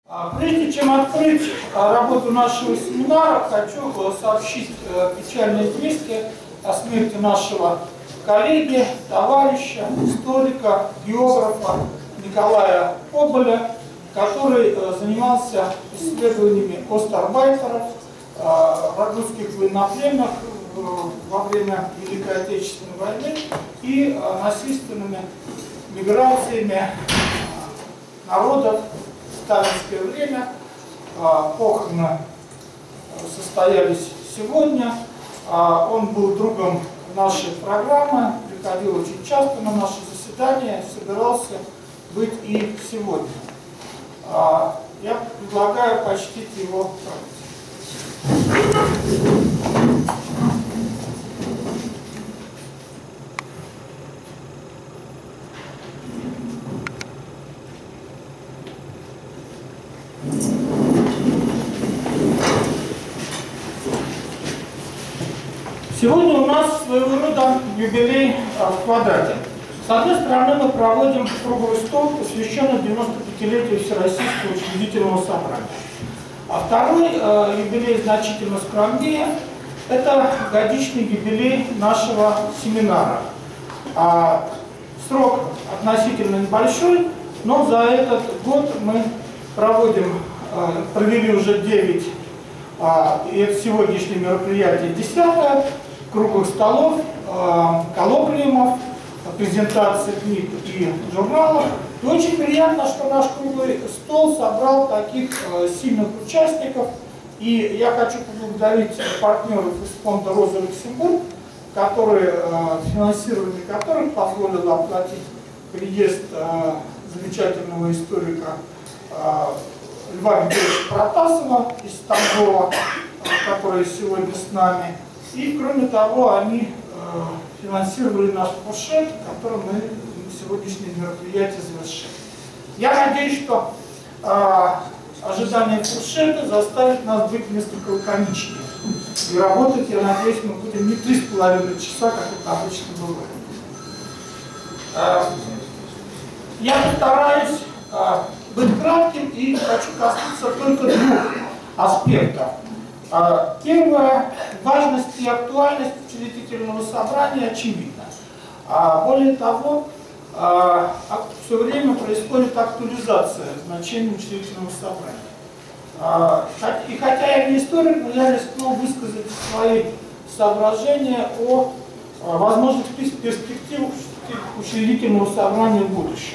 Прежде чем открыть работу нашего семинара, хочу сообщить печальное известие о смерти нашего коллеги, товарища, историка, географа Николая Коболя, который занимался исследованиями остарбайтеров, русских военнопленных во время Великой Отечественной войны и насильственными миграциями народов в сталинское время. Похороны состоялись сегодня. Он был другом нашей программы, приходил очень часто на наши заседания, собирался быть и сегодня. Я предлагаю почтить его память. Сегодня у нас своего рода юбилей в квадрате. С одной стороны, мы проводим круглый стол, посвященный 95-летию Всероссийского учредительного собрания. А второй юбилей значительно скромнее – это годичный юбилей нашего семинара. Срок относительно небольшой, но за этот год мы провели уже 9, и это сегодняшнее мероприятие 10-е, круглых столов, коллоквиумов, презентаций книг и журналов. И очень приятно, что наш круглый стол собрал таких сильных участников. И я хочу поблагодарить партнеров из фонда «Роза Люксембург», финансирование которых позволило оплатить приезд замечательного историка Льва Георгиевича Протасова из Тамбова, который сегодня с нами. И, кроме того, они финансировали наш фуршет, которым мы сегодняшнее мероприятие завершили. Я надеюсь, что ожидание фуршета заставит нас быть несколько лаконичнее. И работать, я надеюсь, мы будем не 3,5 часа, как это обычно бывает. Я постараюсь быть кратким и хочу коснуться только двух аспектов. Первое, важность и актуальность учредительного собрания очевидна. Более того, все время происходит актуализация значения учредительного собрания. И хотя я не историк, но я рискнул высказать свои соображения о возможных перспективах учредительного собрания в будущем.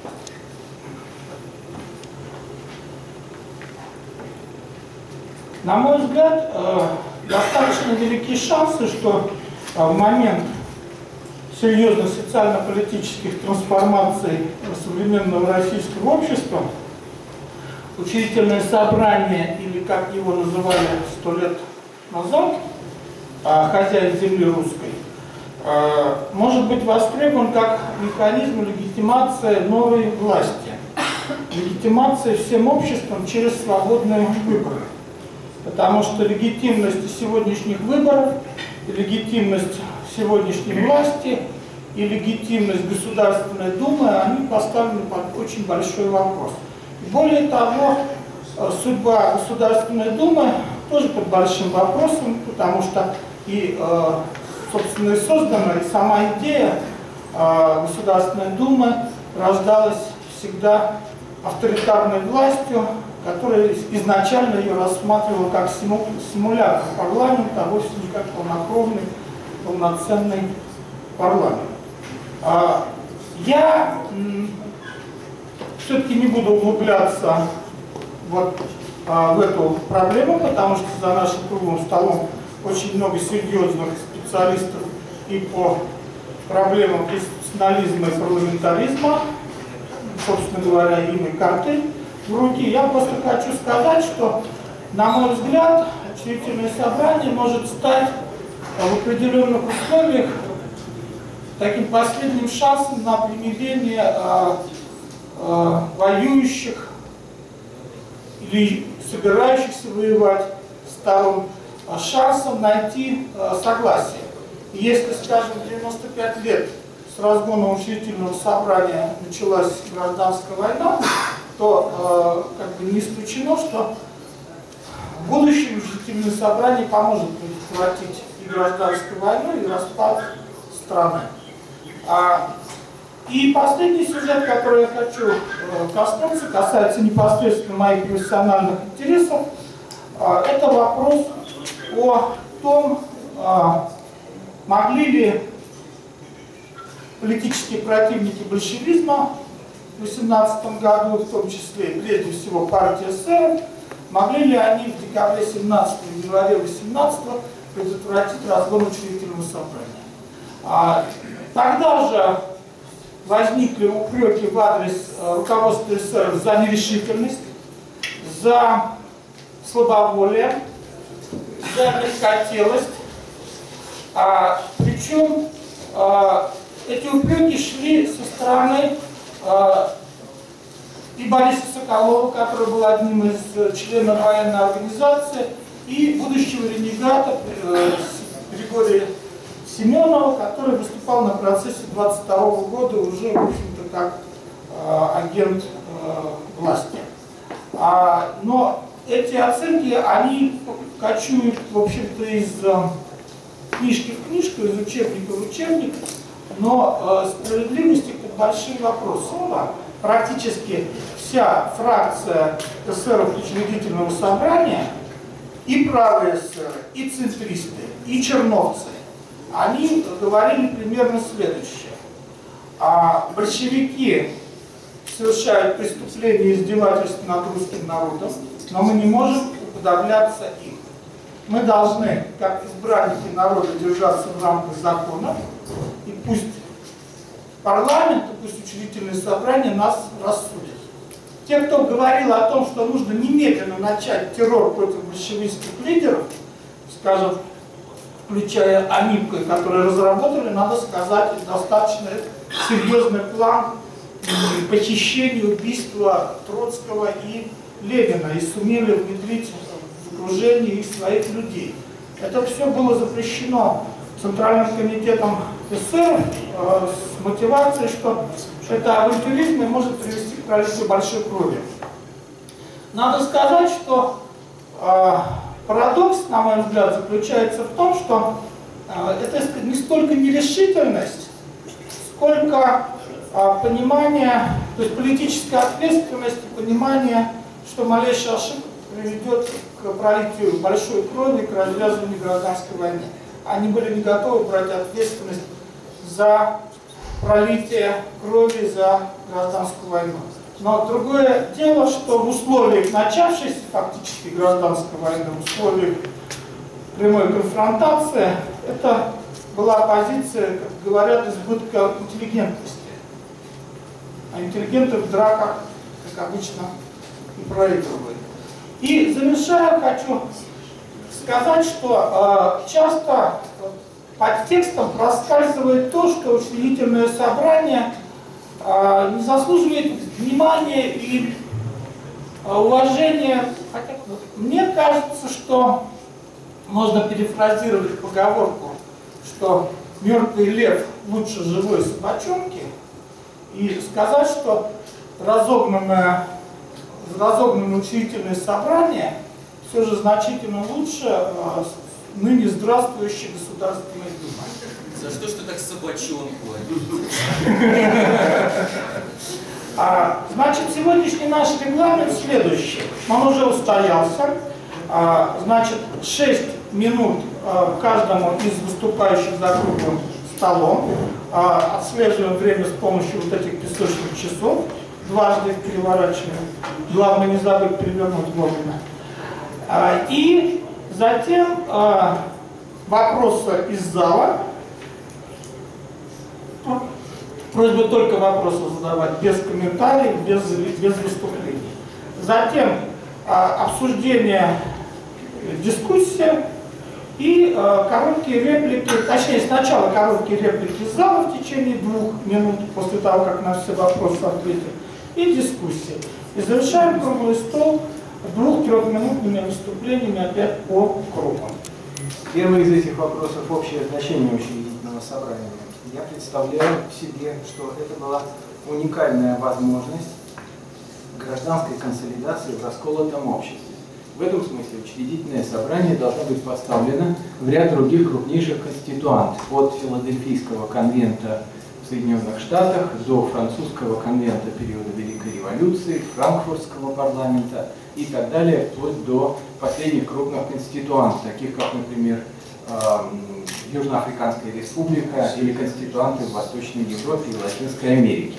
На мой взгляд, достаточно велики шансы, что в момент серьезных социально-политических трансформаций современного российского общества учредительное собрание, или как его называли 100 лет назад, хозяин земли русской, может быть востребован как механизм легитимации новой власти, легитимации всем обществом через свободные выборы. Потому что легитимность сегодняшних выборов, легитимность сегодняшней власти и легитимность Государственной Думы, они поставлены под очень большой вопрос. Более того, судьба Государственной Думы тоже под большим вопросом, потому что и, собственно, и создана, и сама идея Государственной Думы рождалась всегда авторитарной властью, которая изначально ее рассматривала как симулятор парламента, а вовсе не как полнокровный, полноценный парламент. Я все-таки не буду углубляться в эту проблему, потому что за нашим круглым столом очень много серьезных специалистов и по проблемам конституционализма и парламентаризма, собственно говоря, им и карты в руки. Я просто хочу сказать, что, на мой взгляд, учредительное собрание может стать в определенных условиях таким последним шансом на примирение воюющих или собирающихся воевать сторон, шансом найти согласие. И если, скажем, 95 лет с разгоном учредительного собрания началась гражданская война, то как бы не исключено, что в будущем учредительное собрание поможет предотвратить и гражданскую войну, и распад страны. И последний сюжет, который я хочу коснуться, касается непосредственно моих профессиональных интересов. Это вопрос о том, могли ли политические противники большевизма в 18 году, в том числе, прежде всего, партия эсеров, могли ли они в декабре 17 и январе 18 предотвратить разгон учредительного собрания. Тогда же возникли упреки в адрес руководства эсеров за нерешительность, за слабоволие, за мягкотелость. Причем эти упреки шли со стороны и Бориса Соколова, который был одним из членов военной организации, и будущего ренегата Григория Семенова, который выступал на процессе 22 года уже, в общем-то, как агент власти. Но эти оценки, они кочуют, в общем-то, из книжки в книжку, из учебника в учебник, но справедливости тут большие вопросы. Практически вся фракция эсеров учредительного собрания, и правые эсеры, и центристы, и черновцы, они говорили примерно следующее. Большевики совершают преступления и издевательства над русским народом, но мы не можем уподобляться им. Мы должны, как избранники народа, держаться в рамках закона, и пусть парламент, и пусть учредительное собрание нас рассудят. Те, кто говорил о том, что нужно немедленно начать террор против большевистских лидеров, скажем, включая АНИПКО, которые разработали, надо сказать, достаточно серьезный план похищения, убийства Троцкого и Ленина, и сумели внедрить в окружение их своих людей. Это все было запрещено Центральным комитетом эсеров с мотивацией, что это авантюризм и может привести к пролитию большой крови. Надо сказать, что парадокс, на мой взгляд, заключается в том, что это не столько нерешительность, сколько понимание, то есть политическая ответственность и понимание, что малейшая ошибка приведет к пролитию большой крови, к развязыванию гражданской войны. Они были не готовы брать ответственность за пролитие крови, за гражданскую войну. Но другое дело, что в условиях начавшейся фактически гражданской войны, в условиях прямой конфронтации, это была позиция, как говорят, избытка интеллигентности. А интеллигенты в драках, как обычно, и проигрывают. И завершая, хочу сказать, что часто под текстом проскальзывает то, что учредительное собрание не заслуживает внимания и уважения. Хотя, мне кажется, что можно перефразировать поговорку, что мертвый лев лучше живой собачонки, и сказать, что разогнанное учредительное собрание все же значительно лучше ныне здравствующей Государственной Думы. За что ж ты так собачонку? Значит, сегодняшний наш регламент следующий. Он уже устоялся. Значит, 6 минут каждому из выступающих за круглым столом. Отслеживаем время с помощью вот этих песочных часов. Дважды их переворачиваем. Главное не забыть перевернуть вовремя. И затем вопросы из зала. Просьба только вопросы задавать, без комментариев, без выступлений. Затем обсуждение, дискуссия и короткие реплики, точнее сначала короткие реплики из зала в течение 2 минут, после того, как на все вопросы ответят, и дискуссия. И завершаем круглый стол 2-3-минутными выступлениями опять по кругу. Первый из этих вопросов — общее значение учредительного собрания. Я представляю себе, что это была уникальная возможность гражданской консолидации в расколотом обществе. В этом смысле учредительное собрание должно быть поставлено в ряд других крупнейших конституантов, от Филадельфийского конвента в Соединенных Штатах до французского конвента периода Великой революции, франкфуртского парламента и так далее, вплоть до последних крупных конституантов, таких как, например, Южноафриканская республика или конституанты в Восточной Европе и Латинской Америке.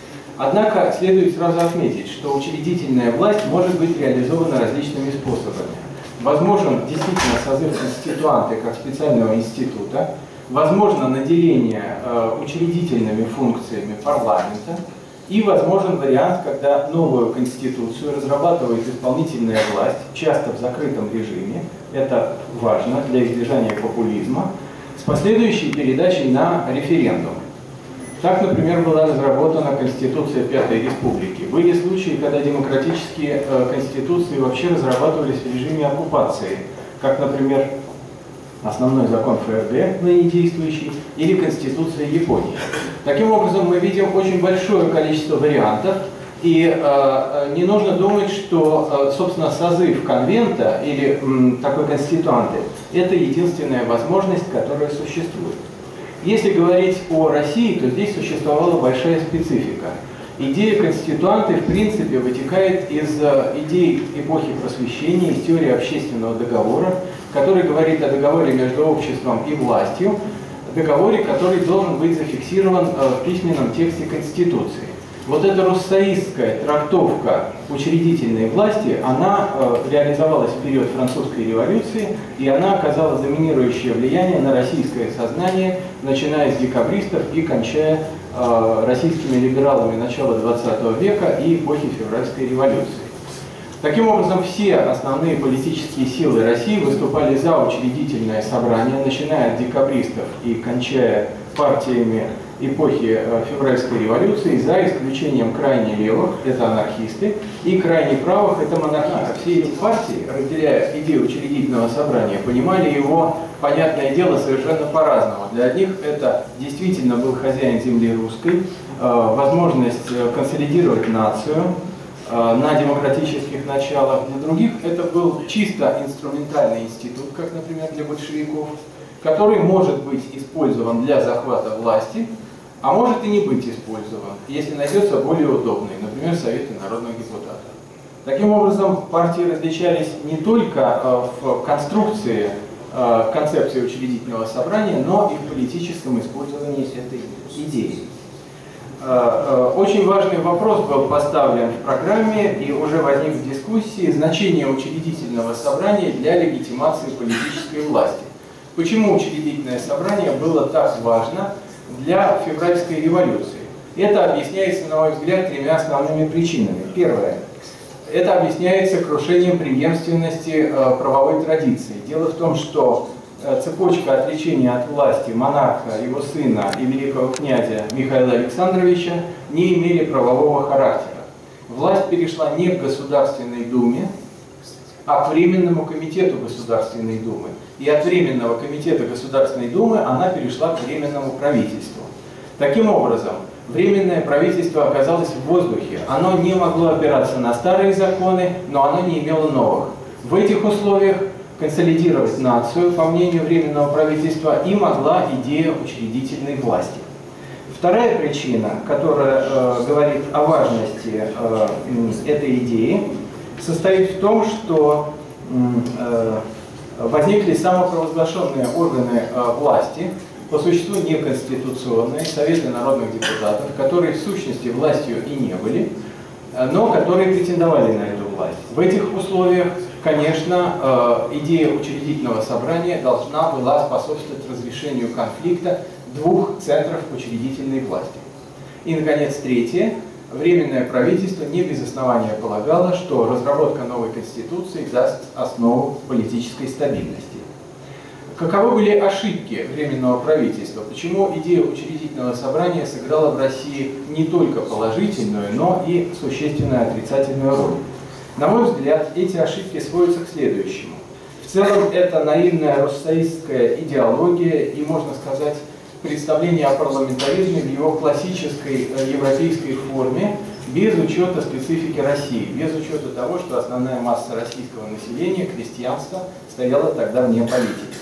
Однако следует сразу отметить, что учредительная власть может быть реализована различными способами. Возможен действительно созыв конституанта как специального института, возможно наделение учредительными функциями парламента, и возможен вариант, когда новую конституцию разрабатывает исполнительная власть, часто в закрытом режиме, это важно для избежания популизма, с последующей передачей на референдум. Так, например, была разработана Конституция Пятой Республики. Были случаи, когда демократические конституции вообще разрабатывались в режиме оккупации, как, например, основной закон ФРГ, ныне действующий, или Конституция Японии. Таким образом, мы видим очень большое количество вариантов, и не нужно думать, что, собственно, созыв конвента или такой конституанты – это единственная возможность, которая существует. Если говорить о России, то здесь существовала большая специфика. Идея конституанты, в принципе, вытекает из идей эпохи Просвещения, из теории общественного договора, который говорит о договоре между обществом и властью, договоре, который должен быть зафиксирован в письменном тексте Конституции. Вот эта руссоистская трактовка учредительной власти, она реализовалась в период Французской революции, и она оказала доминирующее влияние на российское сознание, начиная с декабристов и кончая российскими либералами начала XX века и эпохи Февральской революции. Таким образом, все основные политические силы России выступали за учредительное собрание, начиная от декабристов и кончая партиями эпохи Февральской революции, за исключением крайне левых, это анархисты, и крайне правых, это монархисты. Все эти партии, разделяя идею учредительного собрания, понимали его, понятное дело, совершенно по-разному. Для одних это действительно был хозяин земли русской, возможность консолидировать нацию на демократических началах. Для других это был чисто инструментальный институт, как, например, для большевиков, который может быть использован для захвата власти, а может и не быть использован, если найдется более удобный, например, Советы народных депутатов. Таким образом, партии различались не только в конструкции, концепции учредительного собрания, но и в политическом использовании этой идеи. Очень важный вопрос был поставлен в программе и уже возник в дискуссии: значение учредительного собрания для легитимации политической власти. Почему учредительное собрание было так важно для февральской революции? Это объясняется, на мой взгляд, тремя основными причинами. Первое. Это объясняется крушением преемственности правовой традиции. Дело в том, что цепочка отречения от власти монарха, его сына и великого князя Михаила Александровича не имели правового характера. Власть перешла не к Государственной Думе, а к Временному комитету Государственной Думы. И от Временного комитета Государственной Думы она перешла к Временному правительству. Таким образом, Временное правительство оказалось в воздухе. Оно не могло опираться на старые законы, но оно не имело новых. В этих условиях консолидировать нацию, по мнению Временного правительства, и могла идея учредительной власти. Вторая причина, которая говорит о важности этой идеи, состоит в том, что возникли самопровозглашенные органы власти, по существу неконституционные, Советы народных депутатов, которые в сущности властью и не были, но которые претендовали на эту власть. В этих условиях, конечно, идея учредительного собрания должна была способствовать разрешению конфликта двух центров учредительной власти. И, наконец, третье. Временное правительство не без основания полагало, что разработка новой конституции даст основу политической стабильности. Каковы были ошибки Временного правительства? Почему идея учредительного собрания сыграла в России не только положительную, но и существенно отрицательную роль? На мой взгляд, эти ошибки сводятся к следующему. В целом, это наивная руссоистская идеология и, можно сказать, представление о парламентаризме в его классической европейской форме без учета специфики России, без учета того, что основная масса российского населения, крестьянство, стояла тогда вне политики.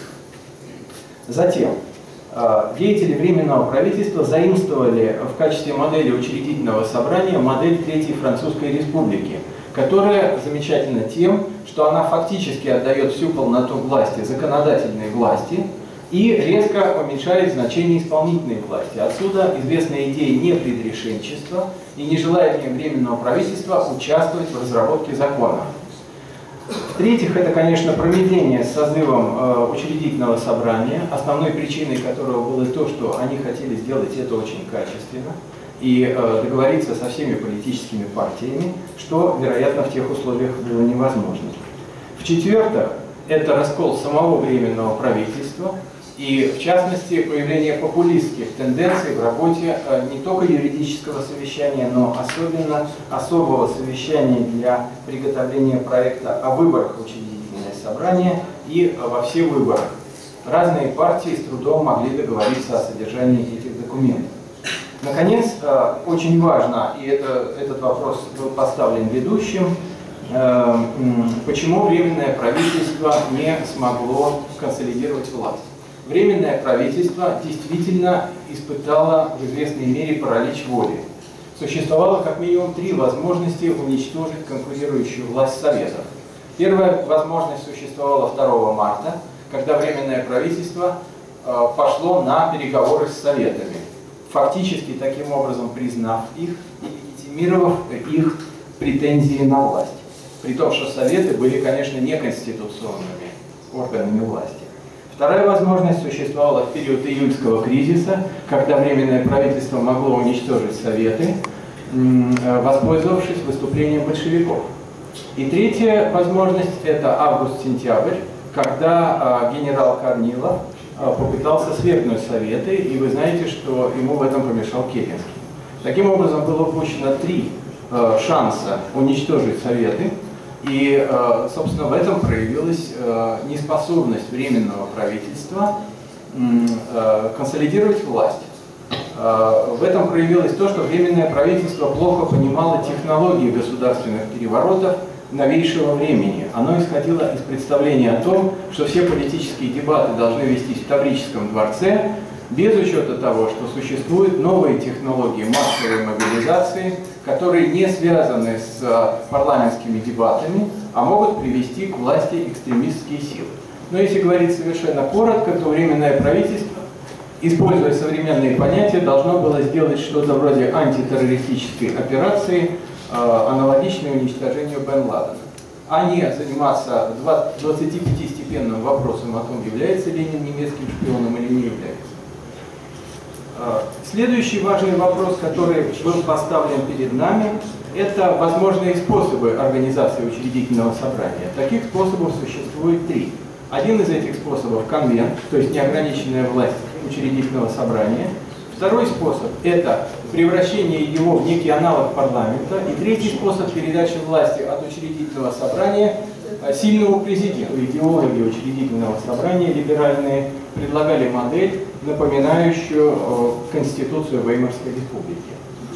Затем, деятели Временного правительства заимствовали в качестве модели учредительного собрания модель Третьей Французской Республики, которая замечательна тем, что она фактически отдает всю полноту власти законодательной власти и резко уменьшает значение исполнительной власти. Отсюда известная идея непредрешенчества и нежелание Временного правительства участвовать в разработке закона. В-третьих, это, конечно, промедление с созывом учредительного собрания, основной причиной которого было то, что они хотели сделать это очень качественно и договориться со всеми политическими партиями, что, вероятно, в тех условиях было невозможно. В-четвертых, это раскол самого Временного правительства и, в частности, появление популистских тенденций в работе не только юридического совещания, но особенно особого совещания для приготовления проекта о выборах в учредительное собрание и во все выборы. Разные партии с трудом могли договориться о содержании этих документов. Наконец, очень важно, и этот вопрос был поставлен ведущим, почему Временное правительство не смогло консолидировать власть. Временное правительство действительно испытало в известной мере паралич воли. Существовало как минимум 3 возможности уничтожить конкурирующую власть Советов. Первая возможность существовала 2 марта, когда Временное правительство пошло на переговоры с Советами, фактически таким образом признав их и легитимировав их претензии на власть. При том, что Советы были, конечно, неконституционными органами власти. Вторая возможность существовала в период июльского кризиса, когда Временное правительство могло уничтожить Советы, воспользовавшись выступлением большевиков. И третья возможность – это август-сентябрь, когда генерал Корнилов попытался свергнуть Советы, и вы знаете, что ему в этом помешал Керенский. Таким образом, было упущено 3 шанса уничтожить Советы, и, собственно, в этом проявилась неспособность Временного правительства консолидировать власть. В этом проявилось то, что Временное правительство плохо понимало технологии государственных переворотов новейшего времени. Оно исходило из представления о том, что все политические дебаты должны вестись в Таврическом дворце, без учета того, что существуют новые технологии массовой мобилизации, которые не связаны с парламентскими дебатами, а могут привести к власти экстремистские силы. Но если говорить совершенно коротко, то Временное правительство, используя современные понятия, должно было сделать что-то вроде антитеррористической операции, аналогичной уничтожению Бен Ладена, а не заниматься 25-степенным вопросом о том, является Ленин немецким шпионом или не является. Следующий важный вопрос, который был поставлен перед нами, это возможные способы организации учредительного собрания. Таких способов существует 3. Один из этих способов – конвент, то есть неограниченная власть учредительного собрания. Второй способ – это превращение его в некий аналог парламента. И третий способ – передачи власти от учредительного собрания сильному президенту. Идеологи учредительного собрания либеральные предлагали модель, напоминающую Конституцию Веймарской республики.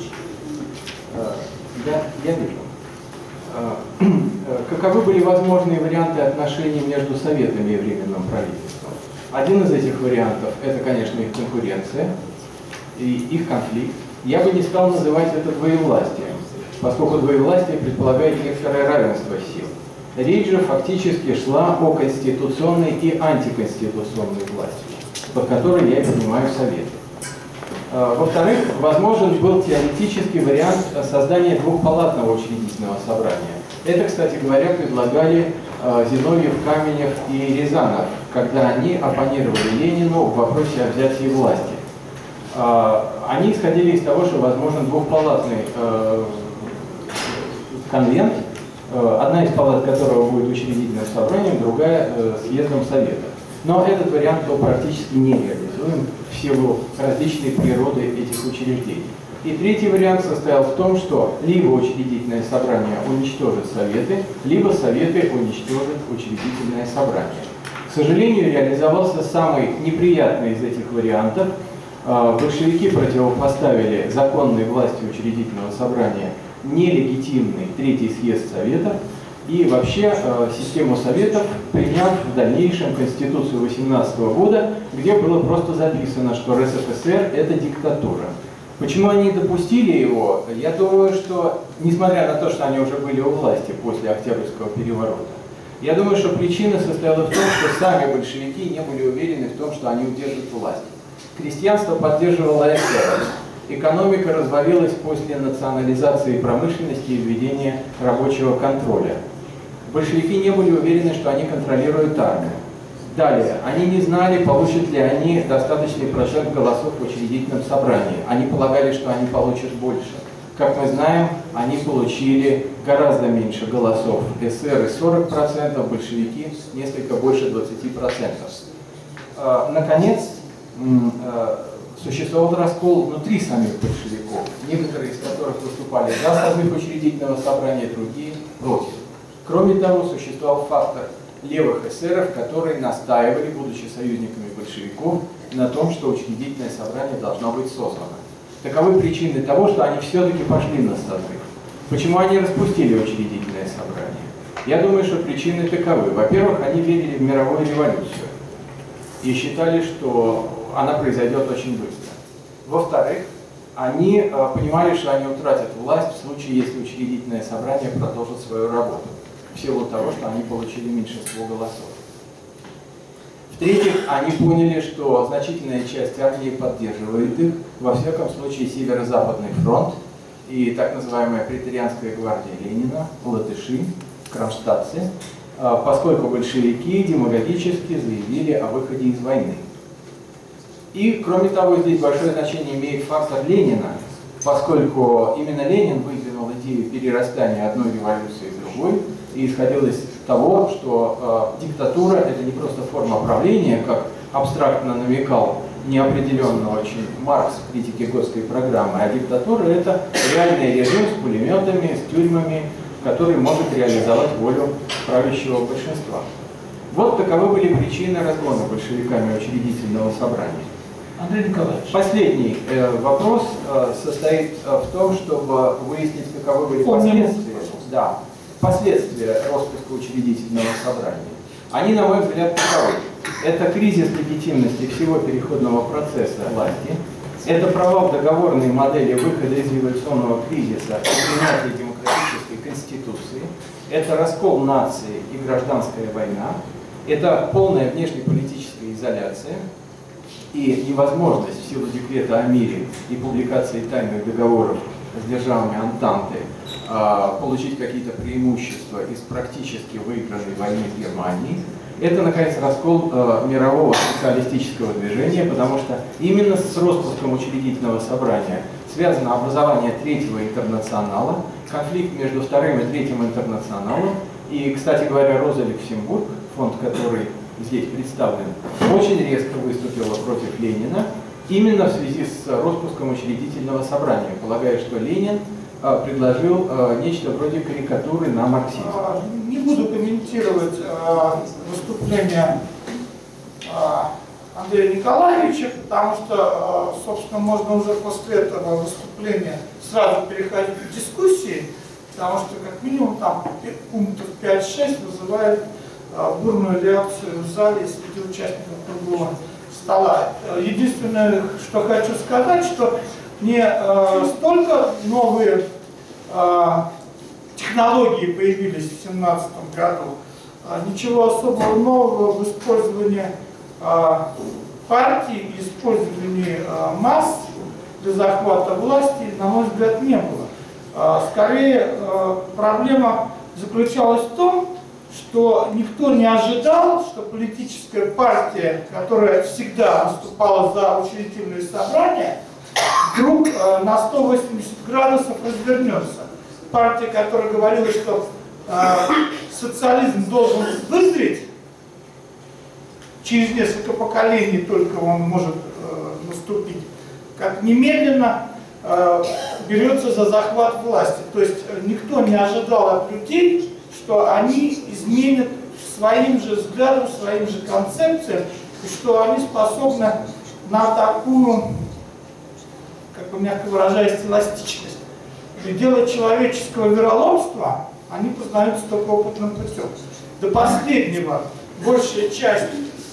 Я вижу. Каковы были возможные варианты отношений между Советами и Временным правительством? Один из этих вариантов – это, конечно, их конкуренция и их конфликт. Я бы не стал называть это двоевластием, поскольку двоевластие предполагает некоторое равенство сил. Речь же фактически шла о конституционной и антиконституционной власти, под которой я и понимаю Советы. Во-вторых, возможен был теоретический вариант создания двухпалатного учредительного собрания. Это, кстати говоря, предлагали Зиновьев, Каменев и Рязанов, когда они оппонировали Ленину в вопросе о взятии власти. Они исходили из того, что возможен двухпалатный конвент, одна из палат которого будет учредительным собранием, другая съездом Совета. Но этот вариант был практически нереализуем в силу различной природы этих учреждений. И третий вариант состоял в том, что либо учредительное собрание уничтожит Советы, либо Советы уничтожат учредительное собрание. К сожалению, реализовался самый неприятный из этих вариантов. Большевики противопоставили законной власти учредительного собрания нелегитимный Третий съезд Советов и вообще систему Советов, приняв в дальнейшем Конституцию 18 года, где было просто записано, что РСФСР – это диктатура. Почему они допустили его? Я думаю, что, несмотря на то, что они уже были у власти после Октябрьского переворота, я думаю, что причина состояла в том, что сами большевики не были уверены в том, что они удержат власть. Крестьянство поддерживало эсеров. Экономика развалилась после национализации промышленности и введения рабочего контроля. Большевики не были уверены, что они контролируют армию. Далее, они не знали, получат ли они достаточный процент голосов в учредительном собрании. Они полагали, что они получат больше. Как мы знаем, они получили гораздо меньше голосов. Эсеры 40%, большевики несколько больше 20%. Наконец, существовал раскол внутри самих большевиков, некоторые из которых выступали за созыв учредительного собрания, другие против. Кроме того, существовал фактор левых эсеров, которые настаивали, будучи союзниками большевиков, на том, что учредительное собрание должно быть создано. Таковы причины того, что они все-таки пошли на созыв. Почему они распустили учредительное собрание? Я думаю, что причины таковы. Во-первых, они верили в мировую революцию и считали, что она произойдет очень быстро. Во-вторых, они понимали, что они утратят власть в случае, если учредительное собрание продолжит свою работу, в силу того, что они получили меньшинство голосов. В-третьих, они поняли, что значительная часть армии поддерживает их, во всяком случае Северо-Западный фронт и так называемая претарианская гвардия Ленина, латыши, кронштадтцы, поскольку большевики демагогически заявили о выходе из войны. И, кроме того, здесь большое значение имеет фактор Ленина, поскольку именно Ленин выдвинул идею перерастания одной революции в другой, и исходил из того, что диктатура – это не просто форма правления, как абстрактно намекал неопределенно очень Маркс в критике Готской программы, а диктатура – это реальный режим с пулеметами, с тюрьмами, который может реализовать волю правящего большинства. Вот таковы были причины разгона большевиками учредительного собрания. Андрей Николаевич. Последний вопрос состоит в том, чтобы выяснить, каковы были последствия. Да, последствия распуска учредительного собрания. Они, на мой взгляд, таковы. Это кризис легитимности всего переходного процесса власти. Это провал договорной модели выхода из революционного кризиса и принятия демократической конституции. Это раскол нации и гражданская война. Это полная внешнеполитическая изоляция и невозможность в силу декрета о мире и публикации тайных договоров с державами Антанты получить какие-то преимущества из практически выигранной войны в Германии. Это, наконец, раскол мирового социалистического движения, потому что именно с распуском учредительного собрания связано образование Третьего интернационала, конфликт между Вторым и Третьим интернационалом. И, кстати говоря, Роза Люксембург, фонд, который здесь представлен, очень резко выступила против Ленина именно в связи с распуском учредительного собрания, полагая, что Ленин предложил нечто вроде карикатуры на марксизм. Не буду комментировать выступление Андрея Николаевича, потому что, собственно, можно уже после этого выступления сразу переходить к дискуссии, потому что, как минимум, там пунктов 5-6 вызывает бурную реакцию в зале среди участников круглого стола. Единственное, что хочу сказать, что не столько новые технологии появились в 2017 году, ничего особого нового в использовании партий, использовании масс для захвата власти, на мой взгляд, не было. Скорее, проблема заключалась в том, что никто не ожидал, что политическая партия, которая всегда выступала за учредительные собрания, вдруг на 180 градусов развернется. Партия, которая говорила, что социализм должен вызреть, через несколько поколений только он может наступить, как немедленно берется за захват власти. То есть никто не ожидал от людей, что они изменят своим же взглядом, своим же концепциям, и что они способны на такую, как бы мягко выражаясь, эластичность. пределы человеческого вероломства, они познаются только опытным путем. До последнего большая часть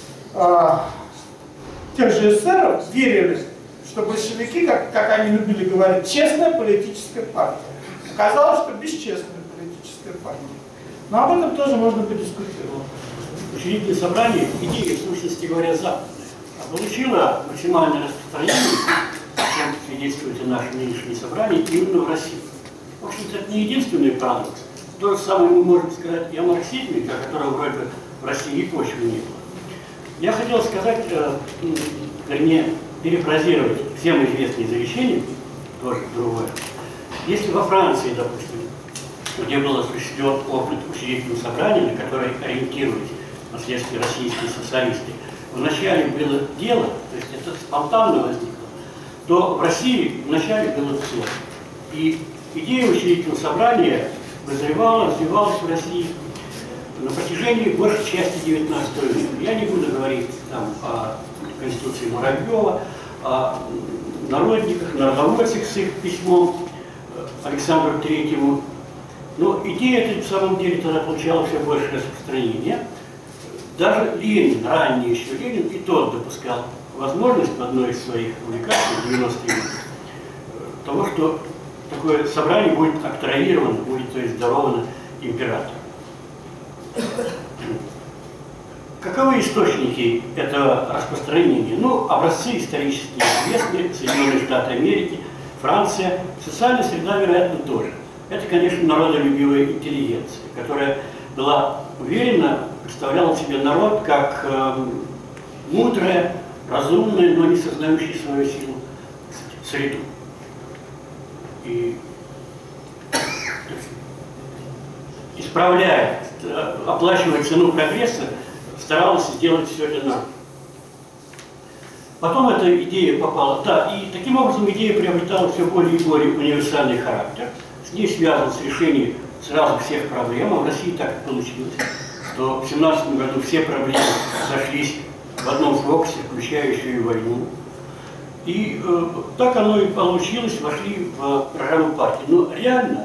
тех же эсеров верили, что большевики, как они любили говорить, честная политическая партия. Оказалось, что бесчестная политическая партия. Но об этом тоже можно подискутировать. Учредительное собрание, идея, в сущности говоря, западная, получила максимальное распространение, о чем свидетельствует и наше нынешнее собрание, именно в России. В общем-то, это не единственный парадокс. То же самое мы можем сказать и о марксизме, о котором вроде бы в России и почвы не было. Я хотел сказать, вернее, перефразировать всем известные изречения, тоже другое. Если во Франции, допустим, где был осуществлен опыт учредительного собрания, на который ориентировались впоследствии российские социалисты, вначале было дело, то есть это спонтанно возникло, то в России вначале было все. И идея учредительного собрания вызревала, развивалась в России на протяжении большей части XIX века. Я не буду говорить там о Конституции Муравьева, о народниках, народовольцах с их письмом Александру Третьему. Но идея эта, в самом деле, тогда получала все больше распространения. Даже Ленин, ранний еще Ленин, и тот допускал возможность в одной из своих публикаций в 90-е годы того, что такое собрание будет октроировано, будет, то есть, даровано императору. Каковы источники этого распространения? Ну, образцы исторически известны: Соединенные Штаты Америки, Франция, социальная среда, вероятно, тоже. Это, конечно, народолюбивая интеллигенция, которая была уверена, представляла себе народ как мудрое, разумное, но не сознающее свою силу среду. И исправляя, оплачивая цену прогресса, старалась сделать все для народа. Потом эта идея попала, да, и таким образом идея приобретала все более и более универсальный характер. С ней связывалось решение сразу всех проблем, а в России так и получилось, что в 1917 году все проблемы сошлись в одном фокусе, включая еще и войну. И так оно и получилось, вошли в программу партии. Но реально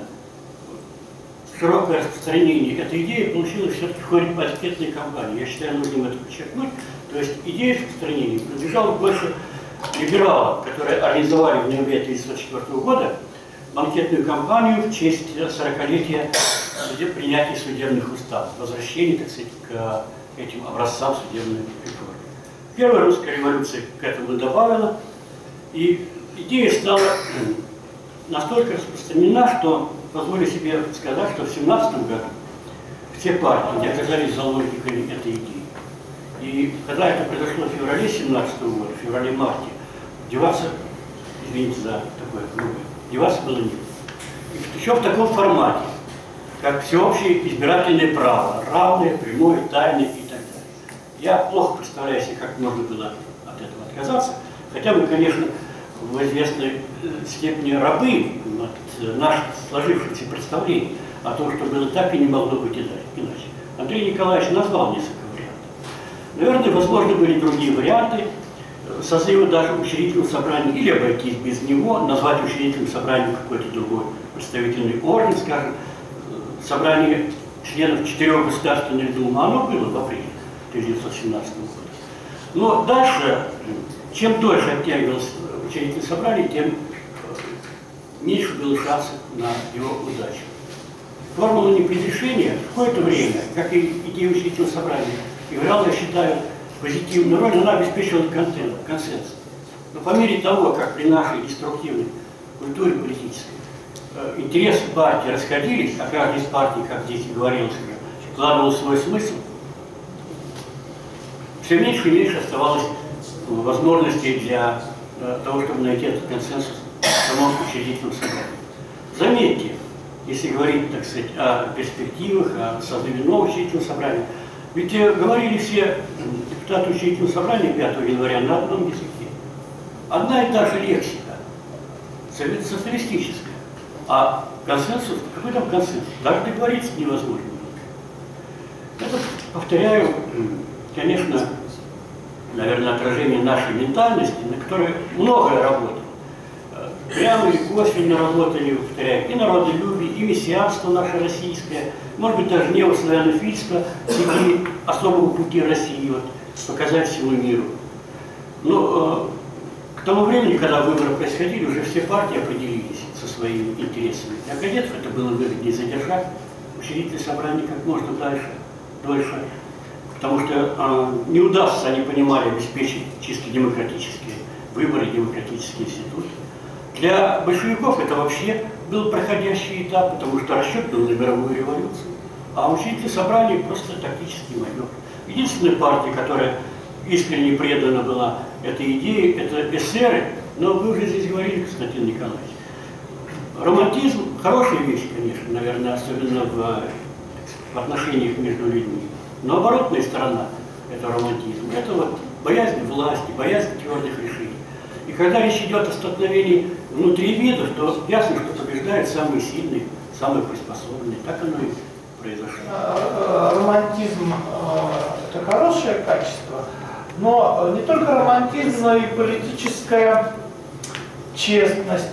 широкое распространение этой идеи получилось все-таки в ходе банкетной кампании. Я считаю, нужно это подчеркнуть. То есть идея распространения принадлежала больше либералам, которые организовали в ноябре 1934 года банкетную кампанию в честь 40-летия принятия судебных уставов, возвращения, так сказать, к этим образцам судебной реформы. Первая русская революция к этому добавила, и идея стала настолько распространена, что позволю себе сказать, что в 1917 году все партии оказались заложниками этой идеи. И когда это произошло в феврале 1917 года, в феврале-марте, деваться, извините за такое грубое, деваться было некуда. И еще в таком формате, как всеобщее избирательное право, равное, прямое, тайное и так далее. Я плохо представляю себе, как можно было от этого отказаться, хотя мы, конечно, в известной степени рабы от наших сложившихся представлений о том, что было так и не могло быть иначе. Андрей Николаевич назвал несколько вариантов. Наверное, возможно, были другие варианты созыва даже учредительного собрания, или обойтись без него, назвать учредительным собранием какой-то другой представительный орган, скажем, собрание членов 4 государственных дум, оно было в апреле 1917 года. Но дальше, чем дольше оттягивалось учредительное собрание, тем меньше было шансов на его удачу. Формула непредрешения в какое-то время, как и идея учредительного собрания, играла, я считаю, позитивную роль, она обеспечивала консенсус. Но по мере того, как при нашей деструктивной культуре политической интересы партии расходились, а каждая из партий, как здесь и говорилось уже, вкладывал свой смысл, все меньше и меньше оставалось возможностей для того, чтобы найти этот консенсус в самом учредительном собрании. Заметьте, если говорить, так сказать, о перспективах, о созыве нового учредительного собрания, ведь говорили все депутаты учредительного собрания 5 января на одном языке. Одна и та же лексика, социалистическая. А консенсус, какой там консенсус? Даже договориться невозможно. Это, повторяю, конечно, наверное, отражение нашей ментальности, на которой многое работало. прямо или косвенно работали, повторяю, и народолюбие, и мессианство наше российское, может быть, даже неославянофильство, среди особого пути России, вот, показать всему миру. Но к тому времени, когда выборы происходили, уже все партии определились со своими интересами. Для кадетов это было выгоднее задержать учредительное собрание как можно дольше, потому что не удастся, они понимали, обеспечить чисто демократические выборы, демократический институт. Для большевиков это вообще был проходящий этап, потому что расчет был на мировую революцию, а учредительное собрание просто тактический маневр. Единственная партия, которая искренне предана была этой идее, это эсеры, но вы уже здесь говорили, Константин Николаевич. Романтизм – хорошая вещь, конечно, наверное, особенно в отношениях между людьми. Но оборотная сторона этого романтизма – это вот боязнь власти, боязнь твердых решений. И когда речь идет о столкновении внутри видов, то ясно, что побеждает самый сильный, самый приспособленный. Так оно и произошло. Романтизм – это хорошее качество, но не только романтизм, но и политическая честность,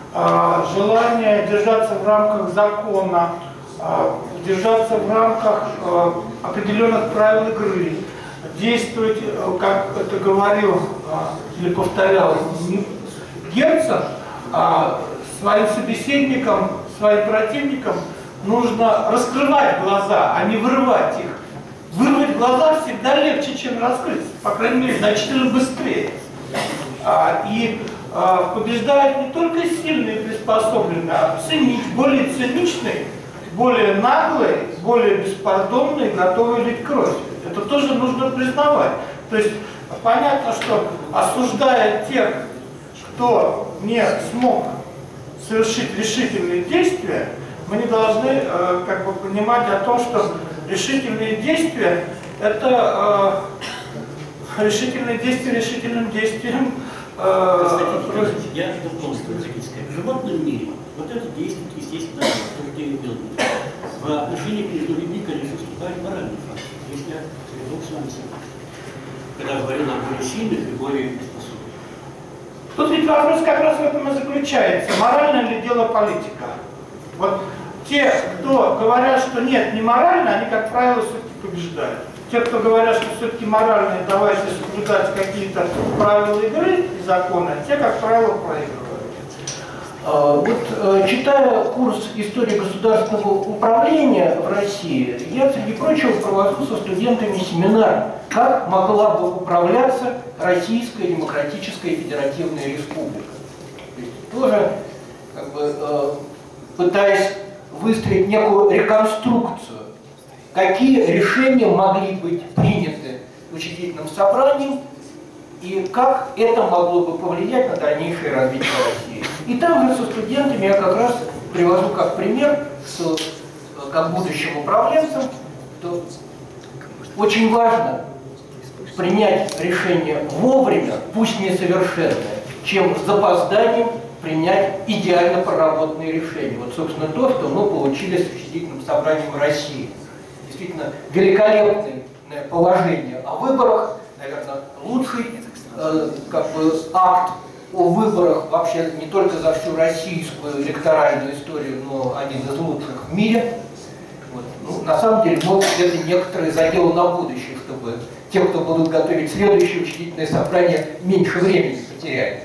желание держаться в рамках закона, держаться в рамках определенных правил игры, действовать, как это говорил или повторял Герцен, своим собеседникам, своим противникам нужно раскрывать глаза, а не вырывать их. Вырвать глаза всегда легче, чем раскрыть, по крайней мере, значительно быстрее. И побеждают не только сильные и приспособленные, а более циничные, более наглые, более беспардонные, готовые лить кровь. Это тоже нужно признавать. То есть понятно, что осуждая тех, кто не смог совершить решительные действия, мы не должны понимать о том, что решительные действия – это решительные действия решительным действием. Я полностью сказать. В животном мире вот это действует, естественно, осуждение белых. В отношениях между людьми, конечно, вступает моральный фактор. Здесь я с вами согласен. Когда говорил о более сильных и более способных. Тут ведь вопрос как раз в этом и заключается. Морально ли дело политика? Вот те, кто говорят, что нет, не морально, они, как правило, все-таки побеждают. Те, кто говорят, что все-таки морально, давайте соблюдать какие-то правила игры и законы, те, как правило, проигрывают. Вот читая курс истории государственного управления в России, я, среди прочего, провожу со студентами семинар, как могла бы управляться Российская Демократическая Федеративная Республика. То есть тоже пытаясь выстроить некую реконструкцию, какие решения могли быть приняты учредительным собранием и как это могло бы повлиять на дальнейшее развитие России. И там же со студентами я как раз привожу как пример, что как будущим управленцам, что очень важно принять решение вовремя, пусть несовершенное, чем с запозданием принять идеально проработанные решения. Вот, собственно, то, что мы получили с учредительным собранием России. Действительно, великолепное положение о выборах, наверное, лучший акт о выборах вообще не только за всю российскую электоральную историю, но один из лучших в мире. Вот. Ну, на самом деле, может, это некоторые заделы на будущее, чтобы те, кто будут готовить следующее учредительное собрание, меньше времени потеряли.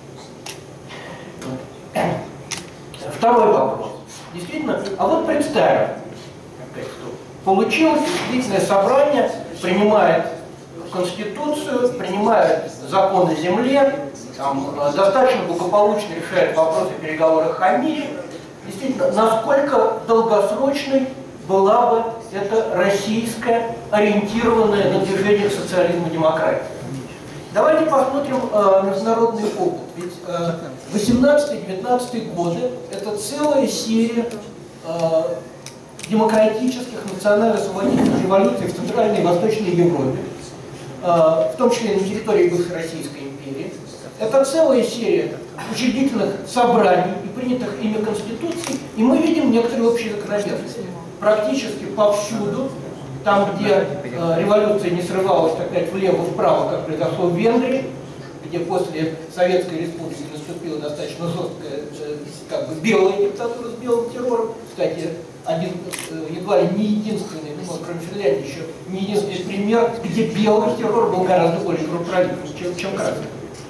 Второй вопрос. Действительно, а вот представим, что получилось учредительное собрание, принимает Конституцию, принимает закон о земле, достаточно благополучно решает вопросы о переговорах о мире. Действительно, насколько долгосрочной была бы эта российская, ориентированная на движение к социализму и демократии? Давайте посмотрим международный опыт. Ведь 18-19 годы – это целая серия демократических, национально-освободительных революций в Центральной и Восточной Европе, в том числе и на территории бывшей Российской империи. Это целая серия учредительных собраний и принятых ими конституций, и мы видим некоторые общие закономерности. Практически повсюду, там, где революция не срывалась опять влево-вправо, как произошло в Венгрии, где после Советской Республики наступила достаточно жесткая как бы белая диктатура с белым террором. Кстати, один, едва ли не единственный, ну, кроме Финляндии, еще не единственный пример, где белый террор был гораздо более кровопролитным, чем красный.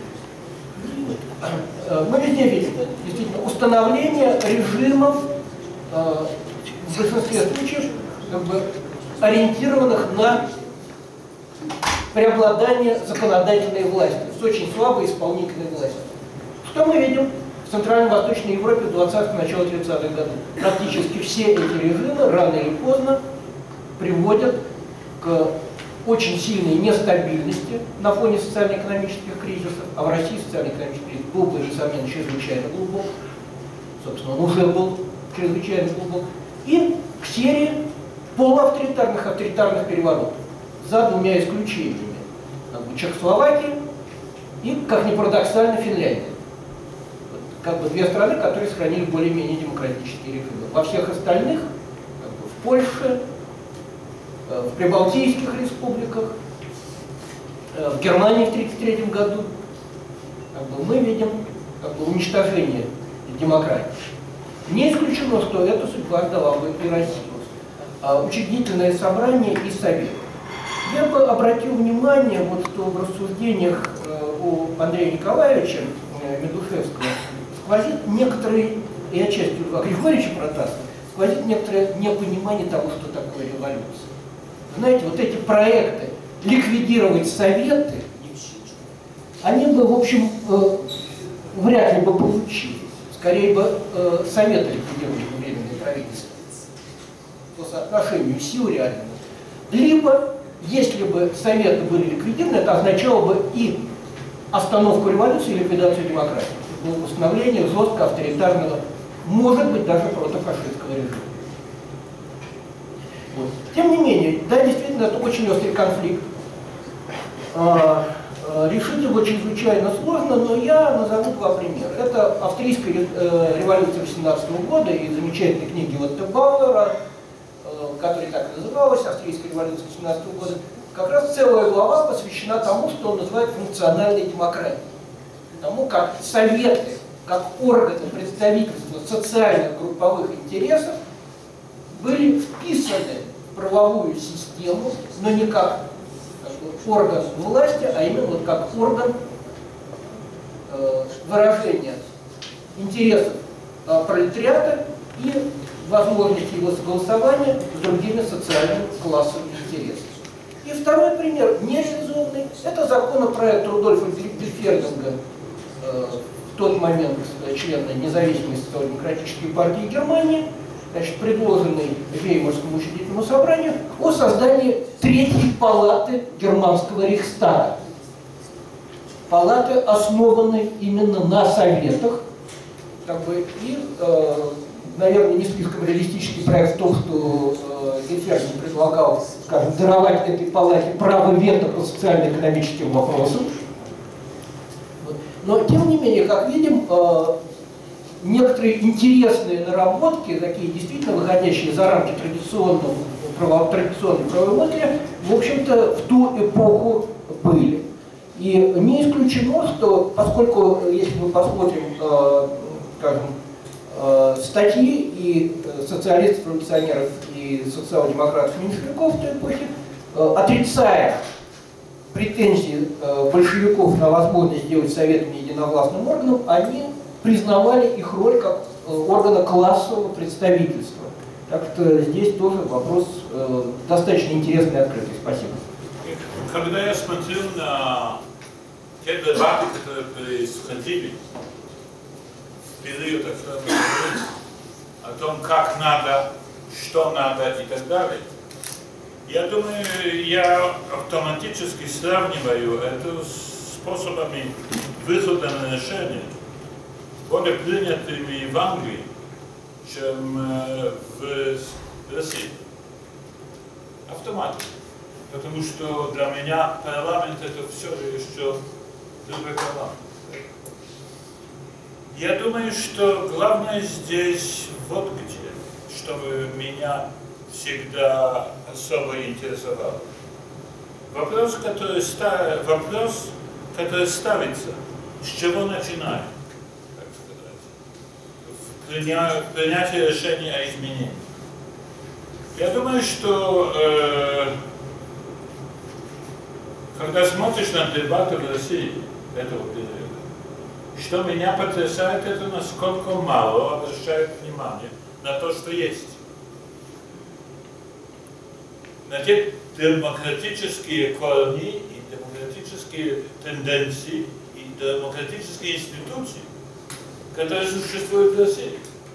Мы везде видим, действительно, установление режимов в большинстве случаев как бы ориентированных на преобладание законодательной власти, с очень слабой исполнительной властью. Что мы видим в Центрально-Восточной Европе в 20-х, начало 30-х годов? Практически все эти режимы рано или поздно приводят к очень сильной нестабильности на фоне социально-экономических кризисов, а в России социально-экономический кризис был бы, несомненно, чрезвычайно глубок, собственно, он уже был чрезвычайно глубок, и к серии полуавторитарных, авторитарных переворотов, за двумя исключениями. Чехословакия и, как ни парадоксально, Финляндия. Как бы две страны, которые сохранили более-менее демократические режимы. Во всех остальных, как бы в Польше, в Прибалтийских республиках, в Германии в 1933 году, как бы мы видим как бы уничтожение демократии. Не исключено, что эта судьба ждала бы и Россию. Учредительное собрание и совет. Я бы обратил внимание, вот, что в рассуждениях у Андрея Николаевича Медушевского сквозит некоторые, и отчасти у Григорьевича Протасова, сквозит некоторое непонимание того, что такое революция. Знаете, вот эти проекты ликвидировать советы, они бы, в общем, вряд ли бы получились. Скорее бы советы ликвидировали временное правительство по соотношению сил реального. Либо, если бы советы были ликвидированы, это означало бы и остановку революции, и ликвидацию демократии. Это было установление жестко авторитарного, может быть, даже протофашистского режима. Вот. Тем не менее, да, действительно, это очень острый конфликт. Решить его чрезвычайно сложно, но я назову два примера. Это австрийская революция 18 года и замечательной книги Отто Бауэра, которая так и называлась, австрийская революция 18 года. Как раз целая глава посвящена тому, что он называет функциональной демократией. Тому, как советы, как органы представительства социальных групповых интересов были вписаны в правовую систему, но не как орган власти, а именно вот как орган выражения интересов пролетариата и возможности его согласования с другими социальными классовыми интересами. И второй пример, нереализованный, это законопроект Рудольфа Бельфердинга, в тот момент члена независимой социал-демократической партии Германии, значит, предложенный Веймарскому учредительному собранию о создании третьей палаты германского Рейхстага. Палаты, основанной именно на советах, как бы, и, наверное, не слишком реалистический проект в том, что Бельфердинг предлагал, скажем, даровать этой палате право вето по социально-экономическим вопросам. Но, тем не менее, как видим, некоторые интересные наработки, такие действительно выходящие за рамки традиционной правовой мысли, в общем-то, в ту эпоху были. И не исключено, что, поскольку, если мы посмотрим, скажем, статьи и социалистов, революционеров и социал-демократов меньшевиков в той эпохе, отрицая претензии большевиков на возможность сделать советами единовластным органом, они признавали их роль как органа классового представительства. Так что здесь тоже вопрос достаточно интересный и открытый. Спасибо. Когда я смотрел на те дебаты, которые происходили в период о том, как надо, что надо и так далее, я думаю, я автоматически сравниваю это с способами выхода на решение, более принятыми в Англии, чем в России. Автоматом. Потому что для меня парламент это все еще другой парламент. Я думаю, что главное здесь вот где, чтобы меня всегда особо интересовал. Вопрос, который вопрос которая ставится, с чего начинаем, так сказать, в принятии решения о изменении. Я думаю, что когда смотришь на дебаты в России этого периода, что меня потрясает, это насколько мало обращают внимание на то, что есть. На те демократические корни и демократические тенденции и демократические институции, которые существуют в России.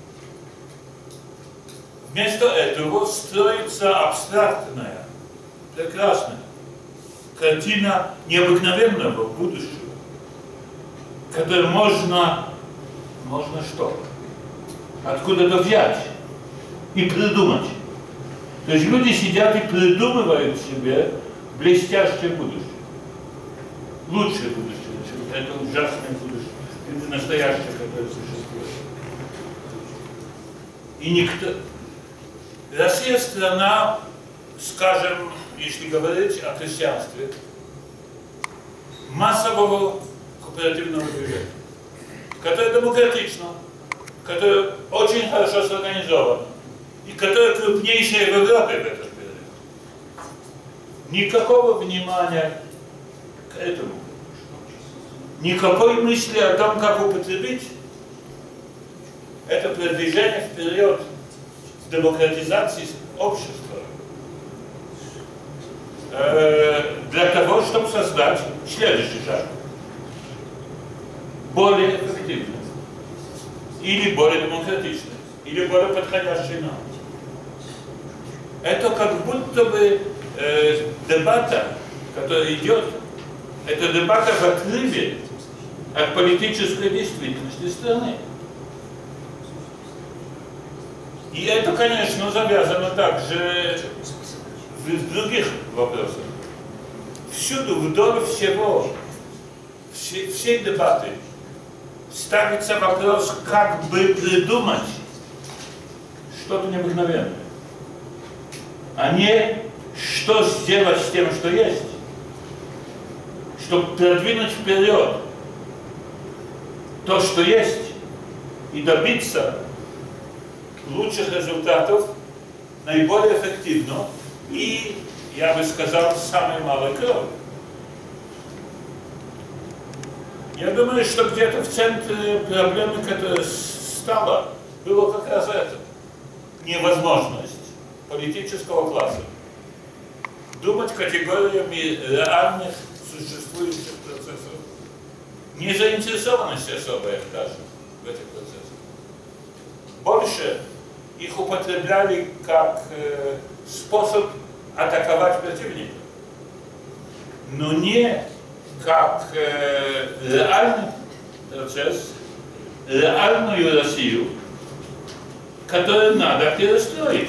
Вместо этого строится абстрактная, прекрасная картина необыкновенного будущего, которое можно что? Откуда-то взять и придумать. То есть люди сидят и придумывают себе блестящее будущее. Лучшее будущее, чем это ужасное будущее, это настоящее, которое существует. И никто... Россия страна, скажем, если говорить о христианстве, массового кооперативного движения, которое демократично, которое очень хорошо сорганизовано и которое крупнейшее в Европе в этом периоде. Никакого внимания к этому. Никакой мысли о том, как употребить это продвижение вперед в демократизации общества для того, чтобы создать следующий шаг. Более эффективный, или более демократичный, или более подходящий нам. Это как будто бы дебата, которая идет, это дебата в отрыве от политической действительности страны. И это, конечно, завязано также в других вопросах. Всюду, вдоль всего, всей дебаты ставится вопрос, как бы придумать что-то необыкновенное, а не что сделать с тем, что есть, чтобы продвинуть вперед то, что есть, и добиться лучших результатов наиболее эффективно и, я бы сказал, с самой малой кровью. Я думаю, что где-то в центре проблемы, которая стала, было как раз это. Невозможность политического класса думать категориями реальных существующих процессов. Незаинтересованность особая даже в этих процессах. Больше их употребляли как способ атаковать противника, но не как реальный процесс, реальную Россию, которую надо перестроить.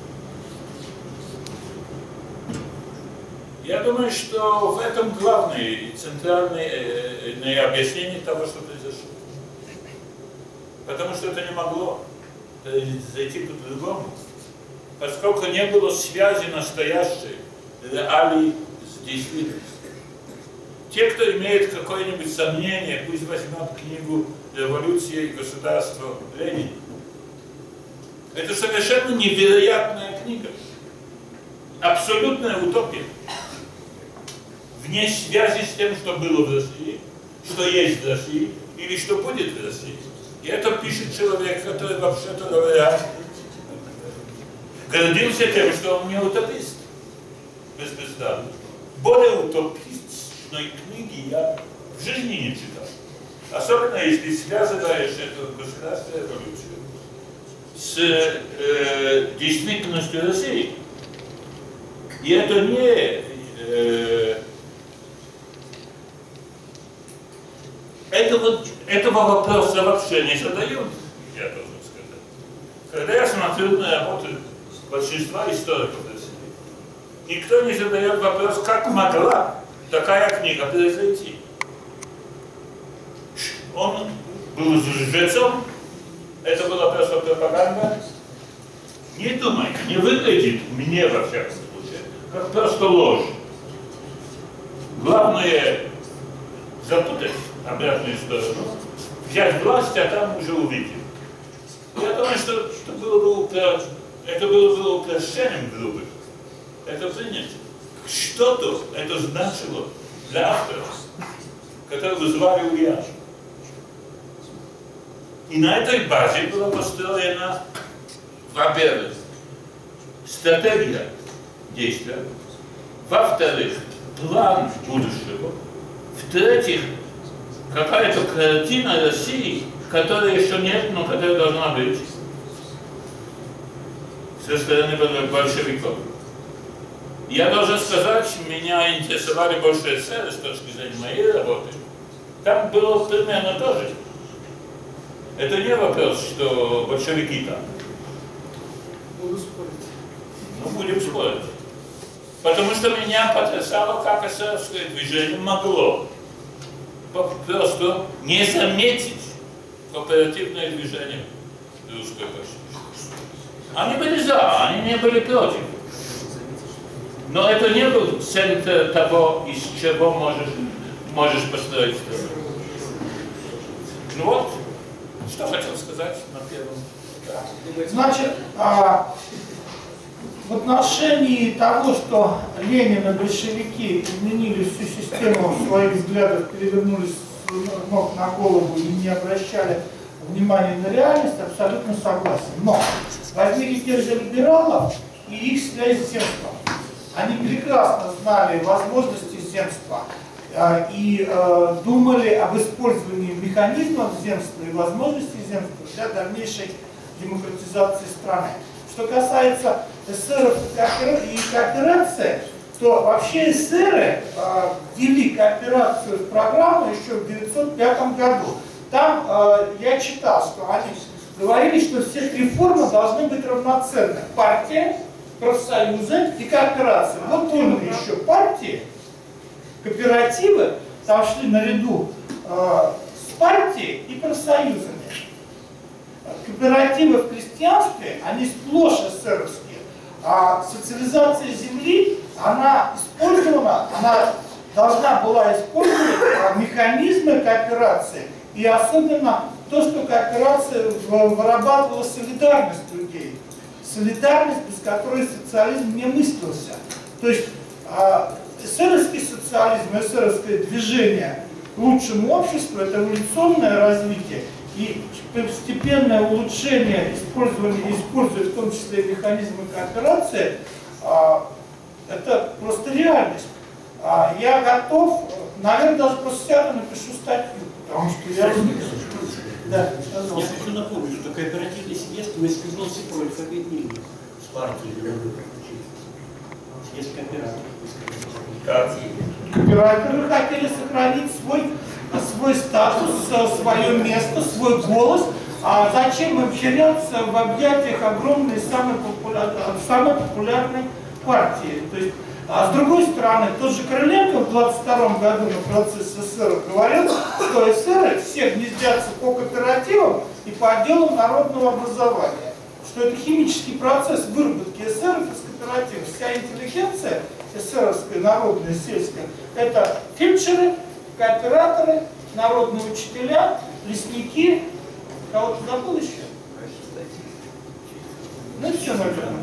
Я думаю, что в этом главное и центральное объяснение того, что произошло. Потому что это не могло зайти по-другому, поскольку не было связи настоящей реалии с действительностью. Те, кто имеет какое-нибудь сомнение, пусть возьмет книгу «Революция и государство» Ленина. Это совершенно невероятная книга. Абсолютная утопия. Вне связи с тем, что было в России, что есть в России или что будет в России. И это пишет человек, который, вообще-то говоря, гордился тем, что он не утопист. Беспрестанно. Более утопистной книги я в жизни не читал. Особенно если связываешь эту государственную революцию с действительностью России. И это не... Этого вопроса вообще не задают, я должен сказать. Когда я смотрю на работу большинства историков России, никто не задает вопрос, как могла такая книга произойти. Он был лжецом, это была просто пропаганда. Не думайте, не выглядит мне, во всяком случае, как просто ложь. Главное обратную сторону, взять власть, а там уже увидим. Я думаю, что это было бы упрощением группы. Это принять. Что-то это значило для авторов, которые вызывали ульяж. И на этой базе была построена, во-первых, стратегия действия, во-вторых, план будущего, в-третьих, какая-то картина России, которая еще нет, но которая должна быть со стороны большевиков. Я должен сказать, меня интересовали больше эсеры с точки зрения моей работы. Там было примерно то же. Это не вопрос, что большевики там. Буду спорить. Ну, будем спорить. Потому что меня потрясало, как эсеровское движение могло просто не заметить кооперативное движение русской почты. Они были за, они не были против. Но это не был центр того, из чего можешь построить страну. Ну вот, что хотел сказать на первом. Значит, в отношении того, что Ленин и большевики изменили всю систему своих взглядов, перевернулись с ног на голову и не обращали внимания на реальность, абсолютно согласен. Но возьмите тех же либералов и их связь с земством. Они прекрасно знали возможности земства и думали об использовании механизмов земства и возможностей земства для дальнейшей демократизации страны. Что касается эсеров и кооперации, то вообще эсеры ввели кооперацию в программу еще в 1905 году. Там я читал, что они говорили, что все реформы должны быть равноценны. Партия, профсоюзы и кооперация. Вот именно еще партии, кооперативы там шли наряду с партией и профсоюзами. Кооперативы в крестьянстве, они сплошь эсеровские. А социализация земли, она использована, она должна была использовать механизмы кооперации. И особенно то, что кооперация вырабатывала солидарность людей. Солидарность, без которой социализм не мыслился. То есть эсеровский социализм, эсеровское движение к лучшему обществу, это эволюционное развитие и постепенное улучшение используя в том числе механизмы кооперации, это просто реальность. Я готов, наверное, даже после себя напишу статью, потому что я... Да, я хочу напомнить, что кооперативный съезд высказался против объединения с партией. Съезд кооператоров. Кооператоры хотели сохранить свой статус, свое место, свой голос. А зачем им теряться в объятиях огромной, самой популярной партии? То есть, а с другой стороны, тот же Крыленко в 22 году на процессе эсеров говорил, что эсеры все гнездятся по кооперативам и по отделам народного образования. Что это химический процесс выработки эсеров из кооперативов. Вся интеллигенция эсеровская, народная, сельская, это фельдшеры, кооператоры, народные учителя, лесники. Кого-то забыл еще? Ну и все, наверное.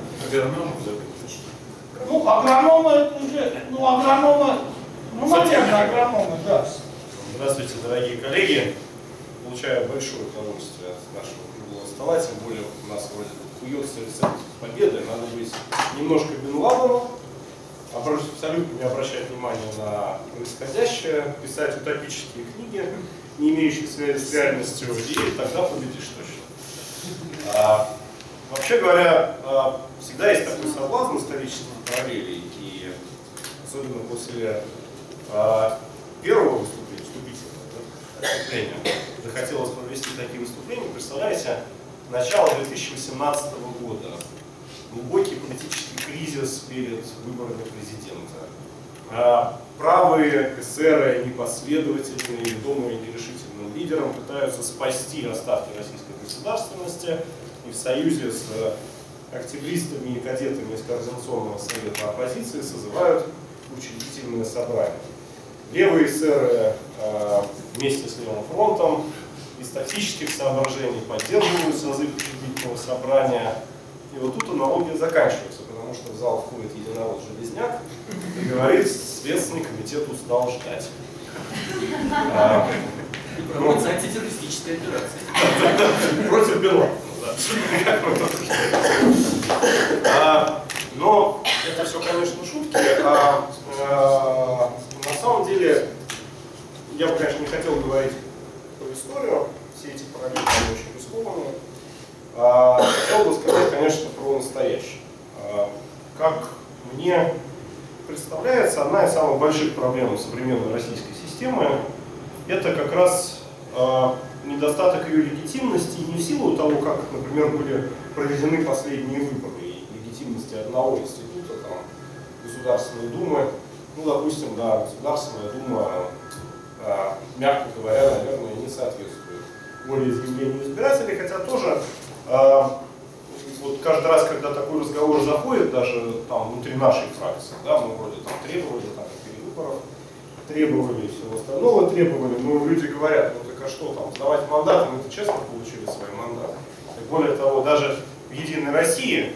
Ну, агрономы это уже, агрономы, наверное, агрономы, да. Здравствуйте, дорогие коллеги. Получаю большое удовольствие от нашего круглого стола, тем более у нас вроде куется рецепт победы, надо быть немножко Бен Ладеном, абсолютно не обращать внимания на происходящее, писать утопические книги, не имеющие связи с реальностью, и тогда победишь точно. Вообще говоря, всегда есть такой соблазн исторических параллелей, и особенно после первого выступления захотелось провести такие выступления. Представляете, начало 2018 года, глубокий политический кризис перед выборами президента. Правые эсеры, непоследовательные, ведомые нерешительным лидером, пытаются спасти остатки российской государственности и в союзе с октябристами и кадетами из Координационного совета оппозиции созывают учредительное собрание. левые эсеры вместе с Левым фронтом из тактических соображений поддерживают созыв учредительного собрания. И вот тут аналогия заканчивается, потому что в зал входит единород Железняк и говорит: Следственный комитет устал ждать. И проводится антитеррористическая операция. Против Белла. Но это все, конечно, шутки. На самом деле, я бы, конечно, не хотел говорить про историю. Все эти параллели очень рискованные. Хотел бы сказать, конечно, про настоящее. Как мне представляется, одна из самых больших проблем современной российской системы — это как раз недостаток ее легитимности, не в силу того, как, например, были проведены последние выборы, и легитимности одного института, там, Государственной Думы. Ну, допустим, да, Государственная Дума, мягко говоря, наверное, не соответствует волеизъявлению избирателей, хотя тоже вот каждый раз, когда такой разговор заходит, даже там внутри нашей фракции, да, мы вроде там требовали там перевыборов, требовали и всего остального требовали, но люди говорят: ну так а что там, сдавать мандаты, мы-то честно получили свои мандаты. И более того, даже в Единой России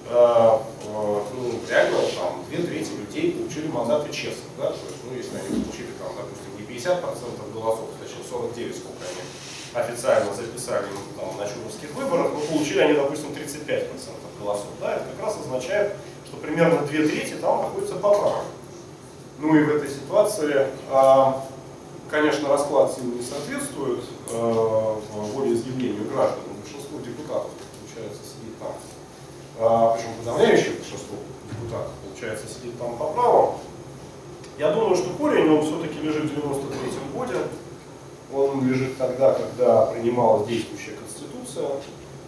реально там 2/3 людей получили мандаты честно, да, то есть, ну, если они получили там, допустим, не 50% голосов, точнее 49, сколько они официально записали там, на чудовских выборах, но получили они, допустим, 35% голосов, да, это как раз означает, что примерно 2/3 там находится поправка. Ну и в этой ситуации, конечно, расклад сильно не соответствует волеизъявлению граждан. Большинство депутатов, получается, сидит там, причем подавляющее большинство депутатов, получается, сидит там по праву. Я думаю, что корень, он все-таки лежит в 93-м году. Он лежит тогда, когда принималась действующая Конституция.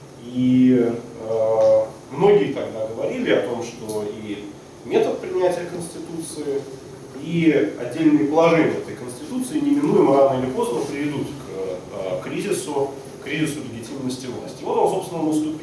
И многие тогда говорили о том, что и метод принятия Конституции, и отдельные положения этой Конституции неминуемо рано или поздно приведут к кризису легитимности власти. И вот он, собственно, наступил.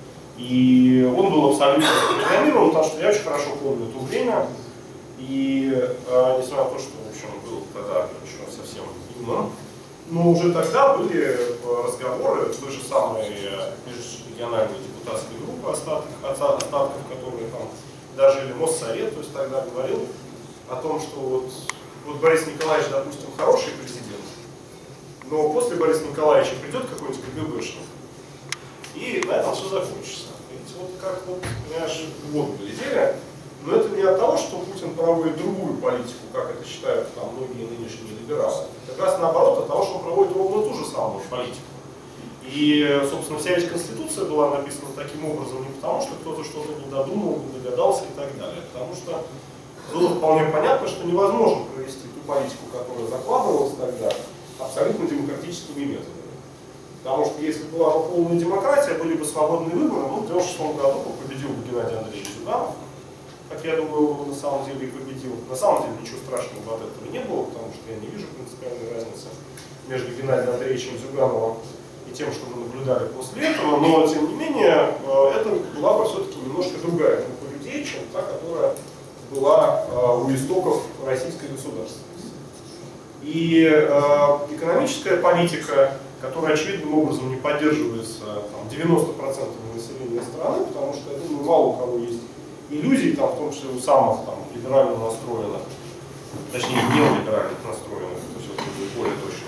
И он был абсолютно программирован, потому что я очень хорошо помню то время. И несмотря на то, что, в общем, был тогда еще совсем юным, но уже тогда были разговоры той же самой межрегиональной депутатской группы, остатков, которые там дожили Моссовет, то есть тогда говорил о том, что вот Борис Николаевич, допустим, хороший президент, но после Бориса Николаевича придет какой-нибудь КГБшник, и на этом все закончится. Видите, вот как, вот, понимаешь, вот глядели. Но это не от того, что Путин проводит другую политику, как это считают там многие нынешние либералы. Как раз наоборот, от того, что он проводит ровно ту же самую политику. И, собственно, вся ведь Конституция была написана таким образом не потому, что кто-то что-то не додумал, не догадался и так далее. Потому что было вполне понятно, что невозможно провести ту политику, которая закладывалась тогда, абсолютно демократическими методами. Потому что если была бы полная демократия, были бы свободные выборы, ну, в 1996 году победил бы Геннадий Андреевич Зюганов. Как я думаю, на самом деле и победил. На самом деле ничего страшного от этого не было, потому что я не вижу принципиальной разницы между Геннадием Андреевичем Зюгановым и тем, что мы наблюдали после этого. Но, тем не менее, это была бы все-таки немножко другая группа людей, чем та, которая была у истоков российской государственности. И экономическая политика, которая очевидным образом не поддерживается 90% населения страны, потому что, я думаю, мало у кого есть иллюзий, там, в том числе у самых там, либерально настроенных, точнее неолиберальных настроенных, это все-таки более точная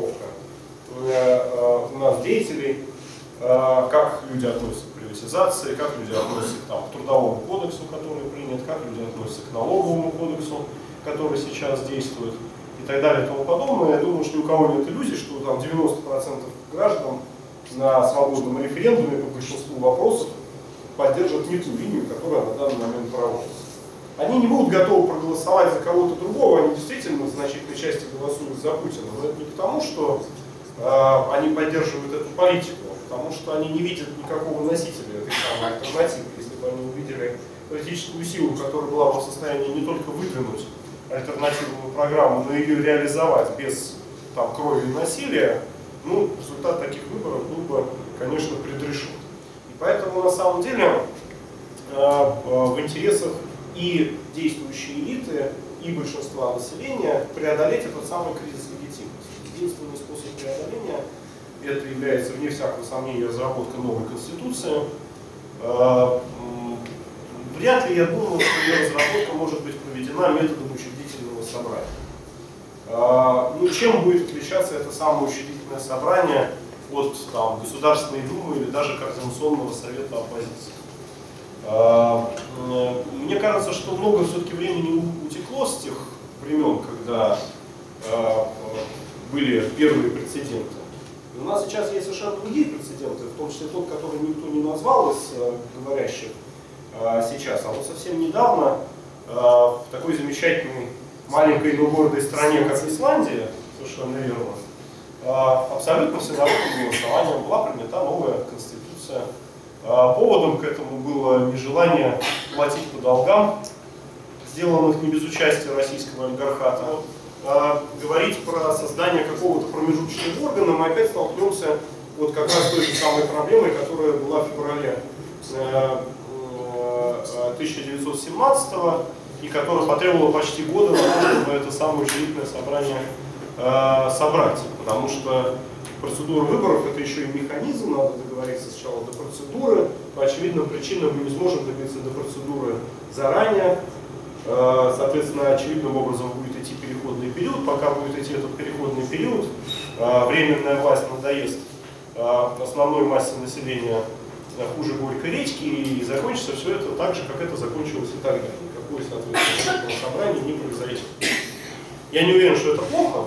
формулировка, у нас деятелей, как люди относятся к приватизации, как люди относятся там, к трудовому кодексу, который принят, как люди относятся к налоговому кодексу, который сейчас действует, и так далее и тому подобное. Я думаю, что ни у кого нет иллюзий, что там 90% граждан на свободном референдуме по большинству вопросов поддержат не ту линию, которая на данный момент проводится. Они не будут готовы проголосовать за кого-то другого, они действительно в значительной части голосуют за Путина. Но это не потому, что они поддерживают эту политику, а потому что они не видят никакого носителя этой самой альтернативы. Если бы они увидели политическую силу, которая была бы в состоянии не только выдвинуть альтернативную программу, но и ее реализовать без там, крови и насилия, ну, результат таких выборов был бы, конечно, предрешен. Поэтому на самом деле в интересах и действующие элиты, и большинства населения преодолеть этот самый кризис легитимности. Единственный способ преодоления — это является, вне всякого сомнения, разработка новой конституции. Вряд ли, я думаю, что ее разработка может быть проведена методом учредительного собрания. Ну, чем будет отличаться это самое учредительное собрание от Государственной Думы или даже Координационного совета оппозиции? Мне кажется, что много все-таки времени утекло с тех времен, когда были первые прецеденты. У нас сейчас есть совершенно другие прецеденты, в том числе тот, который никто не назвал из говорящих сейчас. А вот совсем недавно в такой замечательной маленькой, но гордой стране, как Исландия, совершенно верно, абсолютно всенародным голосованием была принята новая конституция. Поводом к этому было нежелание платить по долгам, сделанных не без участия российского олигархата. Говорить про создание какого-то промежуточного органа, мы опять столкнемся вот как раз с той же самой проблемой, которая была в феврале 1917-го, и которая потребовала почти года на то, чтобы это самое учредительное собрание собрать. Потому что процедура выборов — это еще и механизм, надо договориться сначала до процедуры. По очевидным причинам мы не сможем добиться до процедуры заранее. Соответственно, очевидным образом будет идти переходный период. Пока будет идти этот переходный период, временная власть надоест основной массе населения хуже горькой редьки, и закончится все это так же, как это закончилось и тогда. Никакое, соответственно, собрание не произойдет. Я не уверен, что это плохо,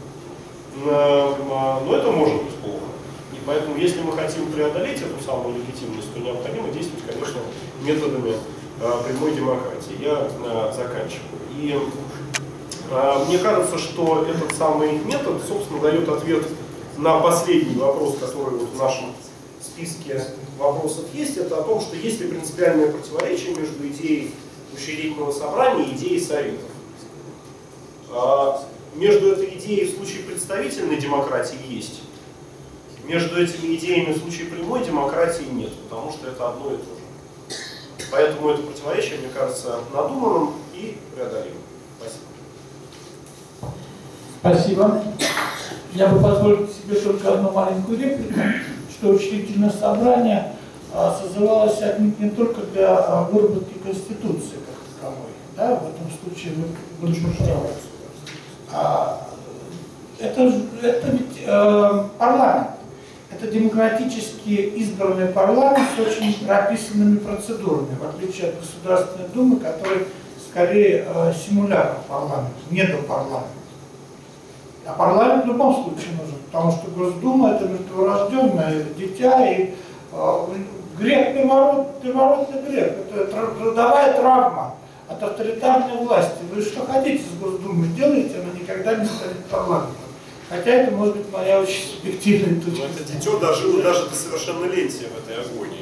но это может быть плохо. И поэтому, если мы хотим преодолеть эту самую легитимность, то необходимо действовать, конечно, методами прямой демократии. Я заканчиваю. И мне кажется, что этот самый метод, собственно, дает ответ на последний вопрос, который вот в нашем списке вопросов есть. Это о том, что есть ли принципиальное противоречие между идеей учредительного собрания и идеей советов. Между этой идеей в случае представительной демократии есть. Между этими идеями в случае прямой демократии нет, потому что это одно и то же. Поэтому это противоречие, мне кажется, надуманным и преодолимым. Спасибо. Спасибо. Я бы позволил себе только одну маленькую реплику, что учредительное собрание созывалось не только для выработки Конституции как таковой, да, в этом случае вы были правы. Это ведь парламент. Это демократически избранный парламент с очень прописанными процедурами, в отличие от Государственной Думы, который скорее симулятор парламента, недопарламент. А парламент в любом случае нужен, потому что Госдума — это мертворожденное дитя, и грех первородный грех, это родовая травма от авторитарной власти. Вы что хотите с Госдумой делаете, она никогда не станет парламентом. Хотя это может быть моя очень субъективная точка. Но это дитё дожило даже до совершеннолетия в этой агонии.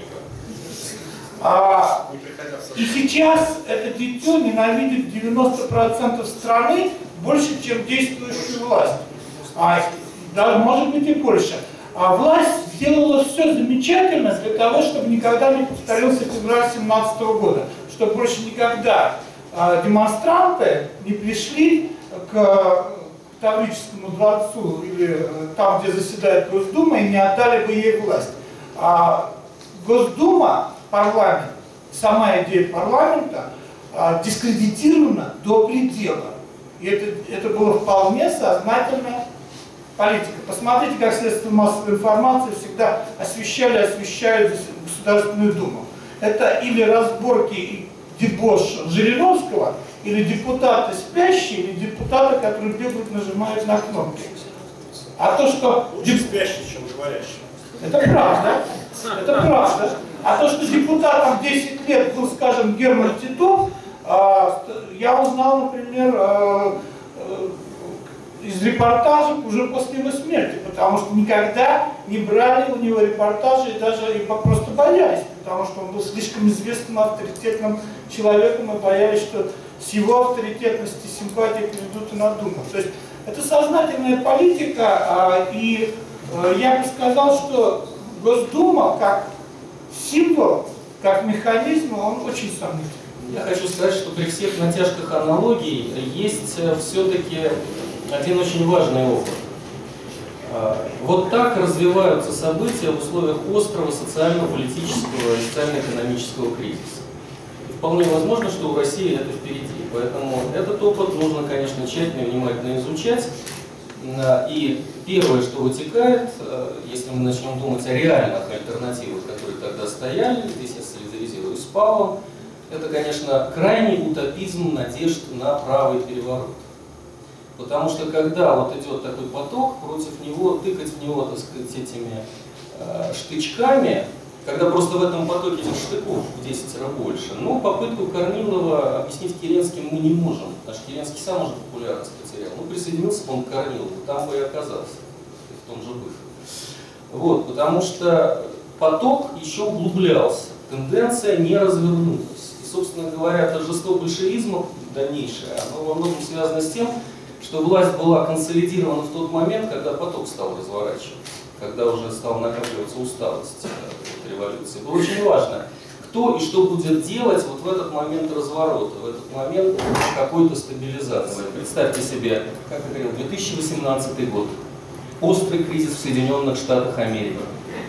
И сейчас это дитё ненавидит 90% страны больше, чем действующую власть. Да, может быть и больше. А власть сделала все замечательно для того, чтобы никогда не повторился февраль 2017 года. Чтобы больше никогда демонстранты не пришли к Таврическому дворцу или там, где заседает Госдума, и не отдали бы ей власть. Госдума, парламент, сама идея парламента дискредитирована до предела. И это была вполне сознательная политика. Посмотрите, как средства массовой информации всегда освещают Государственную Думу. Это или разборки и дебош Жириновского, или депутаты спящие, или депутаты, которые бегают, нажимают на кнопки. А то, что... Лучше спящий, чем говорящий. Это правда. Это правда. А то, что депутатом 10 лет был, скажем, Герман Титов, я узнал, например, из репортажей уже после его смерти, потому что никогда не брали у него репортажи и даже просто боялись, потому что он был слишком известным, авторитетным человеком, и боялись, что с его авторитетности, симпатии приведут и на Думу. То есть это сознательная политика, и я бы сказал, что Госдума как символ, как механизм, он очень сомнительный. Я хочу сказать, что при всех натяжках аналогий есть все-таки один очень важный опыт. Вот так развиваются события в условиях острого социально-политического и социально-экономического кризиса. И вполне возможно, что у России это впереди. Поэтому этот опыт нужно, конечно, тщательно и внимательно изучать. И первое, что вытекает, если мы начнем думать о реальных альтернативах, которые тогда стояли, здесь я солидаризируюсь с Павлом, это, конечно, крайний утопизм надежд на правый переворот. Потому что когда вот идет такой поток, против него, тыкать в него, так сказать, этими штычками, когда просто в этом потоке этих штыков в 10 раз больше, ну, попытку Корнилова объяснить Керенским мы не можем. Наш Керенский сам уже популярность потерял. Ну, присоединился бы он к Корнилову, там бы и оказался, в том же Быхе. Вот, потому что поток еще углублялся, тенденция не развернулась. И, собственно говоря, торжество большевизма дальнейшее, оно во многом связано с тем, что власть была консолидирована в тот момент, когда поток стал разворачиваться, когда уже стала накапливаться усталость от революции. Было очень важно, кто и что будет делать вот в этот момент разворота, в этот момент какой-то стабилизации. Представьте себе, как я говорил, 2018 год, острый кризис в Соединенных Штатах Америки.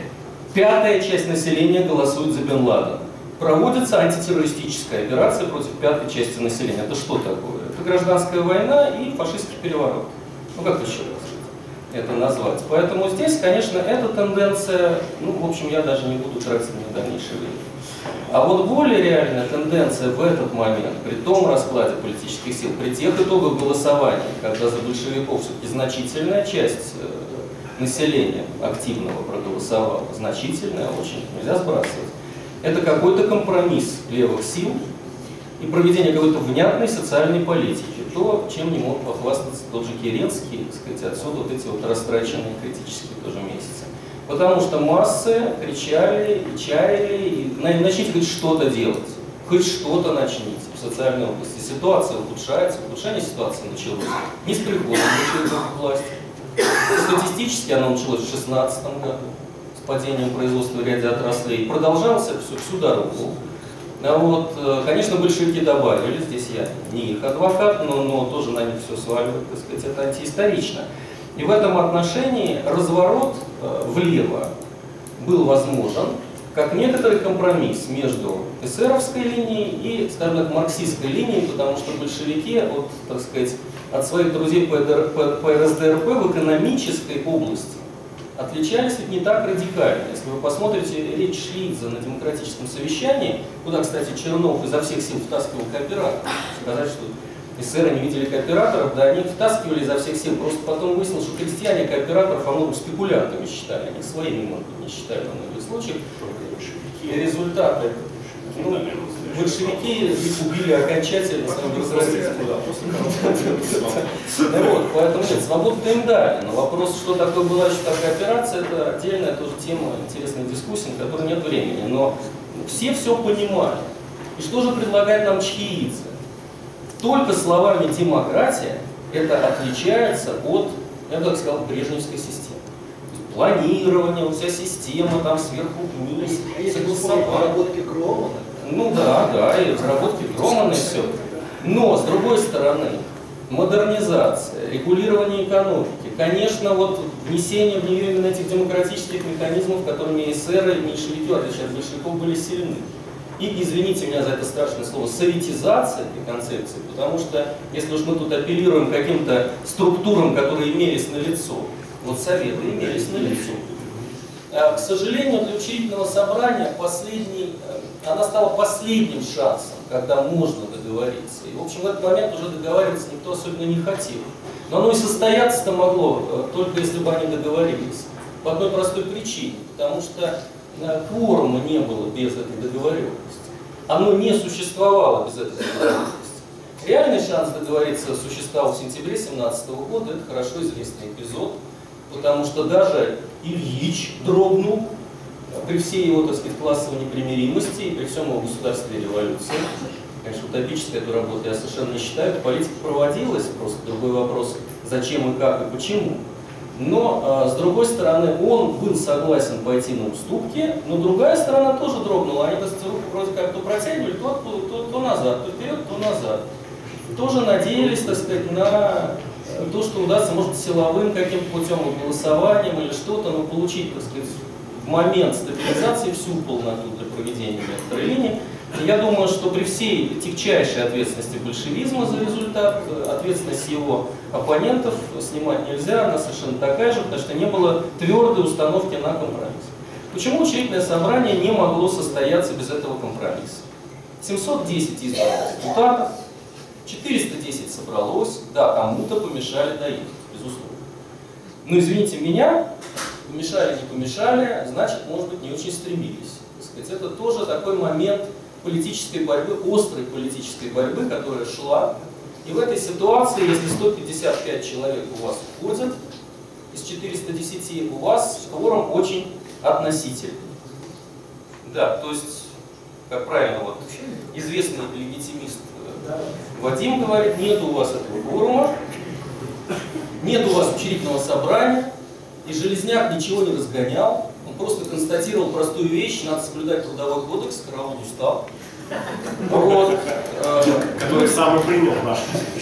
1/5 часть населения голосует за Бен Ладена. Проводится антитеррористическая операция против 1/5 части населения. Это что такое? Это гражданская война и фашистский переворот. Ну как еще это назвать? Поэтому здесь, конечно, эта тенденция, ну, в общем, я даже не буду тратить на дальнейшее время. А вот более реальная тенденция в этот момент, при том раскладе политических сил, при тех итогах голосования, когда за большевиков все-таки значительная часть населения активного проголосовала, значительная, очень, нельзя сбрасывать, это какой-то компромисс левых сил и проведение какой-то внятной социальной политики. То, чем не мог похвастаться тот же Керенский, так сказать, отсюда вот эти вот растраченные критические тоже месяцы. Потому что массы кричали и чаяли, и начните хоть что-то делать, хоть что-то начните в социальной области. Ситуация ухудшается, ухудшение ситуации началось не с приходом большевиков к власти. Статистически оно началось в 2016 году. Падением производства в ряде отраслей, продолжался всю дорогу. А вот, конечно, большевики добавили, здесь я не их адвокат, но тоже на них все сваливать, так сказать, это антиисторично. И в этом отношении разворот влево был возможен как некоторый компромисс между эсеровской линией и, скажем так, марксистской линией, потому что большевики, вот, так сказать, от своих друзей по РСДРП в экономической области отличались ведь не так радикально. Если вы посмотрите речь Шлидзе на демократическом совещании, куда, кстати, Чернов изо всех сил втаскивал кооператоров, сказать, что эсеры не видели кооператоров, да они втаскивали изо всех сил, просто потом выяснилось, что крестьяне кооператоров во многом спекулянтами считали, они своими, может быть, не считали во многих случаях. И результаты, ну, большевики их убили окончательно своим бюрократизмом. Поэтому нет, свободу-то им дали. Но вопрос, что такое была еще такая операция, это отдельная тоже тема интересной дискуссии, на которой нет времени. Но все понимали. И что же предлагает нам Чхеидзе? Только словами демократия это отличается от, я бы так сказал, брежневской системы. Планирование, вся система там сверху вниз, разработки Громана. Ну да, и разработки Громана и все. Но, с другой стороны, модернизация, регулирование экономики, конечно, вот внесение в нее именно этих демократических механизмов, которыми эсеры и меньшевики, в отличие от большевиков, были сильны. И, извините меня за это страшное слово, советизация этой концепции, потому что, если уж мы тут апеллируем к каким-то структурам, которые имелись на лицо, вот советы имелись на лицо. К сожалению, для учредительного собрания она стала последним шансом, когда можно договориться. И, в общем, в этот момент уже договариваться никто особенно не хотел. Но оно и состояться-то могло, только если бы они договорились. По одной простой причине. Потому что кворума не было без этой договоренности. Оно не существовало без этой договоренности. Реальный шанс договориться существовал в сентябре 2017 года. Это хорошо известный эпизод. Потому что даже Ильич дрогнул при всей его, так сказать, классовой непримиримости и при всем его государстве революции. Конечно, утопическая эта работа, я совершенно не считаю. Политика проводилась, просто другой вопрос, зачем и как и почему. Но, с другой стороны, он был согласен пойти на уступки, но другая сторона тоже дрогнула. Они, так сказать, руку вроде как то протягивали, то назад, то вперед, то назад. Тоже надеялись, так сказать, на то, что удастся, может, силовым каким-то путем, голосованием или что-то, но получить, так сказать, в момент стабилизации всю полноту для проведения некоторой линии. Я думаю, что при всей тягчайшей ответственности большевизма за результат, ответственность его оппонентов снимать нельзя, она совершенно такая же, потому что не было твердой установки на компромисс. Почему учредительное собрание не могло состояться без этого компромисса? 710 избранных депутатов, 410 собралось, да, кому-то помешали доехать, безусловно. Но извините меня, помешали, не помешали, значит, может быть, не очень стремились. Так сказать, это тоже такой момент политической борьбы, острой политической борьбы, которая шла. И в этой ситуации, если 155 человек у вас уходят, из 410 у вас кворум очень относительный. Да, то есть, как правильно, вот известный легитимист Вадим говорит, нет у вас этого кворума, нет у вас учредительного собрания, и Железняк ничего не разгонял, он просто констатировал простую вещь, надо соблюдать трудовой кодекс, караул устав. Вот, Который самый принял наш.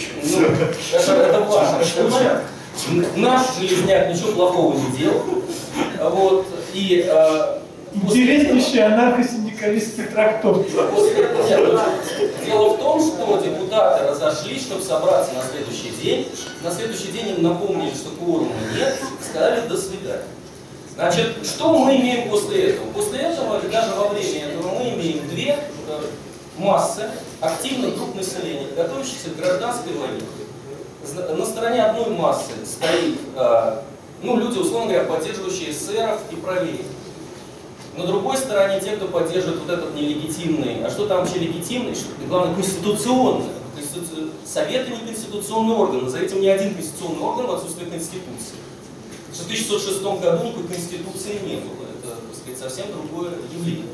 Это важно. Наш Железняк ничего плохого не делал. Вот, и Интереснейшие анархо-синдикалистские трактовки. Дело в том, что депутаты разошлись, чтобы собраться на следующий день. На следующий день им напомнили, что кворума нет, сказали «до свидания». Значит, что мы имеем после этого? После этого, и даже во время этого, мы имеем две массы активных групп населения, готовящихся к гражданской войне. На стороне одной массы стоит люди, условно говоря, поддерживающие эсеров и правее. На другой стороне те, кто поддерживает вот этот нелегитимный, а что там вообще легитимный, что, главное, конституционный. Советы не конституционный орган, назовите мне один конституционный орган в отсутствии конституции. В 1606 году никакой конституции не было, это, так сказать, совсем другое явление.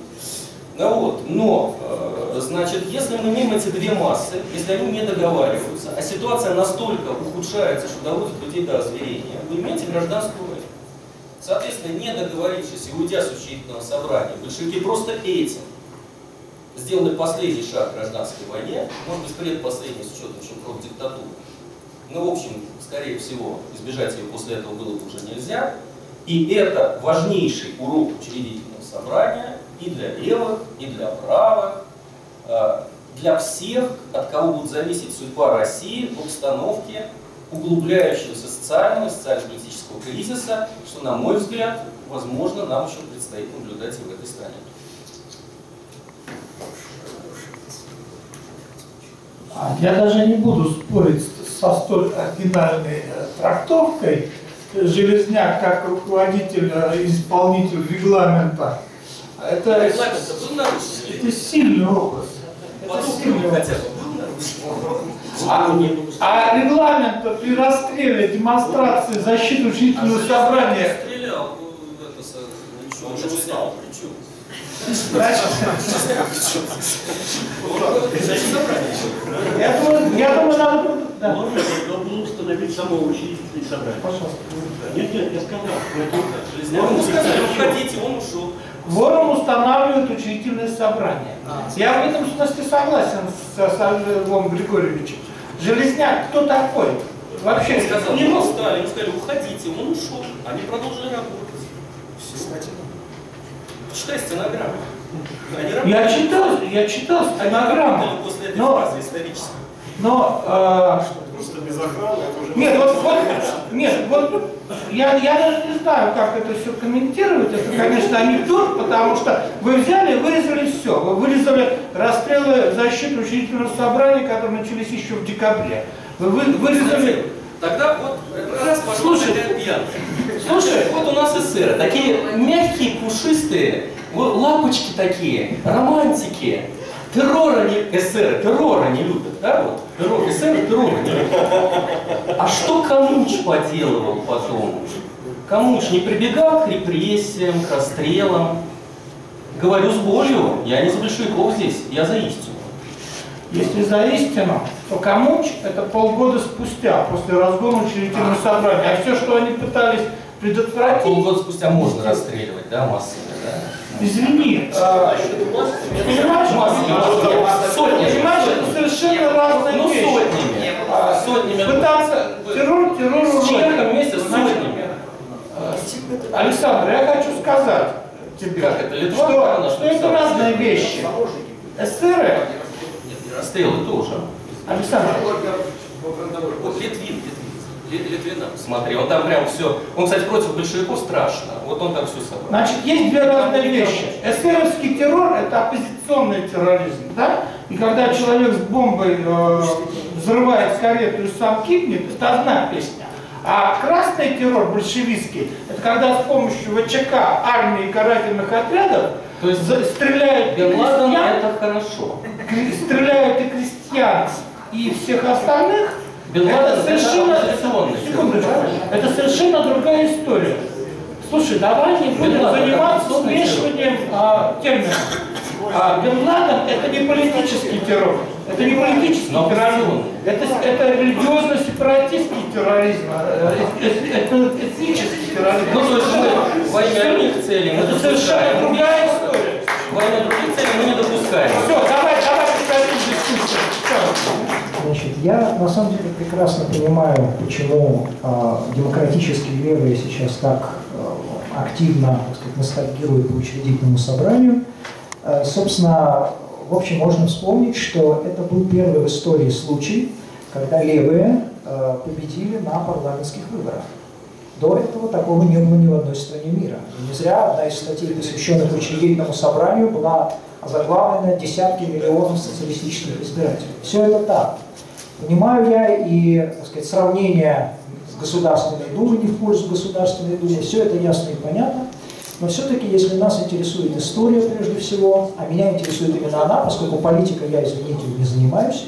Но, значит, если мы имеем эти две массы, если они не договариваются, а ситуация настолько ухудшается, что доводит людей до озверения, вы имеете гражданскую войну. Соответственно, не договорившись и уйдя с учредительного собрания, большевики просто этим сделали последний шаг в гражданской войне, может быть, предпоследний с учетом шифров диктатуры. Но, в общем, скорее всего, избежать ее после этого было бы уже нельзя. И это важнейший урок учредительного собрания и для левых, и для правых, для всех, от кого будет зависеть судьба России в обстановке углубляющегося социального и социально-политического кризиса, что, на мой взгляд, возможно, нам еще предстоит наблюдать и в этой стране. Я даже не буду спорить со столь оригинальной трактовкой. Железняк, как руководитель, исполнитель регламента, это сильный образ. Это сильный образ. А регламент при расстреле, демонстрации, защиты учредительного собрания... Стрелял, он же устал. Я думаю, надо... Да. Можно было установить само учредительное собрание. Пожалуйста. Нет, я сказал. Ему сказали, уходите, он ушел. Кворум устанавливает учредительное собрание. Я в этом смысле согласен с Львом Григорьевичем. Железняк, кто такой? Вообще, сказал, не устали, ему сказали, уходите, он ушел. Они продолжили работать. Почитай стенограмму. Я читал стенограмму. После этой фразы исторической. Просто без охраны это уже... Нет, я даже не знаю, как это все комментировать. Это, конечно, анекдот, потому что вы взяли и вырезали все. Вы вырезали расстрелы защиты учредительного собрания, которые начались еще в декабре. Вы вырезали... Тогда вот раз пошла такая пьянка. Слушай, вот у нас эсеры, такие мягкие, пушистые, вот лапочки такие, романтики. Террора не эсеры, террора не любят, да? Вот. Террор, эсеры террора не любят. А что Камуч поделывал потом? Камуч не прибегал к репрессиям, к расстрелам. Говорю с болью, я не за большевиков здесь, я за истину. Если за истину, то Камуч это полгода спустя, после разгона учредительного собрания. А все, что они пытались предотвратить... Полгода спустя можно расстреливать, да, массово, да? Извини, понимаешь, это совершенно разные Ну, вещи. сотнями. Пытаться террор С человеком вместе с сотнями. Александр, я хочу сказать тебе, Как это, Литва, что это разные вещи. Эсеры, Расстрелы тоже. Александр, Вот Литвинов. Смотри, он там прям все. Он, кстати, против большевиков страшно. Вот он там все собрал. значит, есть две разные вещи. Эсеровский террор – это оппозиционный терроризм, да? И когда человек с бомбой взрывает карету и сам кипнет, это одна песня. А красный террор, большевистский, это когда с помощью ВЧК, армии и карательных отрядов То есть стреляют и Бен Ладен крестьян, это хорошо. стреляют и крестьян, и всех остальных. Бен Ладен Это совершенно, оппозиционный. секундочку, это совершенно другая история. Слушай, давай не будем Бен Ладен заниматься оппозиционный смешиванием терминов. Бен Ладен это не политический террор, это не политический Но терроризм, это религиозно-сепаратистский терроризм, это этнический терроризм. Ну, то есть мы во имя одних целей мы Это совершенно допускаем. другая история. Во имя других целей мы не допускаем. Все, давай прекратим дискуссию. Все. Значит, я на самом деле прекрасно понимаю, почему демократические левые сейчас так активно, так сказать, ностальгируют по учредительному собранию. Собственно, в общем, можно вспомнить, что это был первый в истории случай, когда левые победили на парламентских выборах. До этого такого не было ни в одной стране мира. И не зря одна из статей, посвященных учредительному собранию, была озаглавлена «Десятки миллионов социалистических избирателей». Все это так. Понимаю я и, так сказать, сравнение с Государственной Думой, не в пользу Государственной Думы, все это ясно и понятно. Но все-таки, если нас интересует история прежде всего, а меня интересует именно она, поскольку политикой я, извините, не занимаюсь,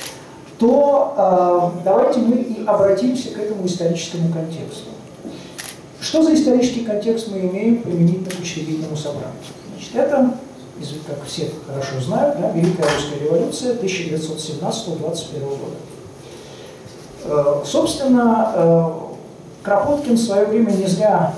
то давайте мы и обратимся к этому историческому контексту. Что за исторический контекст мы имеем применительно к учредительному собранию? Значит, это, как все хорошо знают, да, Великая Русская революция 1917-21 года. Собственно, Кропоткин в свое время не зря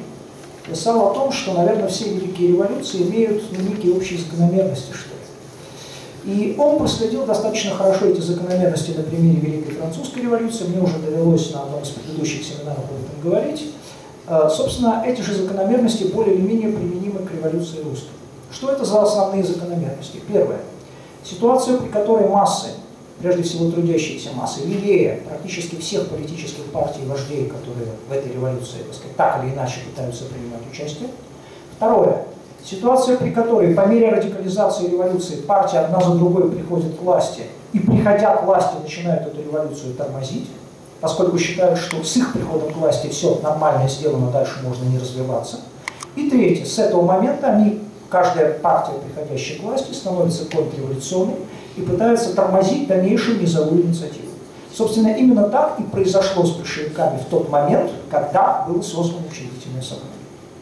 писал о том, что, наверное, все великие революции имеют некие общие закономерности, что ли. И он проследил достаточно хорошо эти закономерности на примере Великой Французской революции. Мне уже довелось на одном из предыдущих семинаров об этом говорить. Собственно, эти же закономерности более или менее применимы к революции русской. Что это за основные закономерности? Первое. Ситуация, при которой массы, прежде всего трудящиеся массы, левее практически всех политических партий и вождей, которые в этой революции, так сказать, так или иначе пытаются принимать участие. Второе. Ситуация, при которой по мере радикализации революции партии одна за другой приходят к власти и, приходя к власти, начинают эту революцию тормозить, поскольку считают, что с их приходом к власти все нормально сделано, дальше можно не развиваться. И третье. С этого момента каждая партия, приходящая к власти, становится контрреволюционной и пытается тормозить дальнейшую низовую инициативу. Собственно, именно так и произошло с большевиками в тот момент, когда было создано учредительное собрание.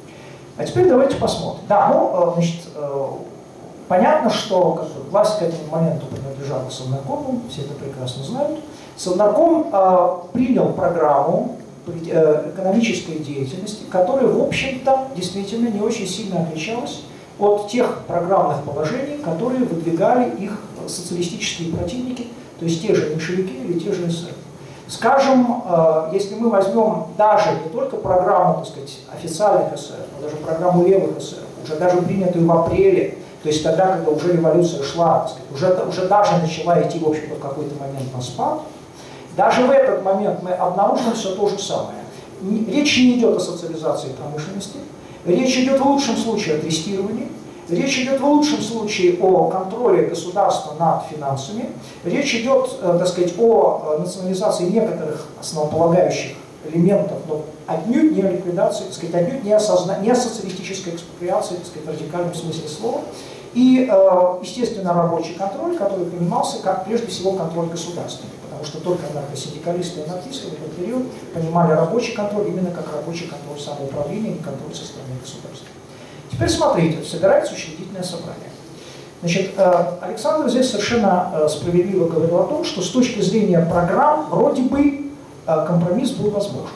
А теперь давайте посмотрим. Да, значит, понятно, что власть к этому моменту принадлежала Совнаркому, все это прекрасно знают. Совнарком принял программу экономической деятельности, которая, в общем-то, действительно не очень сильно отличалась от тех программных положений, которые выдвигали их социалистические противники, то есть те же меньшевики или те же эсеры. Скажем, если мы возьмем даже не только программу, так сказать, официальных эсеров, но даже программу левых эсеров, уже даже принятую в апреле, то есть тогда, когда уже революция шла, так сказать, уже даже начала идти, в общем-то, в какой-то момент на спад, даже в этот момент мы обнаружим все то же самое. Речь не идет о социализации промышленности, речь идет в лучшем случае о тестировании, речь идет в лучшем случае о контроле государства над финансами, речь идет, так сказать, о национализации некоторых основополагающих элементов, но отнюдь не о ликвидации, так сказать, отнюдь не о социалистической экспроприации, так сказать, в радикальном смысле слова. И, естественно, рабочий контроль, который понимался как, прежде всего, контроль государственный, потому что только анархосиндикалисты и анархисты в этот период понимали рабочий контроль именно как рабочий контроль самоуправления, не контроль со стороны государства. Теперь смотрите, собирается учредительное собрание. Значит, Александр здесь совершенно справедливо говорил о том, что с точки зрения программ вроде бы компромисс был возможен.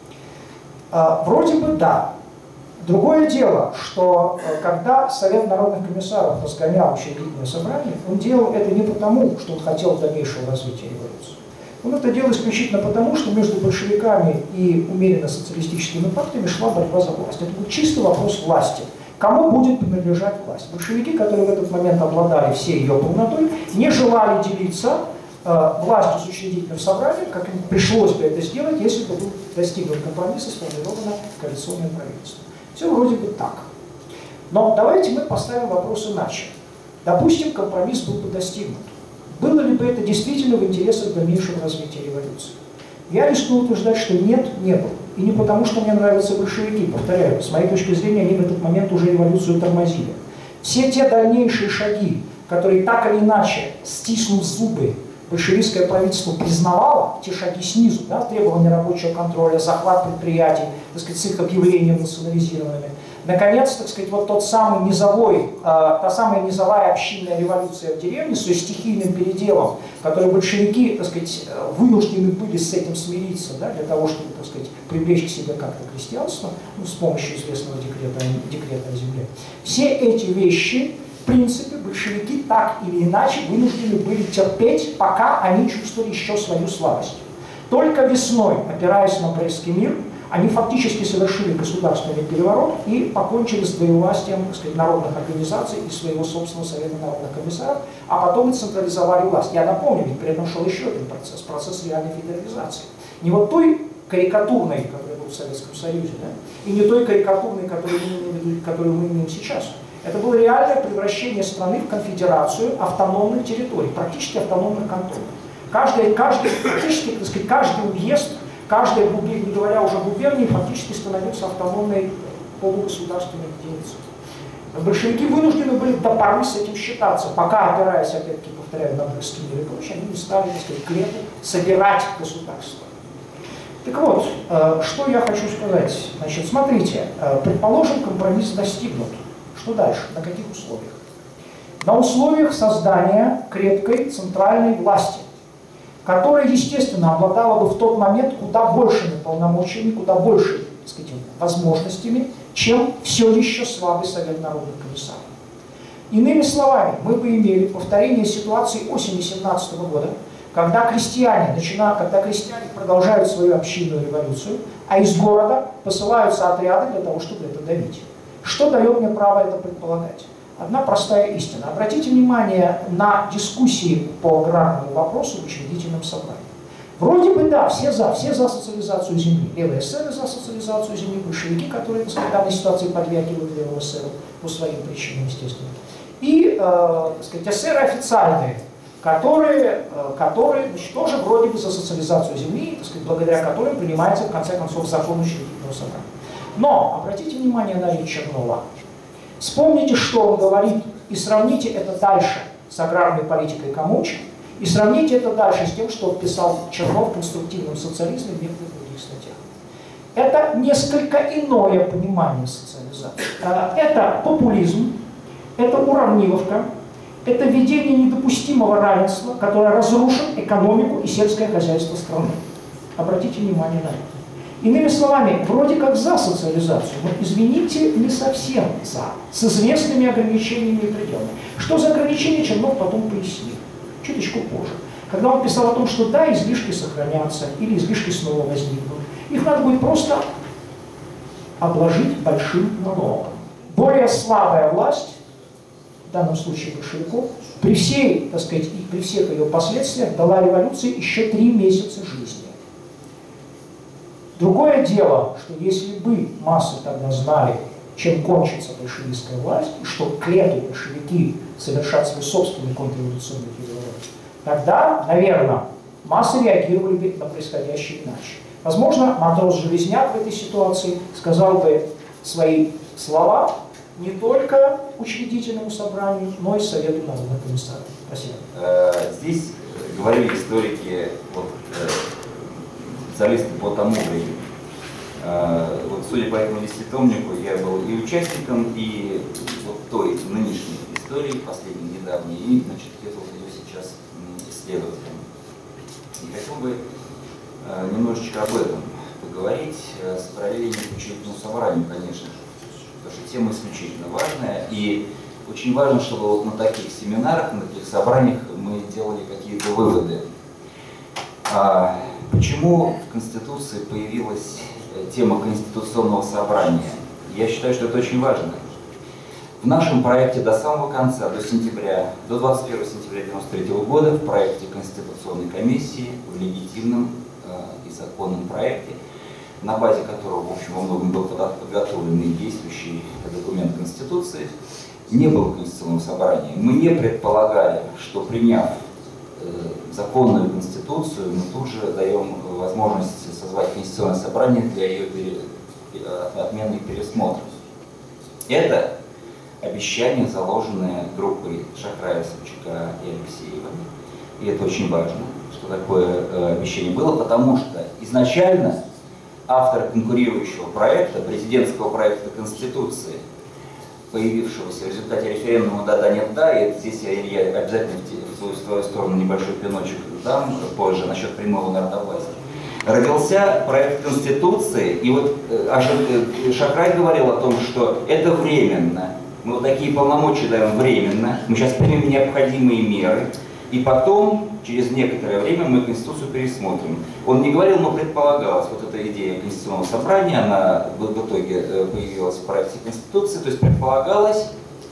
Вроде бы да. Другое дело, что когда Совет народных комиссаров разгонял учредительное собрание, он делал это не потому, что он хотел дальнейшего развития революции. Он это делал исключительно потому, что между большевиками и умеренно социалистическими партиями шла борьба за власть. Это был чисто вопрос власти. Кому будет принадлежать власть? Большевики, которые в этот момент обладали всей ее полнотой, не желали делиться властью с учредительным собранием, как им пришлось бы это сделать, если бы был достигнут компромисс и сформировано коалиционное правительство. Все вроде бы так. Но давайте мы поставим вопрос иначе. Допустим, компромисс был бы достигнут. Было ли бы это действительно в интересах дальнейшего развития революции? Я рискну утверждать, что нет, не было. И не потому, что мне нравятся большевики, повторяю, с моей точки зрения, они в этот момент уже революцию тормозили. Все те дальнейшие шаги, которые так или иначе, стиснув зубы, большевистское правительство признавало, те шаги снизу, да, требования рабочего контроля, захват предприятий, так сказать, с их объявлением национализированными. Наконец, так сказать, вот тот самый низовой, та самая низовая общинная революция в деревне с ее стихийным переделом, который большевики, так сказать, вынуждены были с этим смириться, да, для того, чтобы, так сказать, привлечь к себе как-то крестьянство, ну, с помощью известного декрета о земле. Все эти вещи, в принципе, большевики так или иначе вынуждены были терпеть, пока они чувствовали еще свою слабость. Только весной, опираясь на Брестский мир, они фактически совершили государственный переворот и покончили с двоевластием, так сказать, народных организаций и своего собственного Совета народных комиссаров, а потом и централизовали власть. Я напомню, ведь при этом шел еще один процесс, процесс реальной федерализации. Не вот той карикатурной, которая была в Советском Союзе, да, и не той карикатурной, которую мы имеем сейчас. Это было реальное превращение страны в конфедерацию автономных территорий, практически автономных кантонов. Практически, так сказать, каждый уезд, каждая, не говоря уже губернии, фактически становится автономной полугосударственной единицей. Большевики вынуждены были до поры с этим считаться, пока, опираясь, опять-таки, повторяю, на Брестский мир и прочее, они не стали, так сказать, к лету собирать государство. Так вот, что я хочу сказать. Значит, смотрите, предположим, компромисс достигнут. Что дальше? На каких условиях? На условиях создания крепкой центральной власти, которая, естественно, обладала бы в тот момент куда большими полномочиями, куда большими, так сказать, возможностями, чем все еще слабый Совет народных комиссаров. Иными словами, мы бы имели повторение ситуации осени 1917 года, когда крестьяне продолжают свою общинную революцию, а из города посылаются отряды для того, чтобы это давить. Что дает мне право это предполагать? Одна простая истина. Обратите внимание на дискуссии по аграрному вопросу в учредительном собрании. Вроде бы да, все за социализацию земли. Левые эсеры за социализацию земли, большевики, которые в данной ситуации подвергивают левого эсеру по своим причинам, естественно. И, так сказать, эсеры официальные, которые значит, тоже вроде бы за социализацию земли, так сказать, благодаря которым принимается, в конце концов, закон учредительного собрания. Но обратите внимание на речь Чернова. Вспомните, что он говорит, и сравните это дальше с аграрной политикой Камучи, и сравните это дальше с тем, что писал Чернов в «Конструктивном социализме» в некоторых других статьях. Это несколько иное понимание социализации. Это популизм, это уравниловка, это введение недопустимого равенства, которое разрушит экономику и сельское хозяйство страны. Обратите внимание на это. Иными словами, вроде как за социализацию, но, извините, не совсем за, с известными ограничениями и пределами. Что за ограничения, Чернов потом пояснил, чуточку позже. Когда он писал о том, что да, излишки сохранятся, или излишки снова возникнут, их надо будет просто обложить большим налогом. Более слабая власть, в данном случае большевиков, при всей, так сказать, и при всех ее последствиях дала революции еще 3 месяца жизни. Другое дело, что если бы массы тогда знали, чем кончится большевистская власть, и что к лету большевики совершат свой собственный контрреволюционный переворот, тогда, наверное, массы реагировали бы на происходящее иначе. Возможно, матрос Железняк в этой ситуации сказал бы свои слова не только учредительному собранию, но и Совету народных комиссаров. Спасибо. Здесь говорили историки, специалисты по тому времени. Вот судя по этому десятитомнику, я был и участником, и вот той нынешней истории, последней, недавней, и, значит, я вот ее сейчас исследователем. И хотел бы немножечко об этом поговорить с параллельным учредительным собранием, конечно же, потому что тема исключительно важная, и очень важно, чтобы вот на таких семинарах, на таких собраниях мы делали какие-то выводы. Почему в Конституции появилась тема Конституционного собрания? Я считаю, что это очень важно. В нашем проекте до самого конца, до 21 сентября 1993 года, в проекте Конституционной комиссии, в легитимном и законном проекте, на базе которого, в общем, во многом был подготовлен и действующий документ Конституции, не было Конституционного собрания. Мы не предполагали, что, приняв законную Конституцию, мы тут же даем возможность созвать Конституционное собрание для ее отмены и пересмотра. Это обещание, заложенное группой Шахрая, Собчака и Алексеева. И это очень важно, что такое обещание было, потому что изначально авторы конкурирующего проекта, президентского проекта Конституции, появившегося в результате референдума «да-да, нет-да», и здесь я обязательно в свою сторону небольшой пиночек дам позже насчет прямого народовластия, родился проект Конституции, и вот Шахрай говорил о том, что это временно, мы вот такие полномочия даем временно, мы сейчас примем необходимые меры, и потом, через некоторое время, мы Конституцию пересмотрим. Он не говорил, но предполагалось, вот эта идея Конституционного собрания, она в итоге появилась в проекте Конституции, то есть предполагался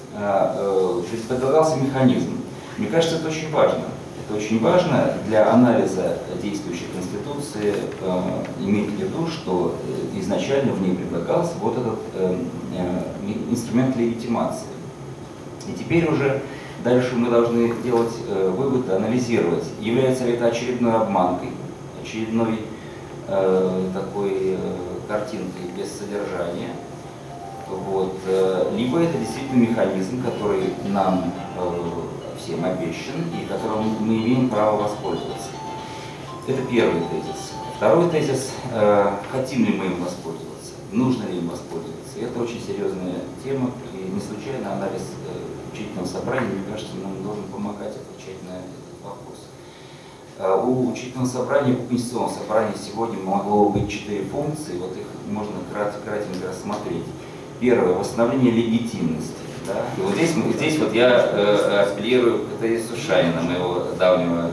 механизм. Мне кажется, это очень важно. Это очень важно для анализа действующей Конституции иметь в виду, что изначально в ней предлагался вот этот инструмент легитимации. И теперь уже дальше мы должны делать вывод, анализировать, является ли это очередной обманкой, очередной такой картинкой без содержания, вот, либо это действительно механизм, который нам всем обещан и которым мы имеем право воспользоваться. Это первый тезис. Второй тезис, хотим ли мы им воспользоваться, нужно ли им воспользоваться. Это очень серьезная тема, и не случайно анализ учредительного собрания, мне кажется, нам должен помогать отвечать на этот вопрос. У учредительного собрания, у Конституционного собрания сегодня могло быть 4 функции, вот их можно кратенько рассмотреть. Первое – восстановление легитимности. Да? И вот здесь вот я апеллирую к тезису Шанина, моего давнего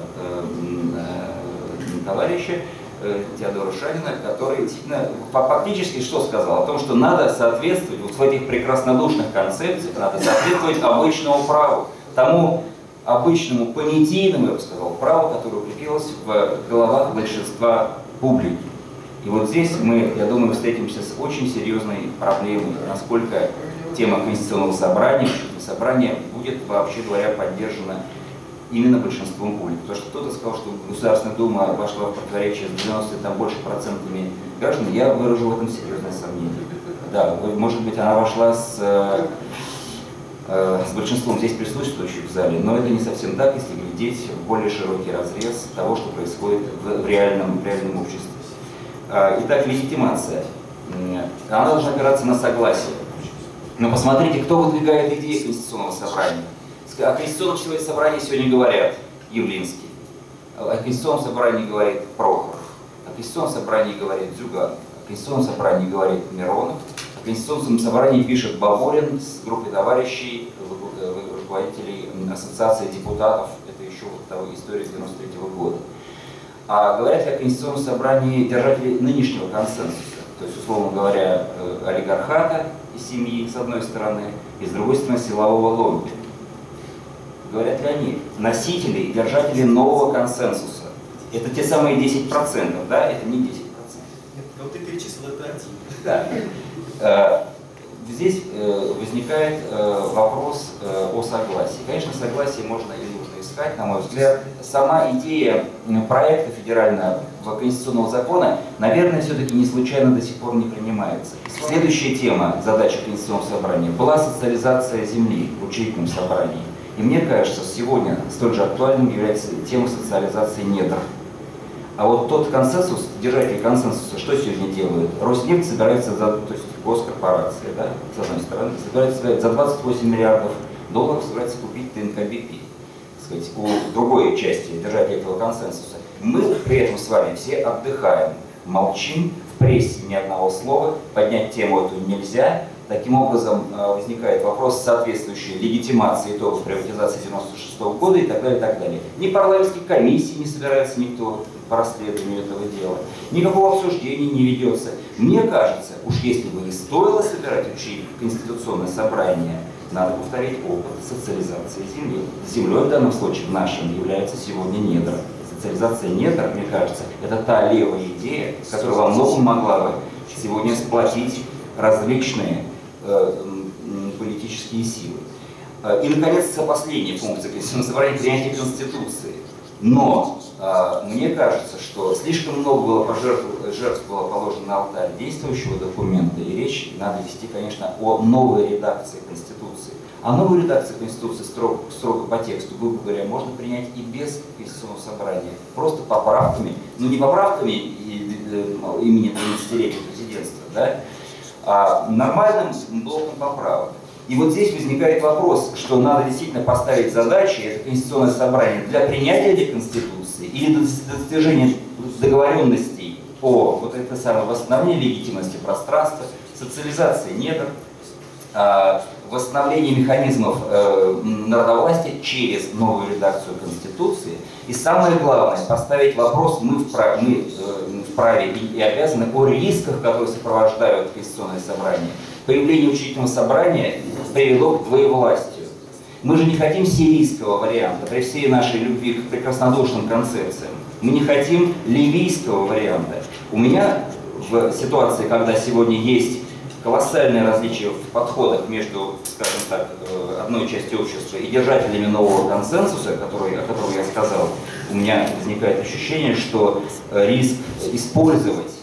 товарища, Теодора Шанина, который действительно фактически что сказал? О том, что надо соответствовать, вот в этих прекраснодушных концепциях, надо соответствовать обычному праву, тому обычному понятийному, я бы сказал, праву, которое укрепилось в головах большинства публики. И вот здесь мы, я думаю, встретимся с очень серьезной проблемой, насколько тема Конституционного собрания будет, вообще говоря, поддержана именно большинством публики. Потому что кто-то сказал, что Государственная Дума вошла в противоречие с 90 там, больше процентами граждан, я выражу в этом серьезное сомнение. Да, может быть, она вошла с большинством здесь присутствующих в зале, но это не совсем так, если глядеть в более широкий разрез того, что происходит в реальном обществе. Итак, легитимация. Она должна опираться на согласие. Но посмотрите, кто выдвигает идеи Конституционного собрания. О Конституционном собрании сегодня говорят Явлинский, о Конституционном собрании говорит Прохоров, о Конституционном собрании говорит Зюганов, о Конституционном собрании говорит Миронов, о Конституционном собрании пишет Бабурин с группой товарищей, руководителей Ассоциации депутатов, это еще вот того история 93-го года. А говорят ли о Конституционном собрании держатели нынешнего консенсуса, то есть, условно говоря, олигархата и семьи с одной стороны, и с другой стороны силового лобби. Говорят ли они, носители и держатели нового консенсуса? Это те самые 10%, да? Это не 10%. Нет, вот ты перечислил, это один. Да. Здесь возникает вопрос о согласии. Конечно, согласие можно и нужно искать, на мой взгляд. Сама идея проекта федерального конституционного закона, наверное, все-таки не случайно до сих пор не принимается. Следующая тема, задача Конституционного собрания, была социализация земли в учредительном собрании. И мне кажется, сегодня столь же актуальным является тема социализации недр. А вот тот консенсус, держатели консенсуса, что сегодня делают? Роснефть собирается, то есть госкорпорация, да, с одной стороны, собирается за 28 миллиардов долларов собирается купить ТНК-БП. У другой части держателей этого консенсуса. Мы при этом с вами все отдыхаем, молчим, в прессе ни одного слова, поднять тему эту нельзя. Таким образом возникает вопрос соответствующей легитимации итогов приватизации 1996 года и так далее, и так далее. Ни парламентских комиссий не собирается никто по расследованию этого дела, никакого обсуждения не ведется. Мне кажется, уж если бы и стоило собирать конституционное собрание, надо повторить опыт социализации земли. Землей в данном случае в нашем является сегодня недра. Социализация недр, мне кажется, это та левая идея, которая во многом могла бы сегодня сплотить различные политические силы. И, наконец, последняя функция Конституционного собрания — принятие Конституции. Но мне кажется, что слишком много было жертв было положено на алтарь действующего документа, и речь надо вести, конечно, о новой редакции Конституции. А новую редакцию Конституции строго по тексту, грубо говоря, можно принять и без Конституционного собрания, просто поправками, ну не поправками имени 30-летия президентства, да, а нормальным блоком поправок. И вот здесь возникает вопрос, что надо действительно поставить задачи, это Конституционное собрание, для принятия этой Конституции или для достижения договоренностей по вот это самое восстановлению легитимности пространства, социализации недр, восстановление механизмов народовластия через новую редакцию Конституции. И самое главное, поставить вопрос, мы вправе и обязаны о рисках, которые сопровождают Конституционное собрание. Появление учредительного собрания привело к двоевластию. Мы же не хотим сирийского варианта, при всей нашей любви к прекраснодушным концепциям. Мы не хотим ливийского варианта. У меня в ситуации, когда сегодня есть колоссальные различия в подходах между, скажем так, одной частью общества и держателями нового консенсуса, о котором я сказал, у меня возникает ощущение, что риск использовать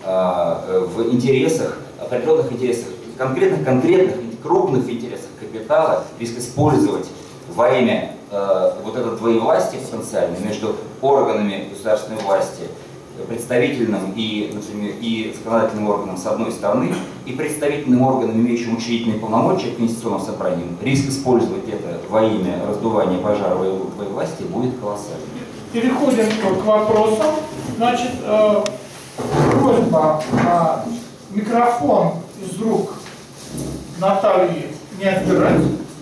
в интересах, определенных интересах, конкретных, крупных интересах капитала, риск использовать во имя вот это двоевластие потенциальное между органами государственной власти, представительным и, например, и законодательным органом с одной стороны, и представительным органом, имеющим учредительные полномочия, Конституционным собранием, риск использовать это во имя раздувания пожара двоевластия будет колоссальным. Переходим к вопросам. Значит, просьба микрофон из рук Натальи не отбирать,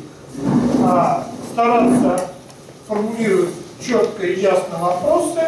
а стараться формулировать четко и ясно вопросы.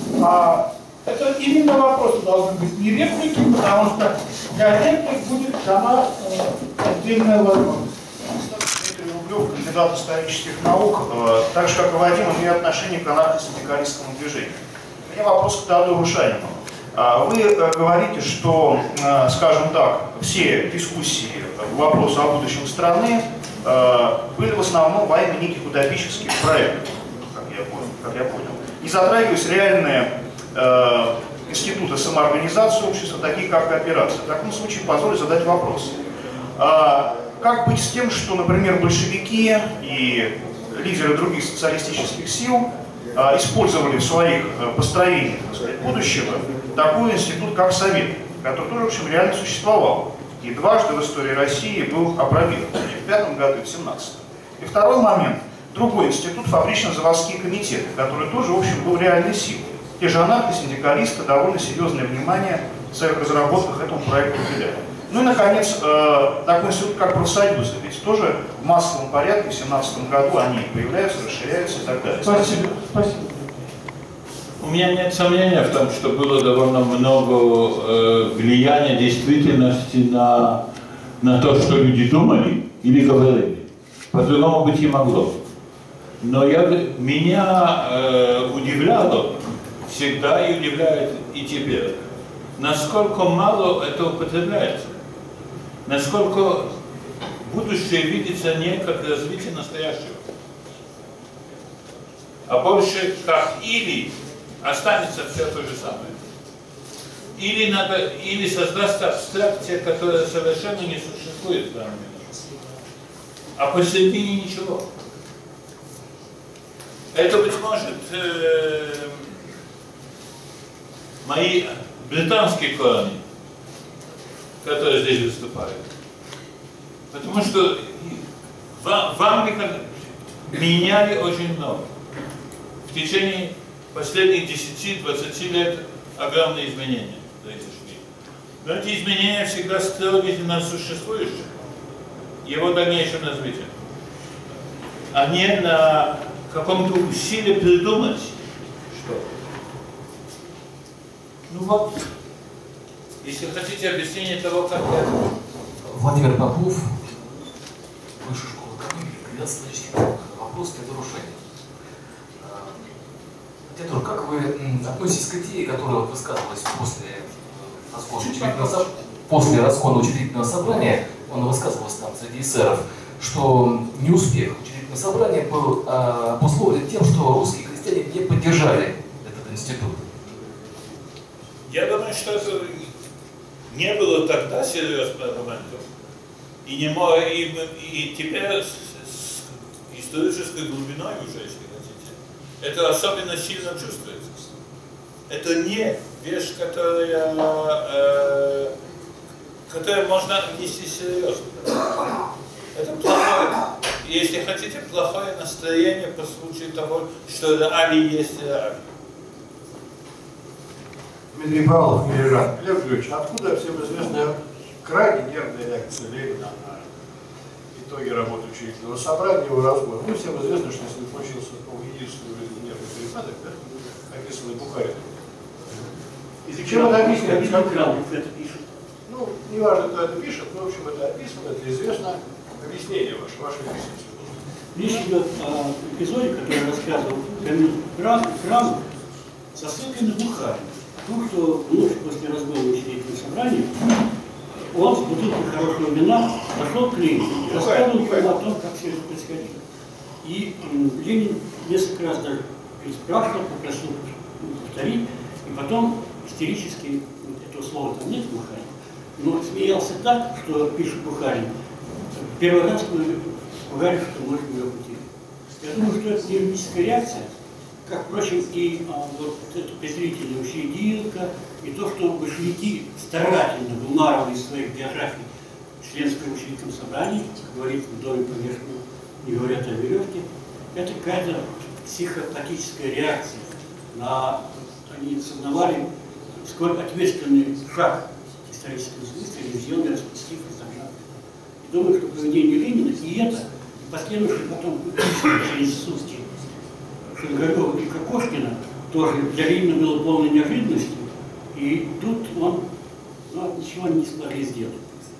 Это именно вопросы должны быть, не реплики, потому что для реплик будет дана отдельная возможность. Дмитрий Рублев, кандидат исторических наук, так же, как и Вадим, имею отношение к анархо-синдикалистскому движению. У меня вопрос к Теодору Шанину. Вы говорите, что, скажем так, все дискуссии по вопросу о будущем страны были в основном во имя неких утопических проектов, как я понял, и затрагивались реальные институты самоорганизации общества, такие как кооперация. В таком случае позволю задать вопрос. Как быть с тем, что, например, большевики и лидеры других социалистических сил использовали в своих построениях, так сказать, будущего такой институт, как Совет, который тоже, в общем, реально существовал. И дважды в истории России был опробирован, в 5 году и в 17. И второй момент. Другой институт, фабрично-заводские комитеты, который тоже, в общем, был реальной силой. Те же анархо-синдикалисты довольно серьезное внимание в своих разработках этому проекту уделяли. Ну и, наконец, такой институт, как профсоюзы, ведь тоже в массовом порядке в 17 году они появляются, расширяются и так далее. Спасибо. Спасибо. У меня нет сомнения в том, что было довольно много влияния действительности на то, что люди думали или говорили. По-другому быть не могло. Но меня удивляло, всегда и удивляет и теперь, насколько мало это употребляется, насколько будущее видится не как развитие настоящего, а больше как или останется все то же самое, или создастся абстракция, которая совершенно не существует в данный момент, а посередине ничего. Это, быть может, мои британские корни, которые здесь выступают. Потому что в Англии меняли очень много. В течение последних 10-20 лет огромные изменения произошли. Но эти изменения всегда строились на существующем, его дальнейшем развитии, а не на каком-то усилии придумать что-то. Ну вот, если хотите объяснение того, как это. Владимир Попов, Высшая школа экономики, кандидат исторических наук. Вопрос для нарушения. Теодор, как вы относитесь к идее, которая высказывалась после раскола учредительного собрания, он высказывался там среди эсеров, что неуспех учредительного собрания был обусловлен тем, что русские крестьяне не поддержали этот институт? Я думаю, что это не было тогда серьезным аргументом. И теперь с исторической глубиной уже, если хотите, это особенно сильно чувствуется. Это не вещь, которая можно отнести серьезно. Это плохое, если хотите, плохое настроение по случаю того, что реалии есть реалии. Дмитрий Павлов, Мирижан. Лев Юрьевич, откуда всем известная крайне нервная реакция Ленина на итоги работы учредительного собрания, его разбор? Ну, всем известно, что если случился единственный нервный припадок, да, описанный Бухарин. И зачем это объяснять? Ну, не важно, кто это пишет, но, в общем, это описано, это известно. Объяснение ваше объяснение. Речь идет о эпизоде, который рассказывал Камил Крам со ссылкой на Бухарина. О том, что в ночь после разгона учредительного собрания он с бутылкой хорошего вина пошел к Ленину и рассказывал ему о том, как все это происходило. И Ленин несколько раз даже переспрашивал, попросил повторить, и потом истерически, этого слова там нет в Бухарине, но смеялся так, что пишет Бухарин, первый раз мы говорили, что может быть потерять. Я думаю, что это нервическая реакция, как, впрочем, и вот эта презрительная учредилка, и то, что большевики старательно вымарывали из своих биографий членское учредительное собрание, как говорится, в доме повешенного, не говорят о веревке, это какая-то психопатическая реакция. Они сознавали, сколь ответственный шаг исторического смысла они сделали, распустив и загнав. И думаю, что поведение Ленина и это, и последующие потом через сутки Шульгова и Кокошкина тоже для Ленина было полной неожиданностью, и тут он ничего не смогли сделать.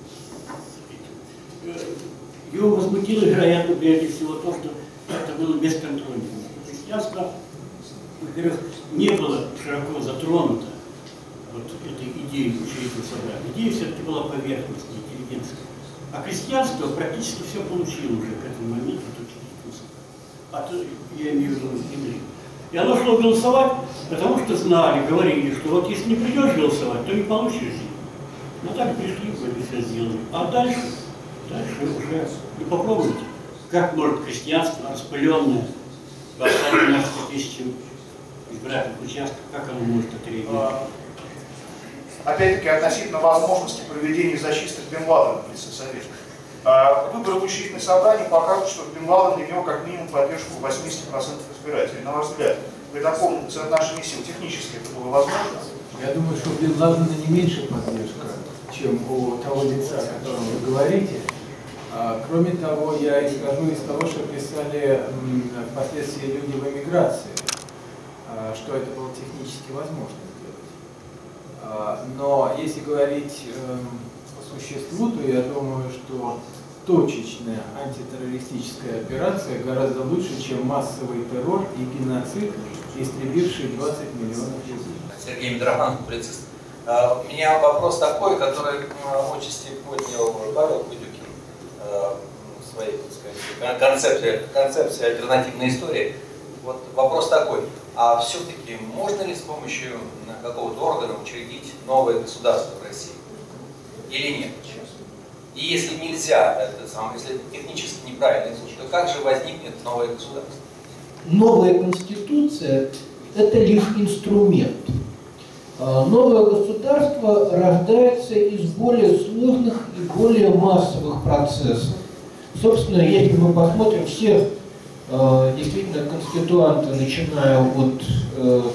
Его возмутило, вероятно, прежде всего то, что это было бесконтрольно. Христианство, во-первых, не было широко затронуто вот этой идеей учредительного собрания. Идея все-таки была поверхностной, интеллигентской. А крестьянство практически все получило уже к этому моменту от учредительного собрания. Я имею в виду земли. И оно шло голосовать, потому что знали, говорили, что вот если не придешь голосовать, то не получишь землю. Но так пришли, вроде все сделали. А дальше уже и попробуйте, как может крестьянство, распыленное по 12 тысячам избирательных участков, как оно может отреагировать? Опять-таки, относительно возможности проведения зачисток Бен Ладена при Совете. Выборы в учредительное собрание покажут, что Бен Ладен имел как минимум поддержку 80% избирателей. На ваш взгляд, при таком соотношении сил технически это было возможно? Я думаю, что у Бен Ладена не меньше поддержка, чем у того лица, о котором вы говорите. Кроме того, я исхожу из того, что писали впоследствии люди в эмиграции, что это было технически возможно сделать. Но если говорить по существу, то я думаю, что точечная антитеррористическая операция гораздо лучше, чем массовый террор и геноцид, истребивший 20 миллионов людей. Сергей Митрофанов, публицист. У меня вопрос такой, который отчасти поднял Павел Кудюкин в своей, так сказать, концепции альтернативной истории. Вот вопрос такой. А все-таки можно ли с помощью какого-то органа учредить новое государство в России? Или нет? И если нельзя, если это технически неправильный случай, то как же возникнет новое государство? Новая конституция – это лишь инструмент. Новое государство рождается из более сложных и более массовых процессов. Собственно, если мы посмотрим все действительно конституанты, начиная от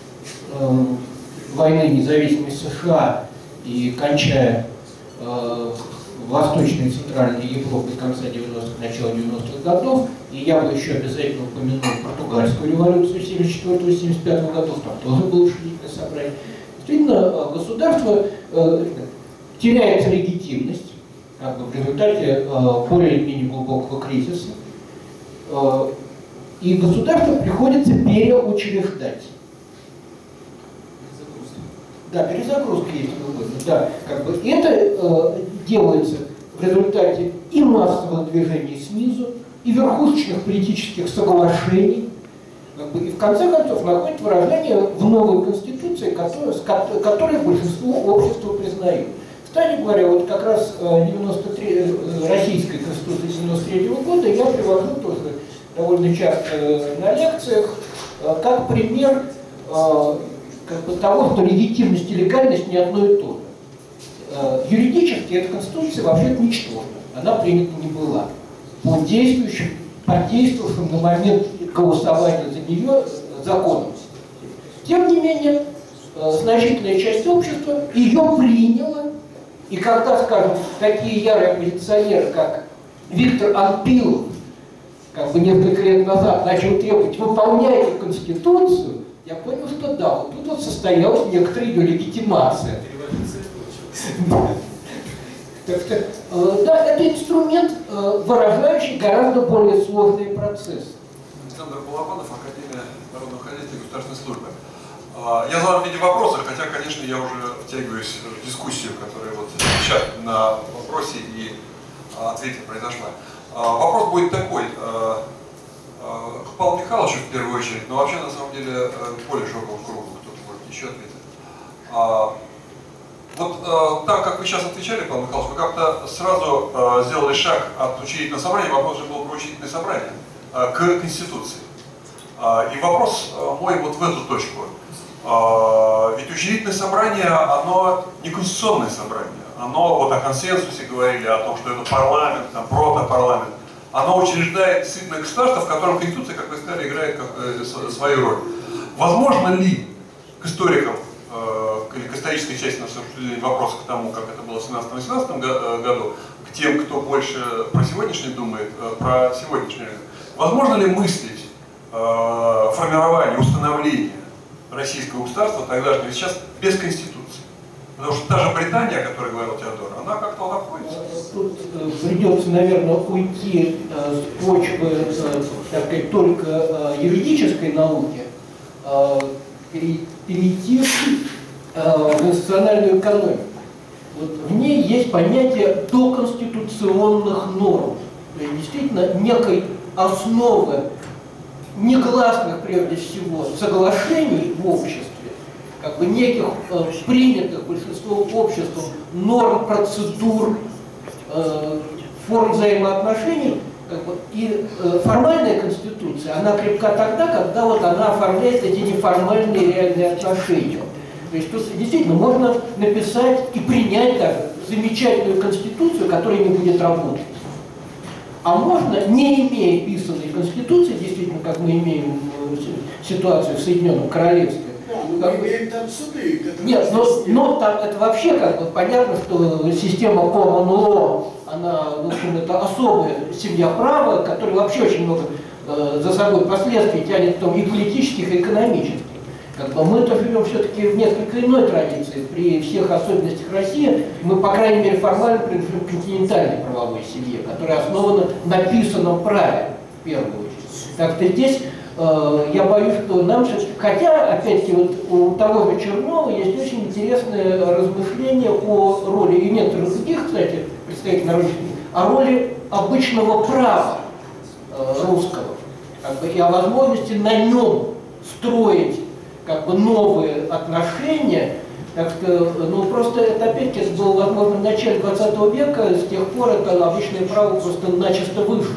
войны независимости США и кончая Восточной и Центральной Европой конца 90-х, начала 90-х годов, и я бы еще обязательно упомянул португальскую революцию 74-75 годов, там тоже было учредительное собрание. Действительно, государство теряет легитимность как бы, в результате более или менее глубокого кризиса, и государство приходится переучреждать. Да, перезагрузка есть угодно. Да, как бы это делается в результате и массовых движений снизу, и верхушечных политических соглашений, как бы, и в конце концов находит выражение в новой конституции, которую большинство общества признают. Кстати говоря, вот как раз российской конституции 93 года я привожу тоже довольно часто на лекциях как пример как бы того, что легитимность и легальность не одно и то же. Юридически эта конституция вообще-то ничтожна. Она принята не была. По действовавшим на момент голосования за нее законам. Тем не менее, значительная часть общества ее приняла. И когда, скажем, такие ярые оппозиционеры, как Виктор Анпилов, как бы несколько лет назад начал требовать «выполняйте Конституцию», я понял, что да, вот тут вот состоялась некоторая ее легитимация. Да, это инструмент, выражающий гораздо более сложные процессы. Александр Балабанов, Академия народного хозяйства и государственной службы. Я задал в виде вопроса, хотя, конечно, я уже втягиваюсь в дискуссию, которая вот сейчас на вопросе и ответе произошла. Вопрос будет такой. К Павлу Михайловичу в первую очередь, но вообще на самом деле более широкому кругу, кто-то может еще ответить. Вот так как вы сейчас отвечали, Павел Михайлович, вы как-то сразу сделали шаг от учредительного собрания, вопрос же был про учредительное собрание, к Конституции. И вопрос мой вот в эту точку. Ведь учредительное собрание, оно не конституционное собрание. Оно, вот о консенсусе говорили, о том, что это парламент, там, протопарламент. Оно учреждает действительно государство, в котором Конституция, как вы сказали, играет свою роль. Возможно ли к историкам, или к исторической части нашего обсуждения вопроса к тому, как это было в 17-18 году, к тем, кто больше про сегодняшний думает, про сегодняшний, возможно ли мыслить формирование, установление российского государства тогдашнего сейчас без Конституции? Потому что та же Британия, о которой говорил Теодор, она как-то находится. Тут придется, наверное, уйти с почвы, так сказать, только юридической науки, перейти в национальную экономику. Вот в ней есть понятие доконституционных норм. То есть действительно некой основы негласных, прежде всего, соглашений в обществе, как бы неких принятых большинством обществом норм, процедур, форм взаимоотношений, как бы, и формальная конституция, она крепка тогда, когда вот она оформляет эти неформальные реальные отношения. То есть тут действительно можно написать и принять даже замечательную конституцию, которая не будет работать. А можно, не имея писанной конституции, действительно, как мы имеем ситуацию в Соединенном Королевстве. Мы имеем там суды. Нет, но там это вообще как бы понятно, что система common law, она, в общем, это особая семья права, которая вообще очень много за собой последствий тянет в том и политических, и экономических. Как бы мы-то живем все-таки в несколько иной традиции. При всех особенностях России мы, по крайней мере, формально принадлежим к континентальной правовой семье, которая основана на писанном праве, в первую очередь. Так что здесь я боюсь, что нам сейчас... Хотя, опять-таки, вот у того же Чернова есть очень интересное размышление о роли, и некоторых других, кстати, представителей народных, о роли обычного права русского, как бы, и о возможности на нем строить как бы новые отношения. Так что, ну просто это опять-таки было возможно в начале 20 века, с тех пор это обычное право просто начисто вышло.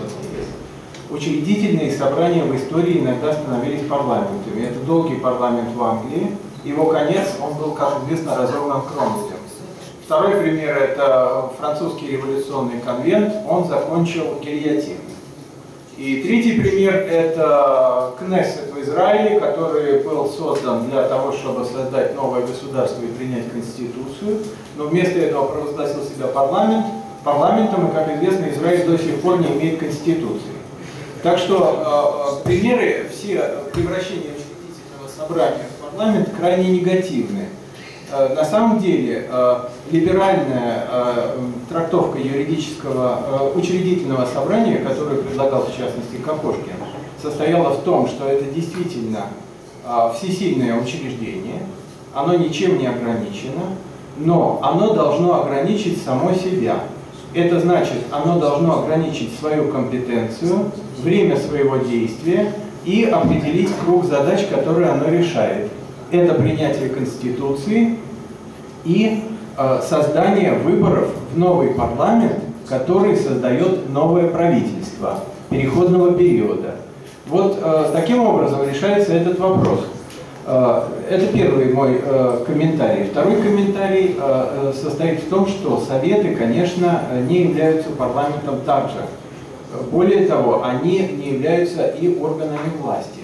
Учредительные собрания в истории иногда становились парламентами. Это долгий парламент в Англии, его конец, он был, как известно, разорван Кромвелем. Второй пример – это французский революционный конвент, он закончил гильотиной. И третий пример – это Кнессет в Израиле, который был создан для того, чтобы создать новое государство и принять конституцию, но вместо этого провозгласил себя парламентом, и, как известно, Израиль до сих пор не имеет конституции. Так что примеры все превращения учредительного собрания в парламент крайне негативны. На самом деле либеральная трактовка юридического учредительного собрания, которую предлагал в частности Кокошкин, состояла в том, что это действительно всесильное учреждение, оно ничем не ограничено, но оно должно ограничить само себя. Это значит, оно должно ограничить свою компетенцию, время своего действия и определить круг задач, которые оно решает. Это принятие Конституции и создание выборов в новый парламент, который создает новое правительство переходного периода. Вот таким образом решается этот вопрос. Это первый мой комментарий. Второй комментарий состоит в том, что Советы, конечно, не являются парламентом также. Более того, они не являются и органами власти.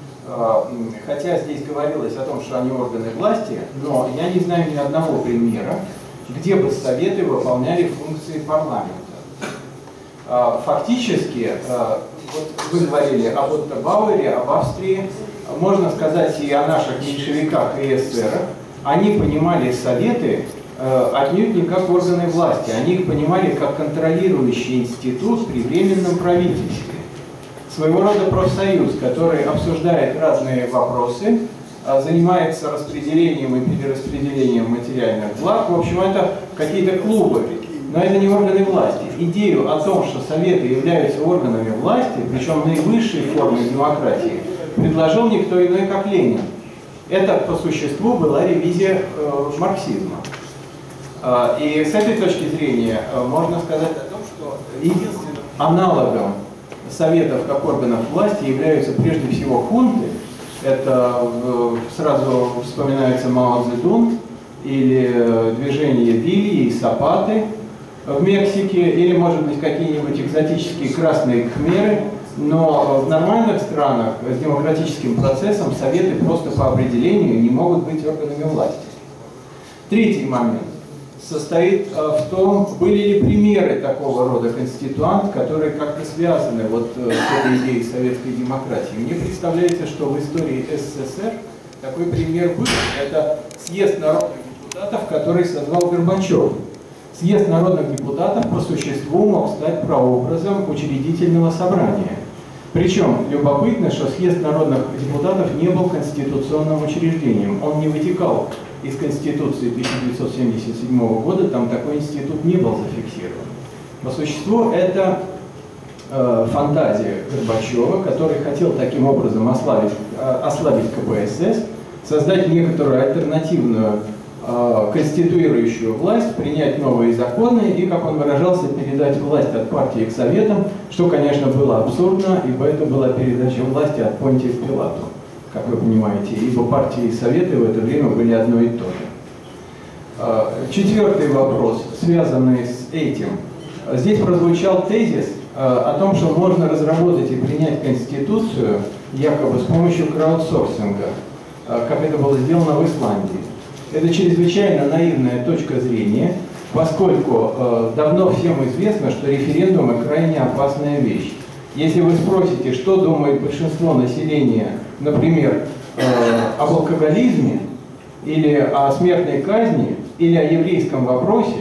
Хотя здесь говорилось о том, что они органы власти, но я не знаю ни одного примера, где бы Советы выполняли функции парламента. Фактически, вот вы говорили об Отто Бауэре, об Австрии, можно сказать и о наших меньшевиках и эсерах. Они понимали Советы отнюдь не как органы власти, они их понимали как контролирующий институт при временном правительстве. Своего рода профсоюз, который обсуждает разные вопросы, занимается распределением и перераспределением материальных благ. В общем, это какие-то клубы, но это не органы власти. Идею о том, что Советы являются органами власти, причем наивысшей формой демократии, предложил никто иной, как Ленин. Это по существу была ревизия марксизма. И с этой точки зрения можно сказать о том, что единственным аналогом Советов как органов власти являются прежде всего хунты. Это сразу вспоминается Мао Цзэдун или движение Вильи и Сапаты в Мексике, или, может быть, какие-нибудь экзотические красные кхмеры. Но в нормальных странах с демократическим процессом Советы просто по определению не могут быть органами власти. Третий момент состоит в том, были ли примеры такого рода конституант, которые как-то связаны вот с этой идеей советской демократии. Мне представляется, что в истории СССР такой пример был. Это съезд народных депутатов, который созвал Горбачев. Съезд народных депутатов по существу мог стать прообразом учредительного собрания. Причем любопытно, что съезд народных депутатов не был конституционным учреждением. Он не вытекал из Конституции 1977 года, там такой институт не был зафиксирован. По существу это фантазия Горбачева, который хотел таким образом ослабить КПСС, создать некоторую альтернативную конституирующую власть, принять новые законы и, как он выражался, передать власть от партии к Советам, что, конечно, было абсурдно, ибо это была передача власти от Понтия к Пилату, как вы понимаете, ибо партии и Советы в это время были одно и то же. Четвертый вопрос, связанный с этим. Здесь прозвучал тезис о том, что можно разработать и принять Конституцию якобы с помощью краудсорсинга, как это было сделано в Исландии. Это чрезвычайно наивная точка зрения, поскольку давно всем известно, что референдумы крайне опасная вещь. Если вы спросите, что думает большинство населения, например, об алкоголизме, или о смертной казни, или о еврейском вопросе,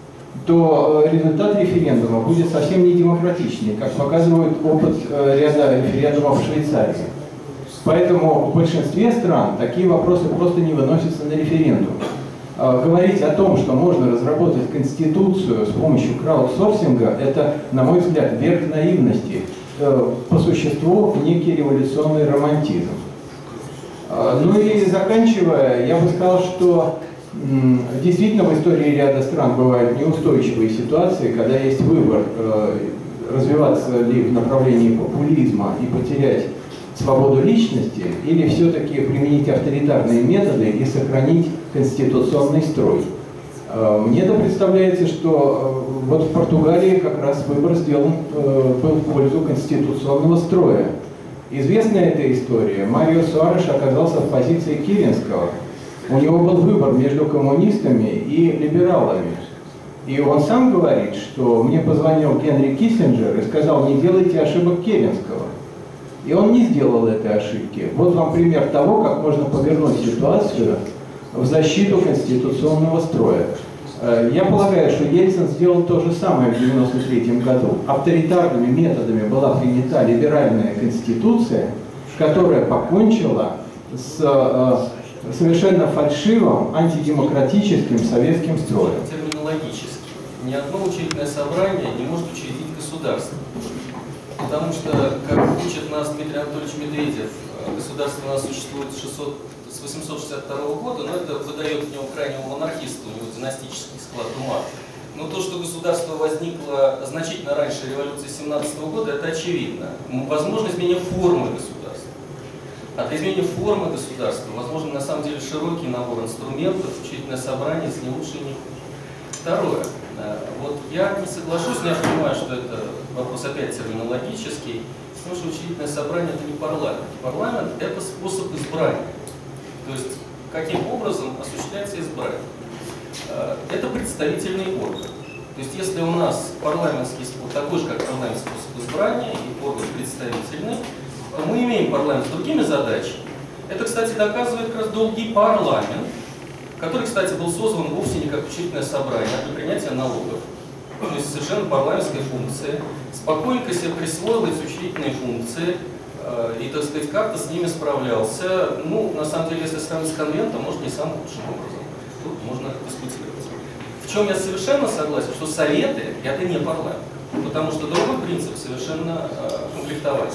то результат референдума будет совсем не демократичный, как показывает опыт ряда референдумов в Швейцарии. Поэтому в большинстве стран такие вопросы просто не выносятся на референдум. Говорить о том, что можно разработать конституцию с помощью краудсорсинга, это, на мой взгляд, верх наивности. По существу некий революционный романтизм. Ну и заканчивая, я бы сказал, что действительно в истории ряда стран бывают неустойчивые ситуации, когда есть выбор, развиваться ли в направлении популизма и потерять свободу личности или все-таки применить авторитарные методы и сохранить конституционный строй? Мне-то представляется, что вот в Португалии как раз выбор сделан был в пользу конституционного строя. Известная эта история. Марио Суареш оказался в позиции Керенского. У него был выбор между коммунистами и либералами. И он сам говорит, что мне позвонил Генри Киссинджер и сказал: не делайте ошибок Керенского. И он не сделал этой ошибки. Вот вам пример того, как можно повернуть ситуацию в защиту конституционного строя. Я полагаю, что Ельцин сделал то же самое в 1993 году. Авторитарными методами была принята либеральная конституция, которая покончила с совершенно фальшивым антидемократическим советским строем. Терминологически. Ни одно учредительное собрание не может учредить государство. Потому что, как учит нас Дмитрий Анатольевич Медведев, государство у нас существует с 862 года, но это выдает в него крайнего монархиста, у него династический склад ума. Но то, что государство возникло значительно раньше революции 17 года, это очевидно. Возможно изменение формы государства. От изменения формы государства возможно на самом деле широкий набор инструментов, учредительное собрание, если не лучше, не хуже. Второе. Вот я не соглашусь, но я понимаю, что это вопрос опять терминологический, потому что учредительное собрание это не парламент. Парламент это способ избрания. То есть каким образом осуществляется избрание. Это представительный орган. То есть если у нас парламентский способ, такой же как парламентский способ избрания и орган представительный, то мы имеем парламент с другими задачами. Это, кстати, доказывает как раз долгий парламент, который, кстати, был создан вовсе не как учредительное собрание, а для принятия налогов. То есть совершенно парламентская функция. Спокойненько себе присвоил эти учредительные функции и, так сказать, как-то с ними справлялся. Ну, на самом деле, если сравнить с конвентом, может, не самым лучшим образом. Тут можно дискутировать. В чем я совершенно согласен, что советы – это не парламент. Потому что другой принцип совершенно комплектовать.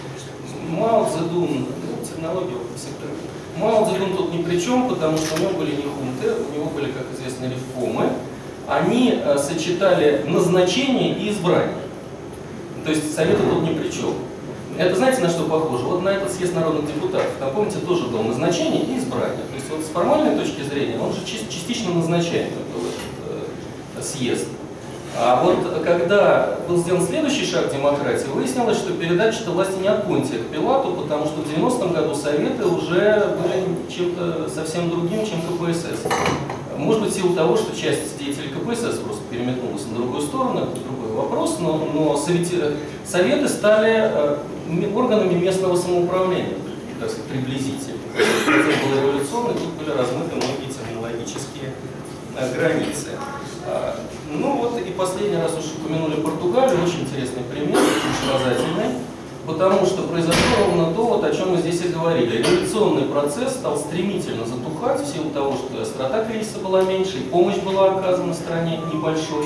Мао Цзэдун, технология всегда. Мао Цзэдун тут ни при чем, потому что у него были не хунты, у него были, как известно, реформы. Они сочетали назначение и избрание. То есть советы тут ни при чем. Это знаете, на что похоже? Вот на этот съезд народных депутатов. Там, помните, тоже было назначение и избрание. То есть вот с формальной точки зрения он же частично назначаемый был этот съезд. А вот когда был сделан следующий шаг демократии, выяснилось, что передача власти не от Понтия к Пилату, потому что в 90-м году советы уже были чем-то совсем другим, чем КПСС. Может быть, в силу того, что часть деятелей КПСС просто переметнулась на другую сторону, это другой вопрос, но советы стали органами местного самоуправления, так сказать, приблизительно. Это было революционно, тут были размыты многие терминологические границы. Ну вот и последний раз уж упомянули Португалию, очень интересный пример, очень показательный, потому что произошло ровно то, вот, о чем мы здесь и говорили. Революционный процесс стал стремительно затухать в силу того, что острота кризиса была меньше, и помощь была оказана стране небольшой,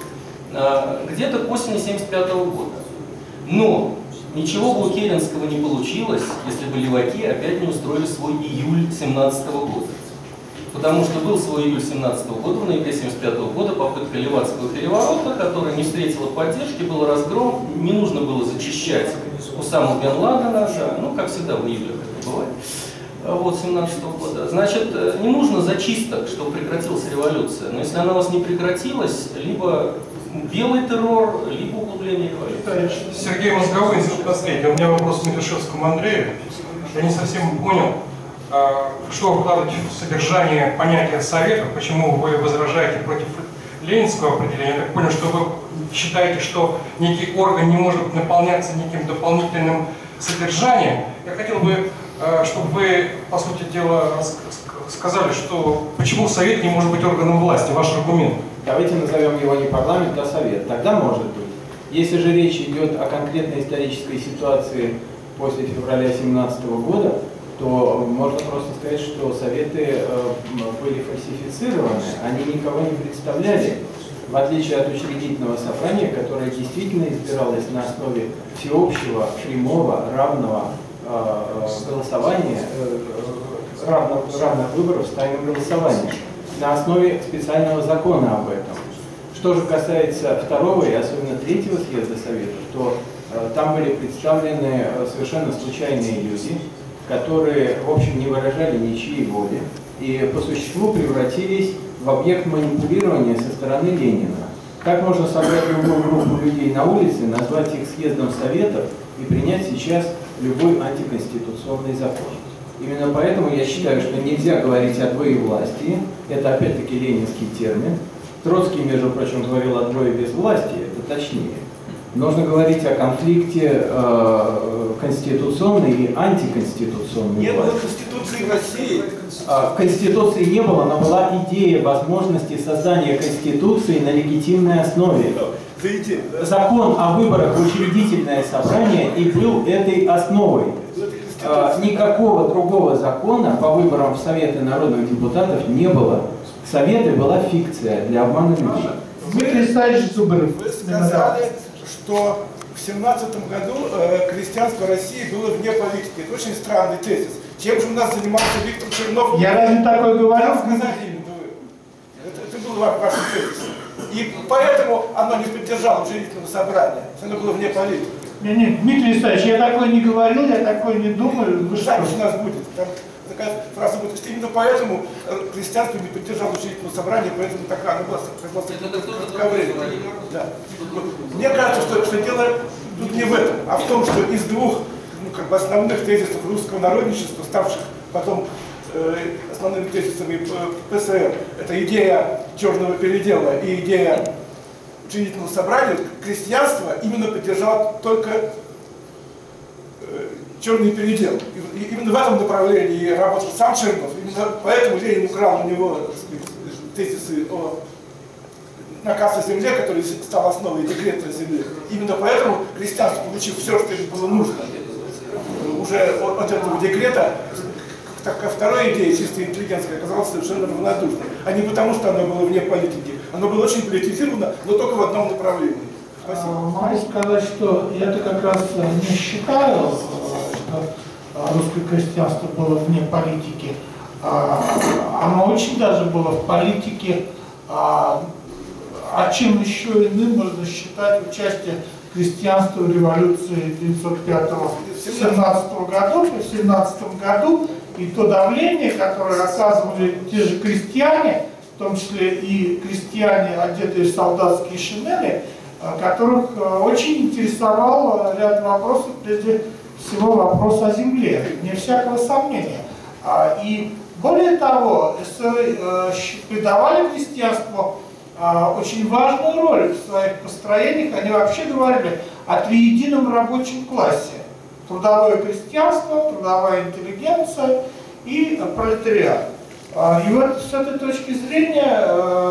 где-то к осени 1975 года. Но ничего бы у Керенского не получилось, если бы леваки опять не устроили свой июль 1917 года. Потому что был свой июль 1917 года, в ноябре 1975 года попытка Левадского переворота, которая не встретила поддержки, был разгром, не нужно было зачищать Усаму бен Ладена, ну, как всегда в июле это бывает, вот, 1917 года. Значит, не нужно зачисток, чтобы прекратилась революция, но если она у вас не прекратилась, либо белый террор, либо углубление революции. Сергей Мозговой, институт наследия. У меня вопрос к Митушевскому Андрею. Я не совсем понял, что вкладывать в содержание понятия советов, почему вы возражаете против ленинского определения. Я так понял, что вы считаете, что некий орган не может наполняться неким дополнительным содержанием. Я хотел бы, чтобы вы, по сути дела, сказали, что почему совет не может быть органом власти, ваш аргумент. Давайте назовем его не парламент, а совет. Тогда может быть. Если же речь идет о конкретной исторической ситуации после февраля 2017 года, то можно просто сказать, что советы были фальсифицированы, они никого не представляли, в отличие от учредительного собрания, которое действительно избиралось на основе всеобщего, прямого, равного голосования, равных выборов с тайным голосованием, на основе специального закона об этом. Что же касается второго и особенно третьего съезда Советов, то Там были представлены совершенно случайные люди, которые, в общем, не выражали ничьей воли и по существу превратились в объект манипулирования со стороны Ленина. Как можно собрать любую группу людей на улице, назвать их съездом советов и принять сейчас любой антиконституционный закон? Именно поэтому я считаю, что нельзя говорить о двоевластии. Это опять-таки ленинский термин. Троцкий, между прочим, говорил о двоебезвластии, это точнее. Нужно говорить о конфликте конституционной и антиконституционной Не было власти. Конституции в России. Конституции не было, но была идея возможности создания Конституции на легитимной основе. Закон о выборах в учредительное собрание и был этой основой. Никакого другого закона по выборам в Советы народных депутатов не было. Советы была фикция для обмана людей. Вы сказали, что в 17 году крестьянство России было вне политики. Это очень странный тезис. Чем же у нас занимался Виктор Чернов? Я разве такое говорил? Это был ваш тезис. И поэтому оно не поддержало учредительного собрания. Оно было вне политики. Нет, Дмитрий Александрович, я такое не говорил, я такое не думаю. Вы знаете, что у нас будет. Там такая фраза будет. Именно поэтому крестьянство не поддержало учредительного собрания, поэтому такая она была согласна. Да. Мне кажется, что дело тут не в этом, а в том, что из двух основных тезисов русского народничества, ставших потом основными тезисами ПСР, это идея черного передела и идея учредительного собрания, крестьянство именно поддержало только черный передел. И именно в этом направлении работал сам Чернов. Именно поэтому Ленин украл у него тезисы о наказ о земле, который стал основой декрета о земле. Именно поэтому крестьянство, получив все, что им было нужно, уже от этого декрета, ко второй идее, чисто интеллигентской, оказалось совершенно равнодушной. А не потому, что оно было вне политики. Оно было очень политизировано, но только в одном направлении. Спасибо. Могу сказать, что я-то как раз не считаю, что русское крестьянство было вне политики. Оно очень даже было в политике. А чем еще иным можно считать участие крестьянства в революции 1905-17 годов и в 17 году, и то давление, которое оказывали те же крестьяне, в том числе и крестьяне, одетые в солдатские шинели, которых очень интересовал ряд вопросов, прежде всего вопрос о земле, не всякого сомнения. И более того, придавали крестьянству очень важную роль в своих построениях. Они вообще говорили о триедином рабочем классе. Трудовое крестьянство, трудовая интеллигенция и пролетариат. И вот с этой точки зрения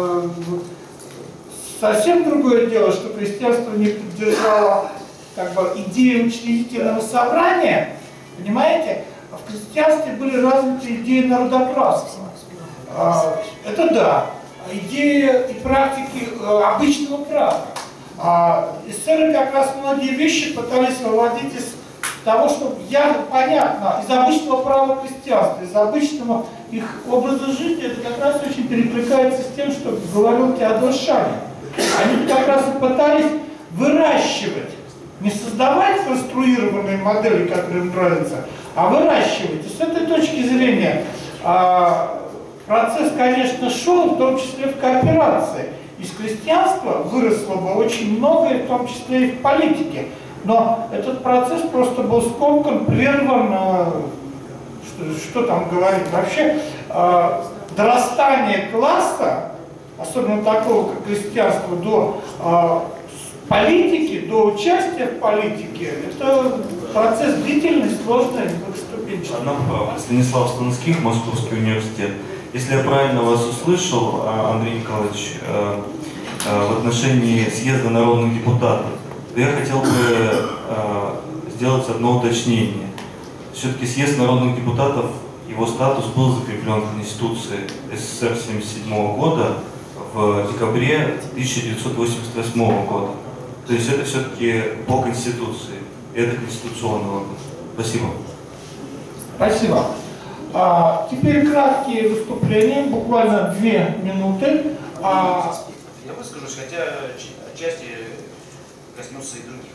совсем другое дело, что крестьянство не поддержало идею учредительного собрания. Понимаете? В крестьянстве были развиты идеи народоправства. Это да. Идеи и практики обычного права. Эсеры как раз многие вещи пытались выводить из того, что понятно, из обычного права крестьянства, из обычного их образа жизни, это как раз очень перекликается с тем, что говорил Теодор Шанин. Они как раз и пытались выращивать, не создавать конструированные модели, которые им нравятся, а выращивать. И с этой точки зрения процесс, конечно, шел, в том числе в кооперации. Из крестьянства выросло бы очень многое, в том числе и в политике. Но этот процесс просто был скомкан, прерван, что там говорить, вообще дорастание класса, особенно такого, как крестьянство, до политики, до участия в политике, это процесс длительный, сложный, многоступенчатый. Станислав Станских, Московский университет. Если я правильно вас услышал, Андрей Николаевич, в отношении съезда народных депутатов, то я хотел бы сделать одно уточнение. Все-таки съезд народных депутатов, его статус был закреплен в Конституции СССР 1977 года в декабре 1988 года. То есть это все-таки по Конституции, это конституционный орган. Спасибо. Спасибо. Теперь краткие выступления, буквально 2 минуты. Я выскажусь, хотя отчасти коснется и других.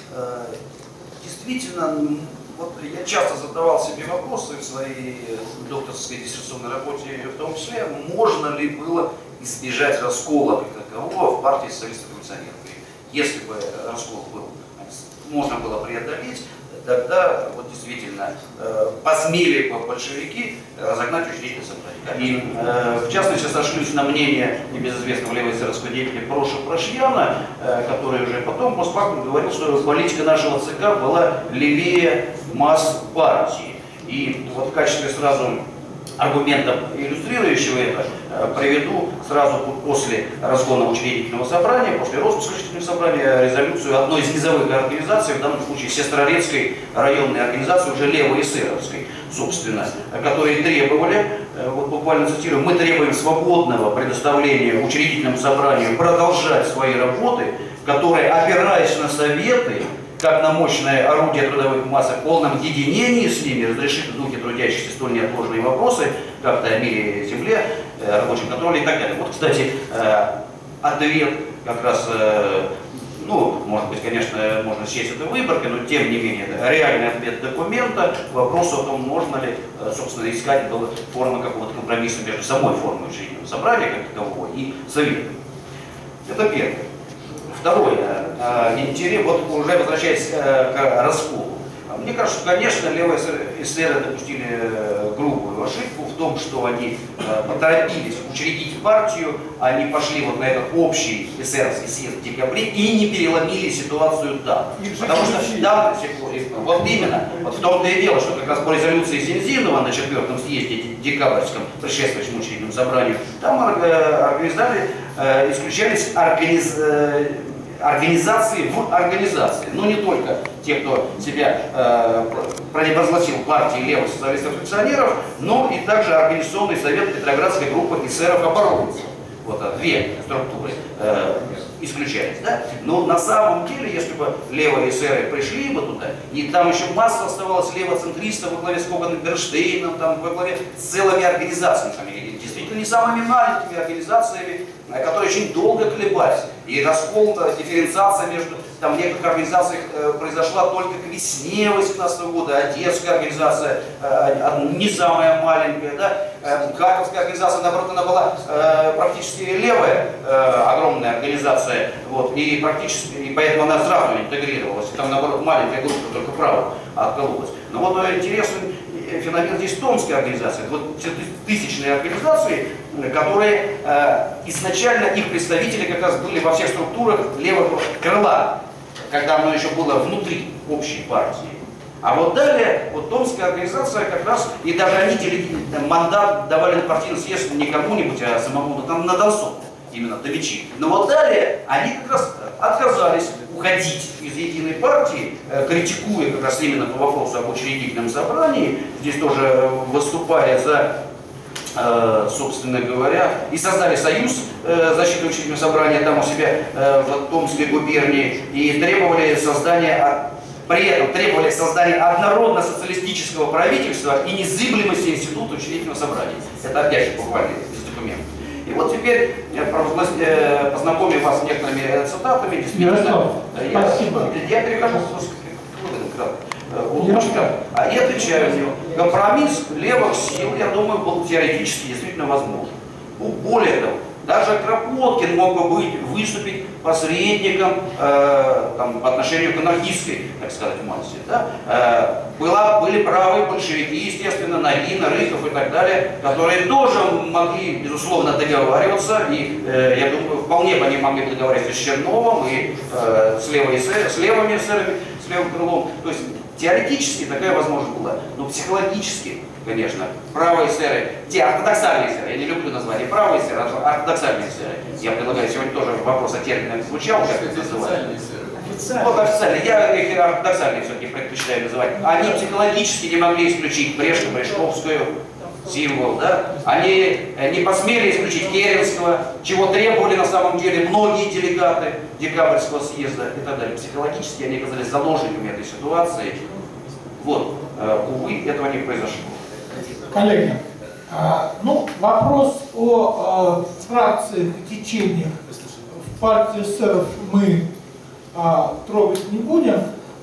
Действительно, вот я часто задавал себе вопросы в своей докторской диссертационной работе, в том числе, можно ли было избежать раскола как такового в партии социалистов-революционеров. Если бы раскол был, можно было преодолеть, тогда вот действительно посмели бы большевики разогнать учредительное собрание. И в частности сошлюсь на мнение небезызвестного левоэсеровского деятеля Проша Прошьяна, который уже потом постфактум говорил, что политика нашего ЦК была левее масс партии. И вот в качестве сразу аргумента, иллюстрирующего это, приведу сразу после разгона учредительного собрания, после распуска учредительного собрания, резолюцию одной из низовых организаций, в данном случае Сестрорецкой районной организации, уже левоэсеровской, собственно, которые требовали, вот буквально цитирую, мы требуем свободного предоставления учредительному собранию продолжать свои работы, которые, опираясь на советы, как на мощное орудие трудовых масс, в полном единении с ними разрешить в духе трудящихся столь неотложные вопросы, как-то о мире и земле, рабочем контроле и так далее. Вот, кстати, ответ как раз, ну, может быть, конечно, можно счесть это выборкой, но тем не менее, это реальный ответ документа к вопросу о том, можно ли, собственно, искать формы какого-то компромисса между самой формой учредительного собрания, как такового, и советом. Это первое. Второе, интерес, вот уже возвращаясь к расколу. Мне кажется, конечно, левые эсеры допустили грубую ошибку в том, что они поторопились учредить партию, они пошли вот на этот общий эсеровский съезд в декабре и не переломили ситуацию там. Потому что там, вот именно, вот в том-то и дело, что как раз по резолюции Зинзинова на 4-м съезде декабрьском, предшествующем учредительному собранию, там исключались организации в организации. Но не только те, кто себя провозгласил партией левых социалистов-революционеров, но и также Организационный совет Петроградской группы эсеров-оборонцев. Вот две структуры исключались. Да? Но на самом деле, если бы левые эсеры пришли бы туда, и там еще масса оставалась левоцентристов во главе с Коганом Берштейном, там, во главе с целыми организациями, действительно не самыми маленькими организациями, которые очень долго колебались. И раскол, дифференциация между там, в некоторых организациях произошла только к весне 2018 года. Одесская организация не самая маленькая. Да? Харьковская организация, наоборот, она была практически левая, огромная организация. Вот, и поэтому она сразу интегрировалась. Там, наоборот, маленькая группа, только право откололась. Но вот интересный феномен здесь томской организации. Вот тысячные организации, которые изначально их представители как раз были во всех структурах левого крыла, когда оно еще было внутри общей партии. А вот далее, вот томская организация как раз, и даже они мандат давали на партийный съезд не кому-нибудь, а самому на Донцову, именно Томичи. Но вот далее они как раз отказались уходить из единой партии, критикуя как раз именно по вопросу об учредительном собрании, здесь тоже выступая за, собственно говоря, и создали союз защиты учредительного собрания там у себя в Томской губернии и требовали создания, при этом требовали создания однородно-социалистического правительства и незыблемости института учредительного собрания. Это опять же буквально из документов. И вот теперь познакомлю вас с некоторыми цитатами. Действительно, я перехожу и отвечаю мне. Компромисс левых сил, я думаю, был теоретически действительно возможен. Более того, даже Кропоткин мог бы выступить посредником там, по отношению к анархистской, так сказать, массе. Да? Были правы большевики, естественно, Нагина, Рыхов и так далее, которые тоже могли, безусловно, договариваться, и, я думаю, вполне бы они могли договариваться с Черновым и с левыми эсерами, с левым крылом. То есть теоретически такая возможность была, но психологически, конечно, правые эсеры, те ортодоксальные эсеры, я не люблю название правые эсеры, а ортодоксальные эсеры. Я предлагаю, сегодня тоже вопрос о терминах звучал, как это называют. Вот официально, я их ортодоксальные все-таки предпочитаю называть. Они психологически не могли исключить Брешко-Брешковскую, символ, да? Они не посмели исключить Керенского, чего требовали на самом деле многие делегаты декабрьского съезда и так далее. Психологически они оказались заложниками этой ситуации. Вот, увы, этого не произошло. Коллеги, ну, вопрос о фракциях и течениях в партии эсеров мы трогать не будем.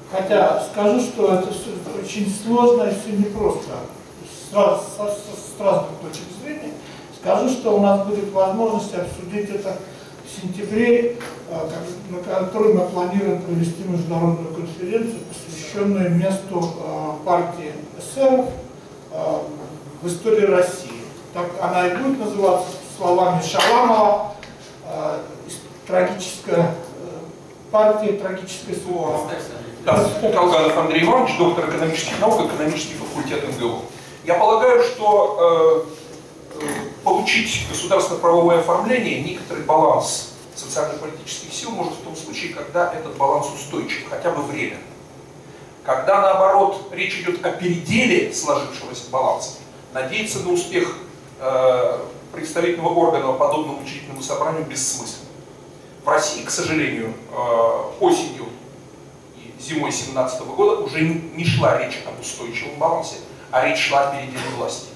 Хотя скажу, что это очень сложно и все непросто. С разных точек зрения. Скажу, что у нас будет возможность обсудить это в сентябре, на которой мы планируем провести международную конференцию, посвященную месту партии эсеров в истории России. Так она и будет называться словами Шаламова «Трагическая партия, трагическое слово». Да, Колганов Андрей Иванович, доктор экономических наук, экономический факультет МГУ. Я полагаю, что получить государственно-правовое оформление, некоторый баланс социально-политических сил может в том случае, когда этот баланс устойчив, хотя бы временно. Когда, наоборот, речь идет о переделе сложившегося баланса, надеяться на успех представительного органа, подобного учредительному собранию, бессмысленно. В России, к сожалению, осенью и зимой 2017 года уже не шла речь об устойчивом балансе, а речь шла о переделе власти.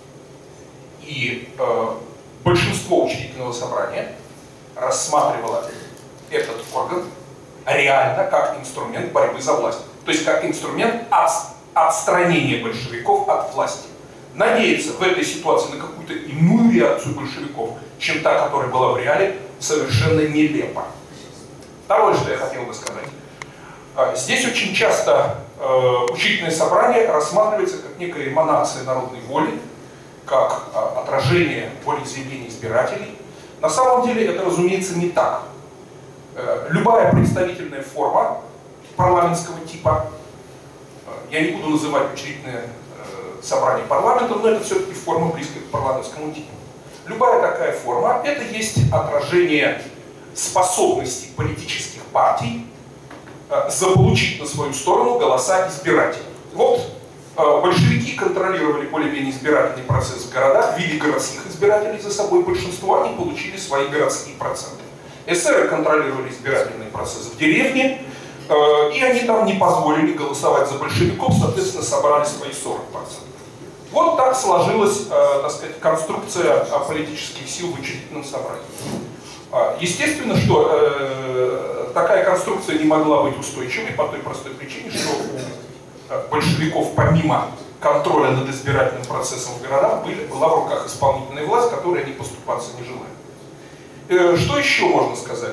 И большинство учредительного собрания рассматривало этот орган реально как инструмент борьбы за власть. То есть как инструмент отстранения большевиков от власти. Надеяться в этой ситуации на какую-то иную реакцию большевиков, чем та, которая была в реале, совершенно нелепо. Второе, что я хотел бы сказать. Здесь очень часто учредительное собрание рассматривается как некая эманация народной воли, как отражение волеизъявления избирателей. На самом деле это, разумеется, не так. Любая представительная форма парламентского типа, я не буду называть учредительное собрание парламента, но это все-таки форма, близкая к парламентскому типу. Любая такая форма — это есть отражение способности политических партий заполучить на свою сторону голоса избирателей. Вот большевики контролировали более-менее избирательный процесс в городах, ввели городских избирателей за собой большинство, они получили свои городские проценты. Эсеры контролировали избирательный процесс в деревне, и они там не позволили голосовать за большевиков, соответственно, собрали свои 40%. Вот так сложилась, так сказать, конструкция политических сил в учредительном собрании. Естественно, что такая конструкция не могла быть устойчивой по той простой причине, что у большевиков помимо контроля над избирательным процессом в городах была в руках исполнительная власть, которой они поступаться не желали. Что еще можно сказать?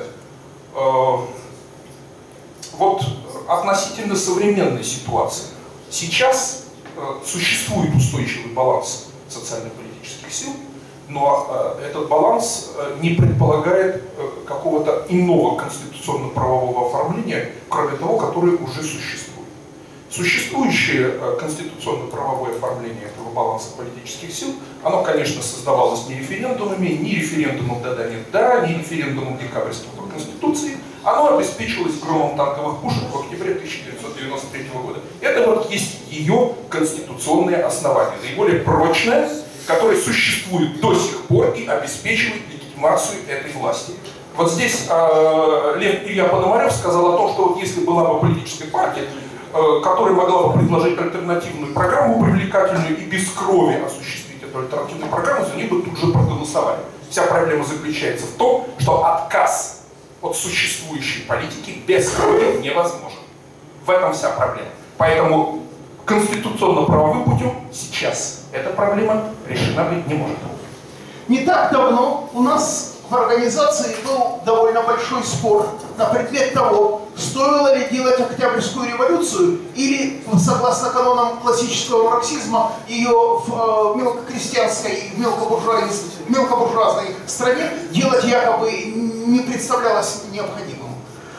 Вот относительно современной ситуации. Сейчас существует устойчивый баланс социально-политических сил, но этот баланс не предполагает какого-то иного конституционно-правового оформления, кроме того, которое уже существует. Существующее конституционно-правовое оформление этого баланса политических сил, оно, конечно, создавалось не референдумами, ни референдумом «да-да, нет-да», ни референдумом декабрьским по Конституции, оно обеспечивалось громом танковых пушек в октябре 1993 года. Это вот есть ее конституционное основание, наиболее прочное, которое существует до сих пор и обеспечивает легитимацию этой власти. Вот здесь Илья Пономарев сказал о том, что вот если была бы политическая партия, которая могла бы предложить альтернативную программу привлекательную и без крови осуществить эту альтернативную программу, за нее бы тут же проголосовали. Вся проблема заключается в том, что отказ от существующей политики без крови невозможен. В этом вся проблема. Поэтому конституционно-правовым путем сейчас эта проблема решена быть не может. Не так давно у нас в организации был довольно большой спор на предмет того, стоило ли делать Октябрьскую революцию или, согласно канонам классического марксизма, ее в мелкокрестьянской, мелкобуржуазной стране делать якобы не представлялось необходимым.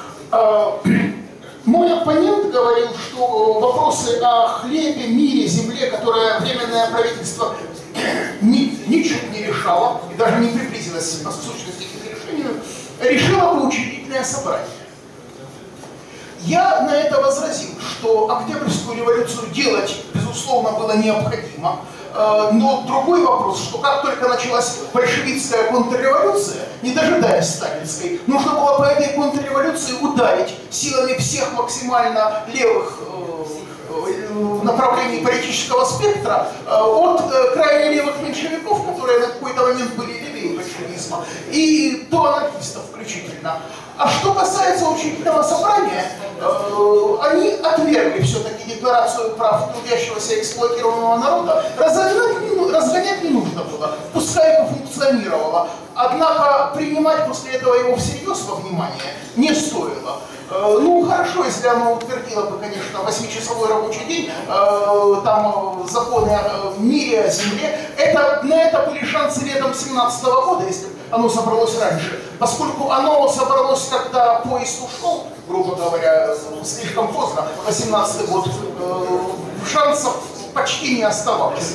Мой оппонент говорил, что вопросы о хлебе, мире, земле, которое Временное правительство ничуть не решало, и даже не приблизилось по сущности к решению, решило бы учредительное собрание. Я на это возразил, что Октябрьскую революцию делать, безусловно, было необходимо, но другой вопрос, что как только началась большевистская контрреволюция, не дожидаясь сталинской, нужно было по этой контрреволюции ударить силами всех максимально левых направлений политического спектра от крайне левых меньшевиков, которые на какой-то момент были левее большевизма, и до анархистов включительно. А что касается учредительного собрания, они отвергли все-таки декларацию прав трудящегося и эксплуатируемого народа. Разгонять не нужно было, пускай это функционировало. Однако принимать после этого его всерьез во внимание не стоило. Ну хорошо, если оно утвердило бы, конечно, 8-часовой рабочий день, там законы о мире, о земле, на это были шансы летом 2017 года, если бы оно собралось раньше. Поскольку оно собралось, когда поезд ушел, грубо говоря, слишком поздно, 18 год, шансов почти не оставалось.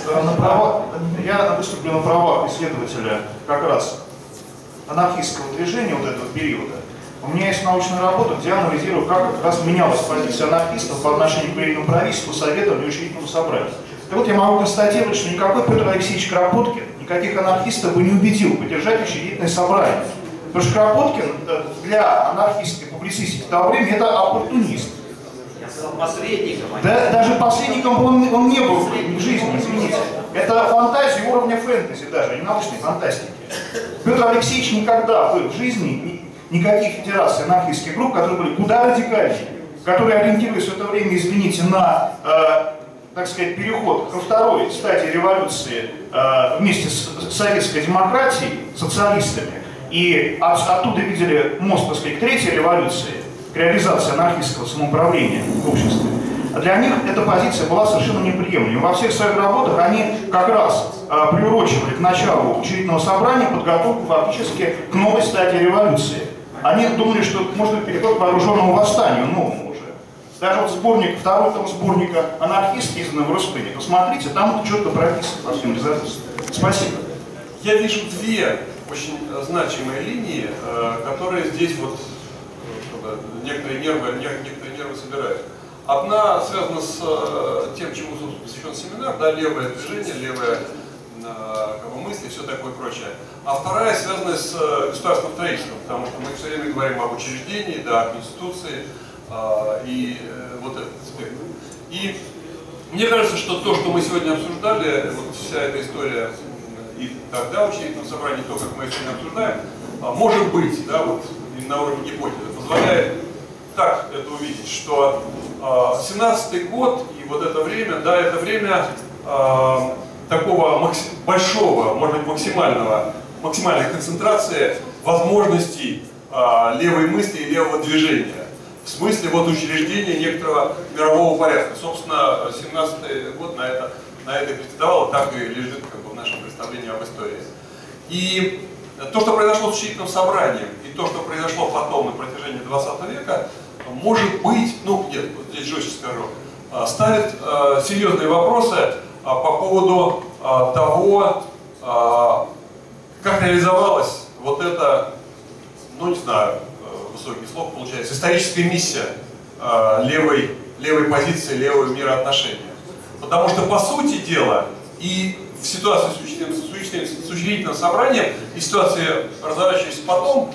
Я выступлю на правах исследователя как раз анархистского движения вот этого периода. У меня есть научная работа, где я анализирую, как раз менялась позиция анархистов по отношению к Временному правительству, Советам и Учредительному собранию. Так вот, я могу констатировать, что никакой Петр Алексеевич Кропоткин никаких анархистов бы не убедил поддержать Учредительное собрание. Потому что Кропоткин для анархистской публицистики того времени это оппортунист. Я сказал посредником. Да, даже посредником он не был в жизни, извините. Это фантазия уровня фэнтези даже, не научной фантастики. Петр Алексеевич никогда был в жизни никаких федераций анархистских групп, которые были куда радикальнее, которые ориентировались в это время, извините, на, так сказать, переход ко второй стадии революции вместе с советской демократией, социалистами, и оттуда видели мост, так сказать, к третьей революции, к реализации анархистского самоуправления в обществе. А для них эта позиция была совершенно неприемлема. Во всех своих работах они как раз приурочивали к началу Учредительного собрания подготовку фактически к новой стадии революции. Они думали, что может быть переход к вооруженному восстанию, новому уже. Даже вот сборник, второй том сборника «Анархисты», изданный в Роспене, посмотрите, там это четко прописано по всем резолюциям. Спасибо. Я вижу две очень значимые линии, которые здесь вот некоторые нервы собирают. Одна связана с тем, чему посвящен семинар, да, левое движение, левое мысли и все такое прочее. А вторая связана с государственным строительством, потому что мы все время говорим об учреждении, да, о конституции и вот этот аспект. И мне кажется, что то, что мы сегодня обсуждали, вот вся эта история и тогда в Учредительном собрании, то, как мы сегодня обсуждаем, может быть, да, вот на уровне гипотезы, позволяет так это увидеть, что 17-й год и вот это время, да, это время такого большого, может быть, максимальной концентрации возможностей левой мысли и левого движения. В смысле вот учреждения некоторого мирового порядка. Собственно, 17-й год на это претендовал, так и лежит как бы в нашем представлении об истории. И то, что произошло с Учредительным собранием, и то, что произошло потом на протяжении 20 века, может быть, ну нет, вот здесь жестче скажу, ставит серьезные вопросы по поводу того, как реализовалась вот эта, ну не знаю, высокий слог получается, историческая миссия левой позиции, левого мироотношения. Потому что, по сути дела, и в ситуации с Учредительным собранием, и ситуации, разворачивающейся потом,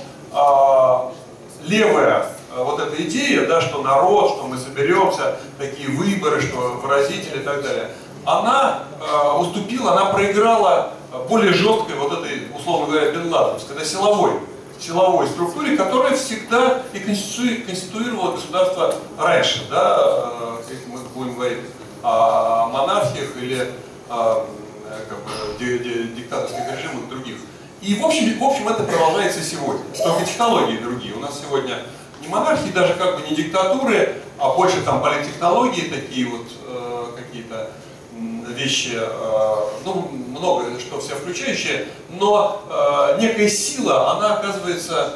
левая вот эта идея, да, что народ, что мы соберемся, такие выборы, что выразители и так далее, она уступила, она проиграла более жесткой вот этой, условно говоря, бен-ладеновской, да, силовой структуре, которая всегда и конституировала государство раньше, да, если мы будем говорить о монархиях или диктаторских режимах других. И в общем это продолжается сегодня, только технологии другие. У нас сегодня не монархии, даже как бы не диктатуры, а больше там политтехнологии, такие вот какие-то вещи, ну, много что все включающее, но некая сила, она оказывается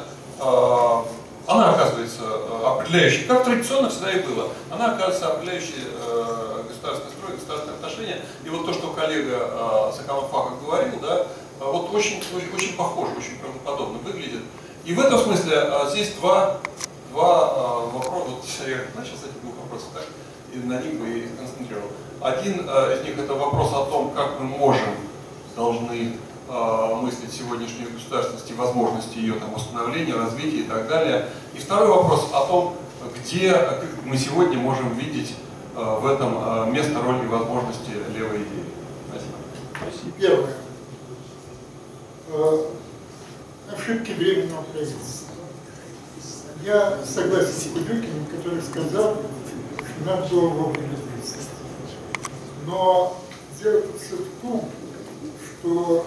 определяющей, как традиционно всегда и было, она оказывается определяющей государственный строй, государственные отношения. И вот то, что коллега Саканов Фахов говорил, да, вот очень похоже, очень правдоподобно выглядит. И в этом смысле здесь два вопроса, вот я начал с этих двух вопросов, так, и на них бы и концентрировал. Один из них это вопрос о том, как мы должны мыслить сегодняшнюю государственность и возможности ее там восстановления, развития и так далее. И второй вопрос о том, где мы сегодня можем видеть в этом место, роль и возможности левой идеи. Спасибо. Первое. Ошибки временного правительства. Я согласен с Кудюкиным, который сказал, что надо было вовремя действовать. Но дело все в том, что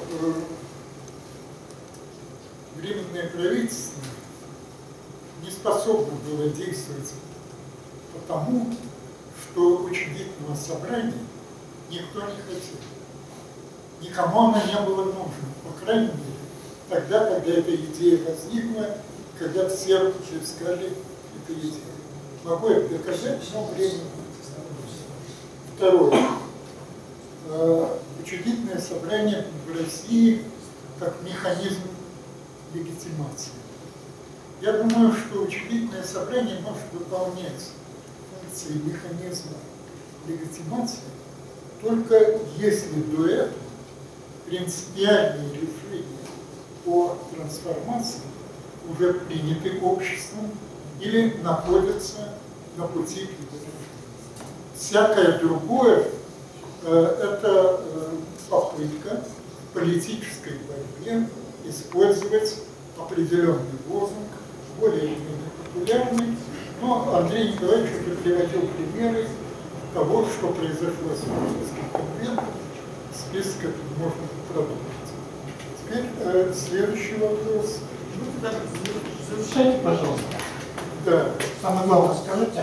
временное правительство не способно было действовать потому, что учредительного собрания никто не хотел. Никому оно не было нужно, по крайней мере, тогда, когда эта идея возникла, когда все искали эту идею. Могу это доказать, но времени. Второе. Учредительное собрание в России как механизм легитимации. Я думаю, что учредительное собрание может выполнять функции механизма легитимации, только если до этого принципиальные решения по трансформации уже приняты обществом или находятся на пути к его. Всякое другое это попытка в политической борьбе использовать определенный лозунг, более или менее популярный, но Андрей Николаевич уже приводил примеры того, что произошло с Московским конвентом, список этот можно продолжить. Теперь следующий вопрос. Завершайте, пожалуйста. Да. Самое главное скажите.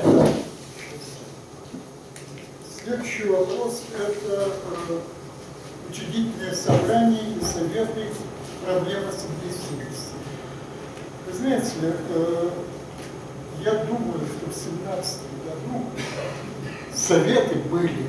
Следующий вопрос – это учредительное собрание и советы проблемы совместимости. Вы знаете, я думаю, что в 2017 году советы были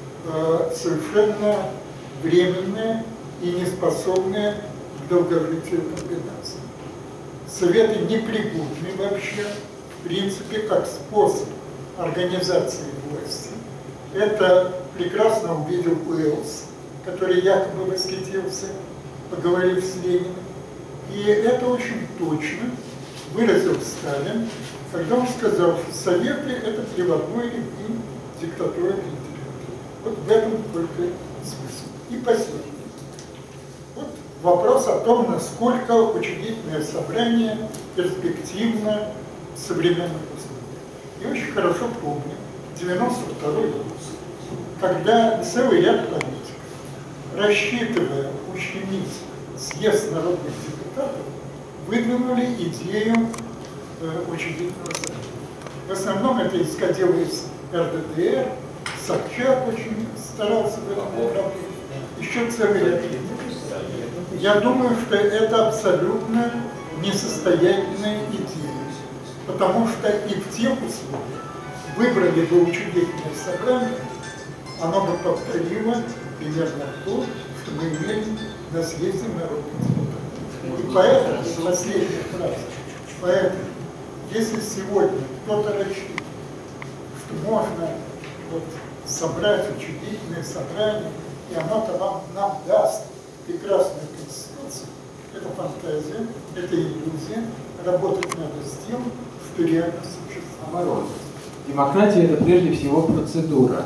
совершенно временные и неспособные к долгожителю комбинации. Советы непригодны вообще, в принципе, как способ организации власти. Это прекрасно увидел Уэллс, который якобы восхитился, поговорив с Лениным. И это очень точно выразил Сталин, когда он сказал, что советы – это приводной и диктатура лидера. Вот в этом только смысл. И последний. Вот вопрос о том, насколько учредительное собрание перспективно в современных условиях. Я очень хорошо помню 92-й год, когда целый ряд политиков, рассчитывая ущемить съезд народных депутатов, выдвинули идею учредительного собрания. В основном это исходило из РДДР, Собчак очень старался в этом направлении, еще целый ряд людей. Я думаю, что это абсолютно несостоятельная идея, потому что и в тех условиях выбрали бы учредительное собрание, оно бы повторило примерно то, что мы имели на съезде народных депутатов. И поэтому, последняя фраза, поэтому, если сегодня кто-то рассчитывает, что можно вот собрать учредительное собрание, и оно-то нам даст прекрасную конституцию, это фантазия, это иллюзия, работать надо с тем, что реально существует. Демократия – это прежде всего процедура.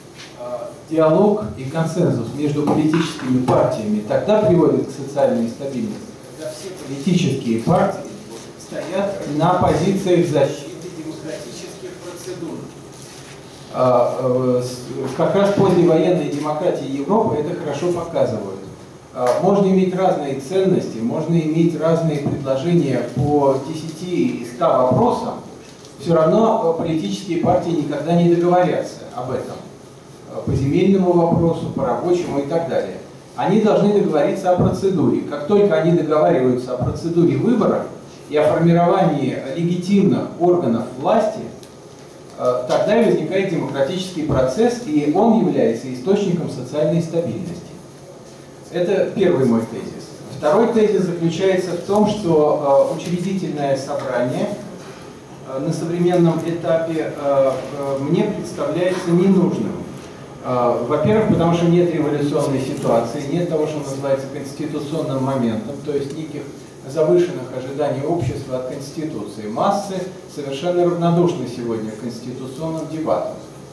Диалог и консенсус между политическими партиями тогда приводит к социальной стабильности, когда все политические партии стоят на позициях защиты демократических процедур. Как раз послевоенные демократии Европы это хорошо показывают. Можно иметь разные ценности, можно иметь разные предложения по 10 и 100 вопросам, все равно политические партии никогда не договорятся об этом. По земельному вопросу, по рабочему и так далее. Они должны договориться о процедуре. Как только они договариваются о процедуре выборов и о формировании легитимных органов власти, тогда и возникает демократический процесс, и он является источником социальной стабильности. Это первый мой тезис. Второй тезис заключается в том, что учредительное собрание на современном этапе мне представляется ненужным. Во-первых, потому что нет революционной ситуации, нет того, что называется конституционным моментом, то есть неких завышенных ожиданий общества от Конституции. Массы совершенно равнодушны сегодня к конституционным дебатам.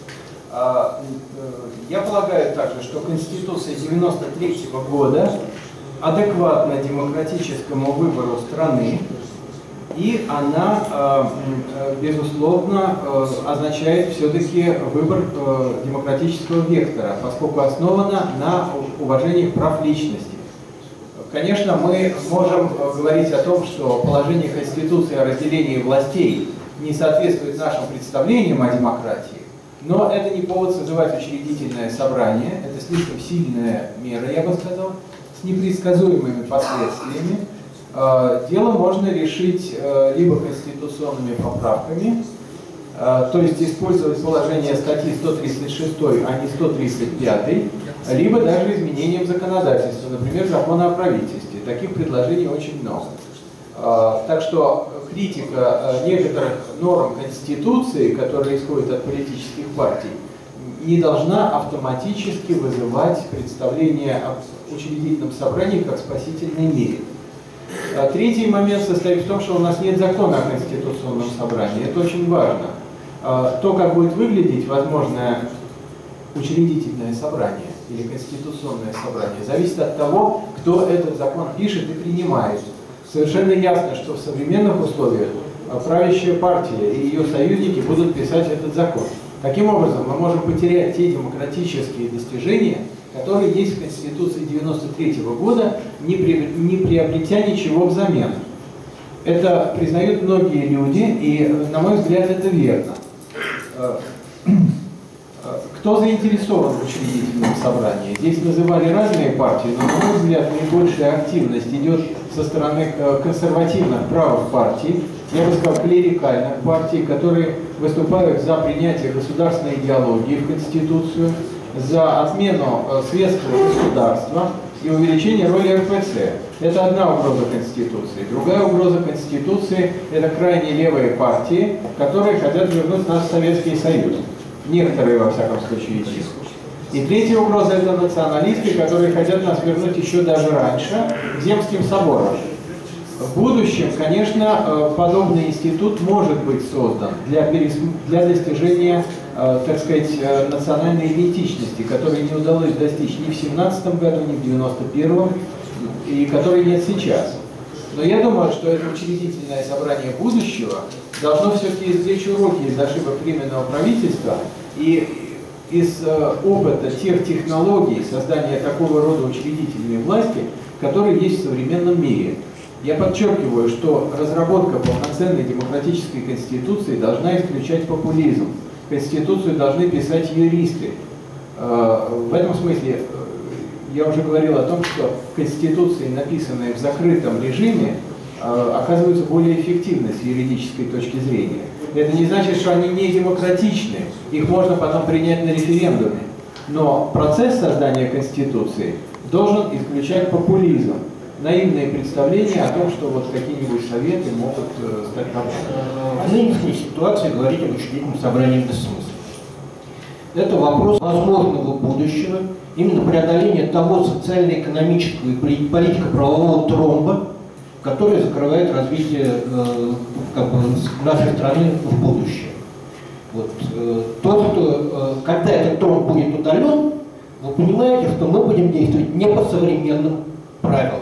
Я полагаю также, что Конституция 1993 года адекватна демократическому выбору страны, и она, безусловно, означает все-таки выбор демократического вектора, поскольку основана на уважении прав личности. Конечно, мы можем говорить о том, что положение Конституции о разделении властей не соответствует нашим представлениям о демократии, но это не повод созывать учредительное собрание, это слишком сильная мера, я бы сказал, с непредсказуемыми последствиями. Дело можно решить либо конституционными поправками, то есть использовать положение статьи 136, а не 135, либо даже изменением законодательства, например, закона о правительстве. Таких предложений очень много. Так что критика некоторых норм Конституции, которые исходят от политических партий, не должна автоматически вызывать представление об учредительном собрании как спасительной мере. Третий момент состоит в том, что у нас нет закона о Конституционном собрании. Это очень важно. То, как будет выглядеть возможное учредительное собрание или конституционное собрание, зависит от того, кто этот закон пишет и принимает. Совершенно ясно, что в современных условиях правящая партия и ее союзники будут писать этот закон. Таким образом, мы можем потерять те демократические достижения, которые есть в Конституции 1993 года, не приобретя ничего взамен. Это признают многие люди, и, на мой взгляд, это верно. Кто заинтересован в учредительном собрании? Здесь называли разные партии, но, на мой взгляд, наибольшая активность идет со стороны консервативных правых партий, я бы сказал, клерикальных партий, которые выступают за принятие государственной идеологии в Конституцию, за отмену светского государства и увеличение роли РПЦ. Это одна угроза Конституции. Другая угроза Конституции – это крайне левые партии, которые хотят вернуть нас в Советский Союз. Некоторые, во всяком случае, из них. И третья угроза – это националисты, которые хотят нас вернуть еще даже раньше, к Земским соборам. В будущем, конечно, подобный институт может быть создан для достижения, так сказать, национальной идентичности, которой не удалось достичь ни в 1917 году, ни в 1991, и которой нет сейчас. Но я думаю, что это учредительное собрание будущего должно все-таки извлечь уроки из ошибок Временного правительства и из опыта тех технологий создания такого рода учредительной власти, которые есть в современном мире. Я подчеркиваю, что разработка полноценной демократической конституции должна исключать популизм. Конституцию должны писать юристы. В этом смысле я уже говорил о том, что конституции, написанные в закрытом режиме, оказываются более эффективны с юридической точки зрения. Это не значит, что они не демократичны, их можно потом принять на референдуме. Но процесс создания конституции должен исключать популизм, наивные представления о том, что вот какие-нибудь советы могут стать нормальными. В нынешней ситуации говорить об учредительном собрании бессмысленно. Это вопрос возможного будущего, именно преодоления того социально-экономического и политико-правового тромба, который закрывает развитие нашей страны в будущее. Вот. Когда этот тромб будет удален, вы понимаете, что мы будем действовать не по современным правилам.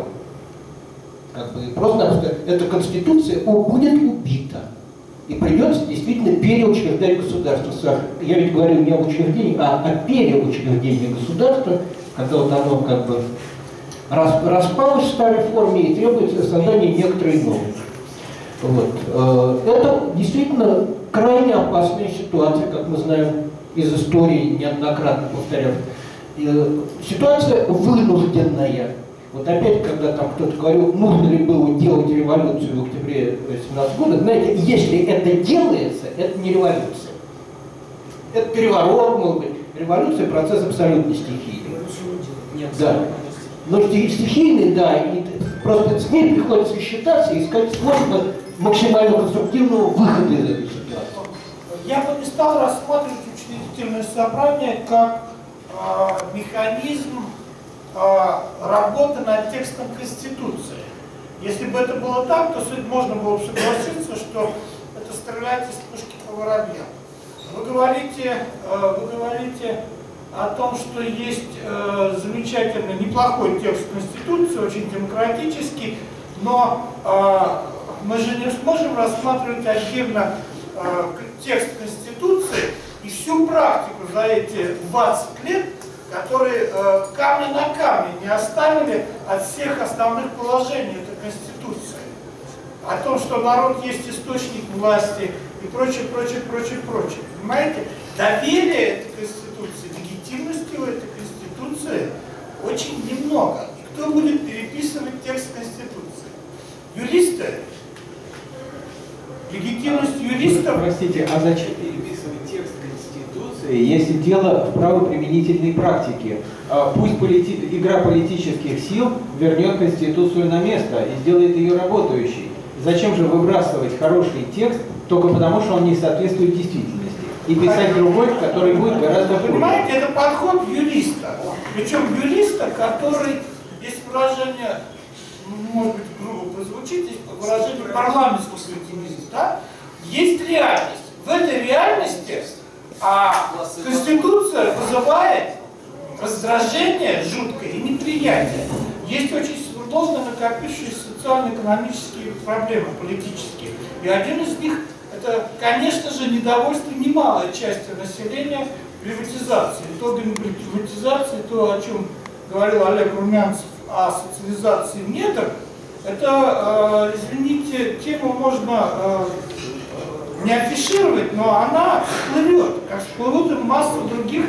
Просто эта конституция будет убита. И придется действительно переучреждать государство. Я ведь говорю не об учреждении, а о переучреждении государства, когда вот оно распалось в старой форме и требуется создание некоторой новой. Вот. Это действительно крайне опасная ситуация, как мы знаем из истории, неоднократно повторял. Ситуация вынужденная. Вот опять, когда там кто-то говорил, нужно ли было делать революцию в октябре 2017 года, знаете, если это делается, это не революция. Это переворот, может быть. Революция – процесс абсолютно стихийный. Да. Но стихийный, да, и просто с ней приходится считаться и искать способы максимально конструктивного выхода из этой ситуации. Я бы не стал рассматривать учредительное собрание как механизм работы над текстом Конституции. Если бы это было так, то можно было бы согласиться, что это стрелять из пушки по воробьям. Вы говорите о том, что есть замечательный, неплохой текст Конституции, очень демократический, но мы же не сможем рассматривать отдельно текст Конституции и всю практику за эти 20 лет, которые камня на камне не оставили от всех основных положений этой Конституции. О том, что народ есть источник власти и прочее, прочее, прочее, прочее. Понимаете? Доверия этой Конституции, легитимности у этой Конституции очень немного. И кто будет переписывать текст Конституции? Юристы? Легитимность юристов? Простите, а зачем переписывать текст Конституции, если дело в правоприменительной практике? Пусть игра политических сил вернет Конституцию на место и сделает ее работающей. Зачем же выбрасывать хороший текст только потому, что он не соответствует действительности? И писать другой, который будет гораздо хуже. Понимаете, это подход юриста. Причем юриста, который, есть выражение, может быть, грубо прозвучит, есть выражение парламентского юриста, да? Есть реальность. В этой реальности Конституция вызывает раздражение жуткое и неприятие. Есть очень сложно накопившиеся социально-экономические проблемы, политические. И один из них – это, конечно же, недовольство немалой части населения приватизацией. Итогами приватизации, то, о чем говорил Олег Румянцев, о социализации недр, это, извините, тему можно не афишировать, но она всплывет, как всплывут и масса других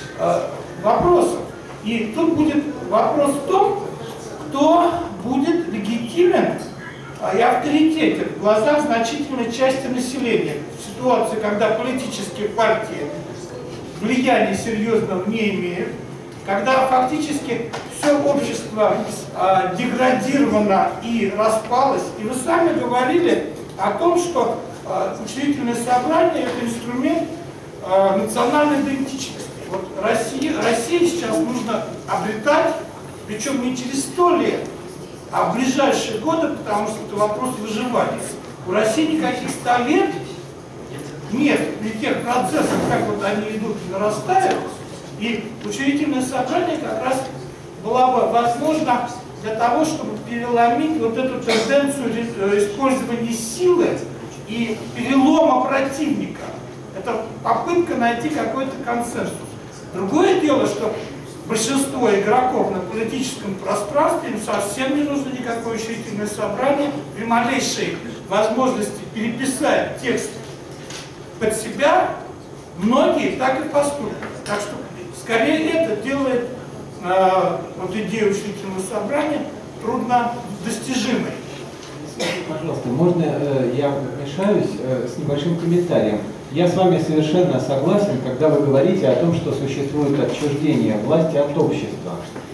вопросов. И тут будет вопрос в том, кто будет легитимен и авторитетен в глазах значительной части населения. В ситуации, когда политические партии влияния серьезного не имеют, когда фактически все общество деградировано и распалось. И вы сами говорили о том, что учредительное собрание – это инструмент национальной идентичности. Вот России сейчас нужно обретать, причем не через 100 лет, а в ближайшие годы, потому что это вопрос выживания. У России никаких 100 лет нет, при тех процессах, как вот они идут и нарастают, и учредительное собрание как раз была бы возможна для того, чтобы переломить вот эту тенденцию использования силы и перелома противника. Это попытка найти какой-то консенсус. Другое дело, что большинство игроков на политическом пространстве им совсем не нужно никакое учредительное собрание. При малейшей возможности переписать текст под себя, многие так и поступят. Так что скорее это делает вот идею учредительного собрания трудно достижимой. Пожалуйста, можно я вмешаюсь с небольшим комментарием? Я с вами совершенно согласен, когда вы говорите о том, что существует отчуждение власти от общества,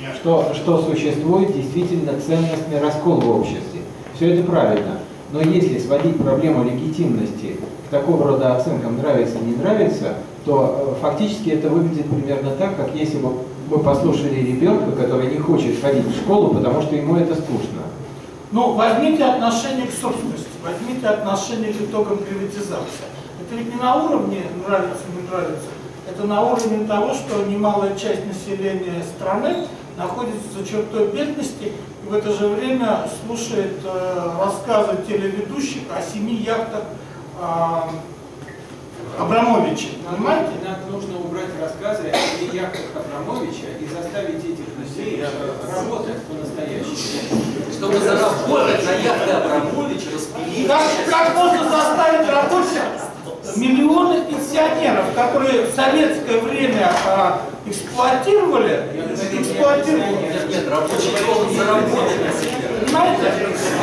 что существует действительно ценностный раскол в обществе. Все это правильно. Но если сводить проблему легитимности к такого рода оценкам нравится, не нравится, то фактически это выглядит примерно так, как если бы мы послушали ребенка, который не хочет ходить в школу, потому что ему это скучно. Ну, возьмите отношение к собственности, возьмите отношение к итогам приватизации. Это ведь не на уровне нравится, не нравится. Это на уровне того, что немалая часть населения страны находится за чертой бедности и в это же время слушает рассказы телеведущих о 7 яхтах Абрамовича. Понимаете? Нужно убрать рассказы о 7 яхтах Абрамовича и заставить этих людей работать по-настоящему. Чтобы заработать на яхты Абрамовича, распилить. Как можно заставить работать миллионы пенсионеров, которые в советское время эксплуатировали? Нет, рабочий должен заработать на себя. Понимаете?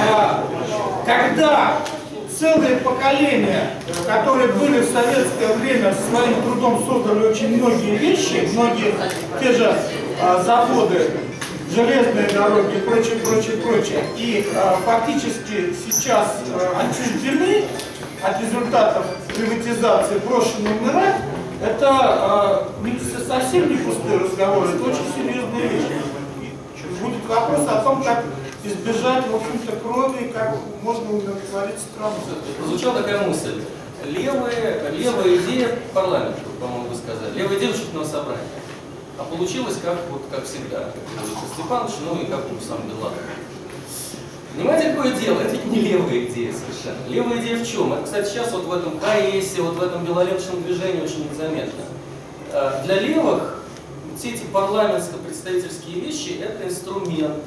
Когда целые поколения, которые были в советское время своим трудом создали очень многие вещи, многие те же заводы, железные дороги и прочее, прочее, прочее, и фактически сейчас отчуждены от результатов приватизации, брошены умирать, это совсем не пустой разговор, это очень серьезная вещь. И будет вопрос о том, как избежать, в общем-то, крови, как можно удовлетворить страну. Прозвучала такая мысль. Левая идея парламента, по-моему, вы сказали. Левая идея учредительного собрания. А получилось как всегда, как говорит Степанович, ну и как он сам Беларусь. Понимаете, какое дело? Это ведь не левая идея совершенно. Левая идея в чем? Это, кстати, сейчас вот в этом КСе, вот в этом белоленточном движении очень незаметно. Для левых все эти парламентско-представительские вещи – это инструмент,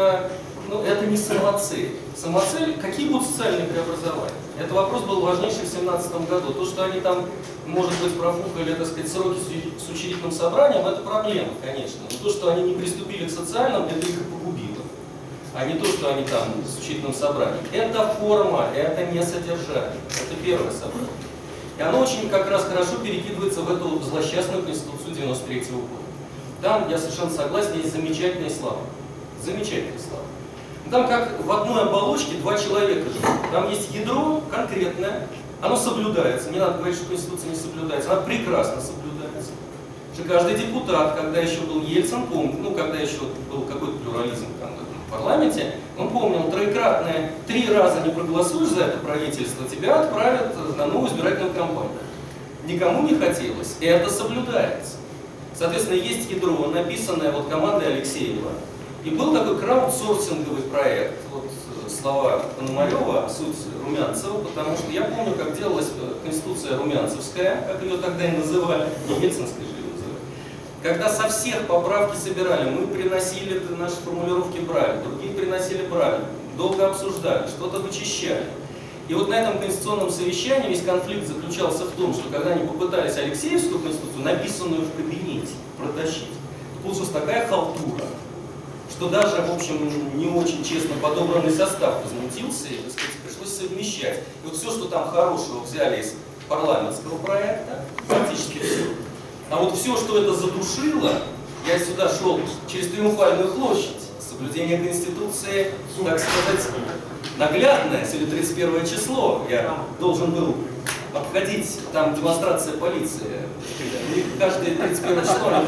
это не самоцель. Самоцель – какие будут социальные преобразования? Это вопрос был важнейший в 2017 году. То, что они там, может быть, профукали, так сказать, сроки с учредительным собранием – это проблема, конечно. Но то, что они не приступили к социальным, это их и погубило. А не то, что они там с учредительным собранием. Это форма, это не содержание. Это первое собрание. И оно очень как раз хорошо перекидывается в эту злосчастную Конституцию 93-го года. Там, я совершенно согласен, есть замечательные слова. Замечательные слова. Там как в одной оболочке два человека живут. Там есть ядро конкретное, оно соблюдается. Не надо говорить, что Конституция не соблюдается. Она прекрасно соблюдается. Что каждый депутат, когда еще был Ельцин, помню, когда еще был какой-то плюрализм там, в парламенте, он помнил, троекратное, 3 раза не проголосуешь за это правительство, тебя отправят на новую избирательную кампанию. Никому не хотелось, и это соблюдается. Соответственно, есть ядро, написанное вот командой Алексеева. И был такой краудсорсинговый проект, вот слова Пономарева, суть Румянцева, потому что я помню, как делалась Конституция румянцевская, как ее тогда и называли, не ельцинская же ее называли. Когда со всех поправки собирали, мы приносили наши формулировки брали, другие приносили брали, долго обсуждали, что-то вычищали. И вот на этом конституционном совещании весь конфликт заключался в том, что когда они попытались Алексеевскую конституцию, написанную в кабинете, протащить, получилась такая халтура, что даже, в общем, не очень честно подобранный состав возмутился, и, так сказать, пришлось совмещать. И вот все, что там хорошего взяли из парламентского проекта, практически все. А вот все, что это задушило, я сюда шел через Триумфальную площадь, соблюдение Конституции, так сказать, наглядное, сегодня 31 число, я должен был обходить, там демонстрация полиции, и каждое 31 число они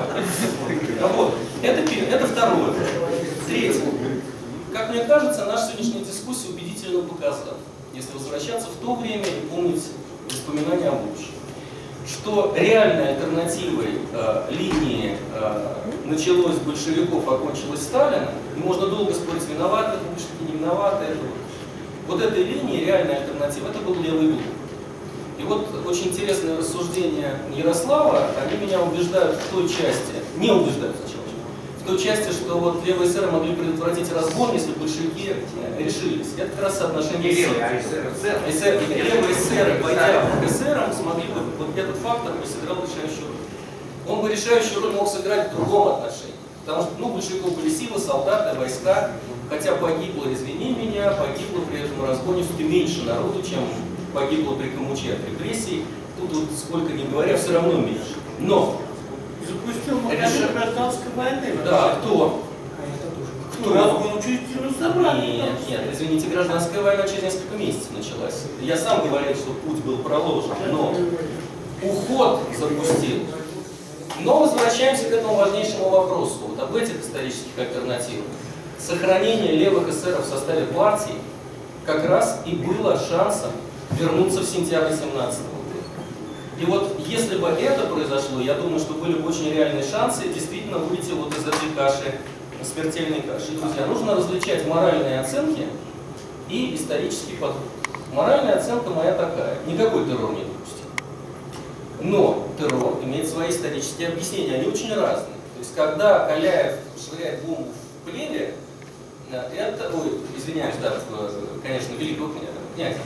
будут вот. Это второе. Третье. Как мне кажется, наша сегодняшняя дискуссия убедительно показала, если возвращаться в то время и помнить воспоминания о будущем, что реальной альтернативой линии началось с большевиков, окончилось Сталина, и можно долго спорить, виноваты большевики, не виноваты. Вот этой линии реальная альтернатива, это был левый блок. И вот очень интересное рассуждение Ярослава, они меня убеждают в той части, не убеждают сначала, в той части, что вот левые эсеры могли предотвратить разгон, если большевики решились. Это как раз соотношение сил. Левые эсеры, войдя к эсерам, смогли бы, вот этот фактор бы сыграл решающую роль. Он бы решающую роль мог сыграть в другом отношении. Потому что, у большевиков были силы, солдаты, войска, хотя погибло, извини меня, погибло при этом разгоне все-таки меньше народу, чем погибло при Камуче от репрессий. Тут вот сколько ни говоря, все равно меньше. Но запустил много гражданской войны. Да, кто? Кто? Разгон учредительного собрания. Нет, извините, гражданская война через несколько месяцев началась. Я сам говорил, что путь был проложен, но уход запустил. Но возвращаемся к этому важнейшему вопросу, вот об этих исторических альтернативах. Сохранение левых эсеров в составе партии как раз и было шансом вернуться в сентябрь 17 года. И вот если бы это произошло, я думаю, что были бы очень реальные шансы действительно выйти вот из этой каши, смертельной каши. Друзья, нужно различать моральные оценки и исторический подход. Моральная оценка моя такая: никакой террор не допустим. Но террор имеет свои исторические объяснения, они очень разные. То есть когда Каляев швыряет бомбу в плеве, это, ой, извиняюсь, да, конечно, великого князя,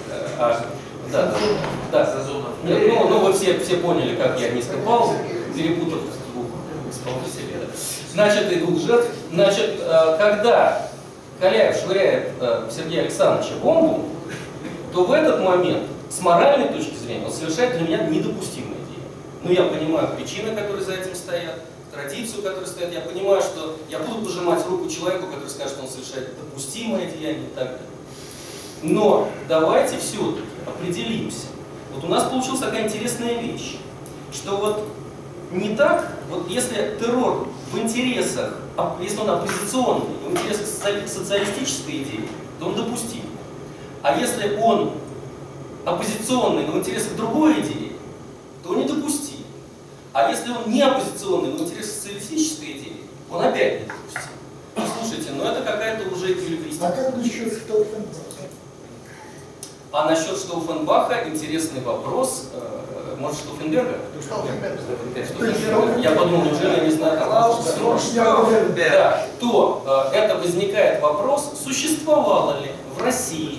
нет, ну вы все поняли, как я низко пал, перепутав двух исполнителей. Значит, и двух жертв. Значит, когда Каляев швыряет Сергея Александровича бомбу, то в этот момент, с моральной точки зрения, он совершает для меня недопустимые действия. Ну, я понимаю причины, которые за этим стоят, традицию, которая стоит, я понимаю, что я буду пожимать руку человеку, который скажет, что он совершает допустимое деяние и так далее. Но давайте все-таки определимся. Вот у нас получилась такая интересная вещь, что вот не так, вот если террор в интересах, если он оппозиционный, в интересах социалистической идеи, то он допустим. А если он оппозиционный, но в интересах другой идеи, то он недопустим. А если он не оппозиционный, но в интересах социалистической идеи, он опять недопустим. Послушайте, Слушайте, ну это какая-то уже эквилибристика. А как насчет Штауфенбаха? А насчет Штауфенбаха интересный вопрос. Может, Штауфенберга? Штауфенберга. Я подумал, неужели я не знаю, как да, то это возникает вопрос, существовало ли в России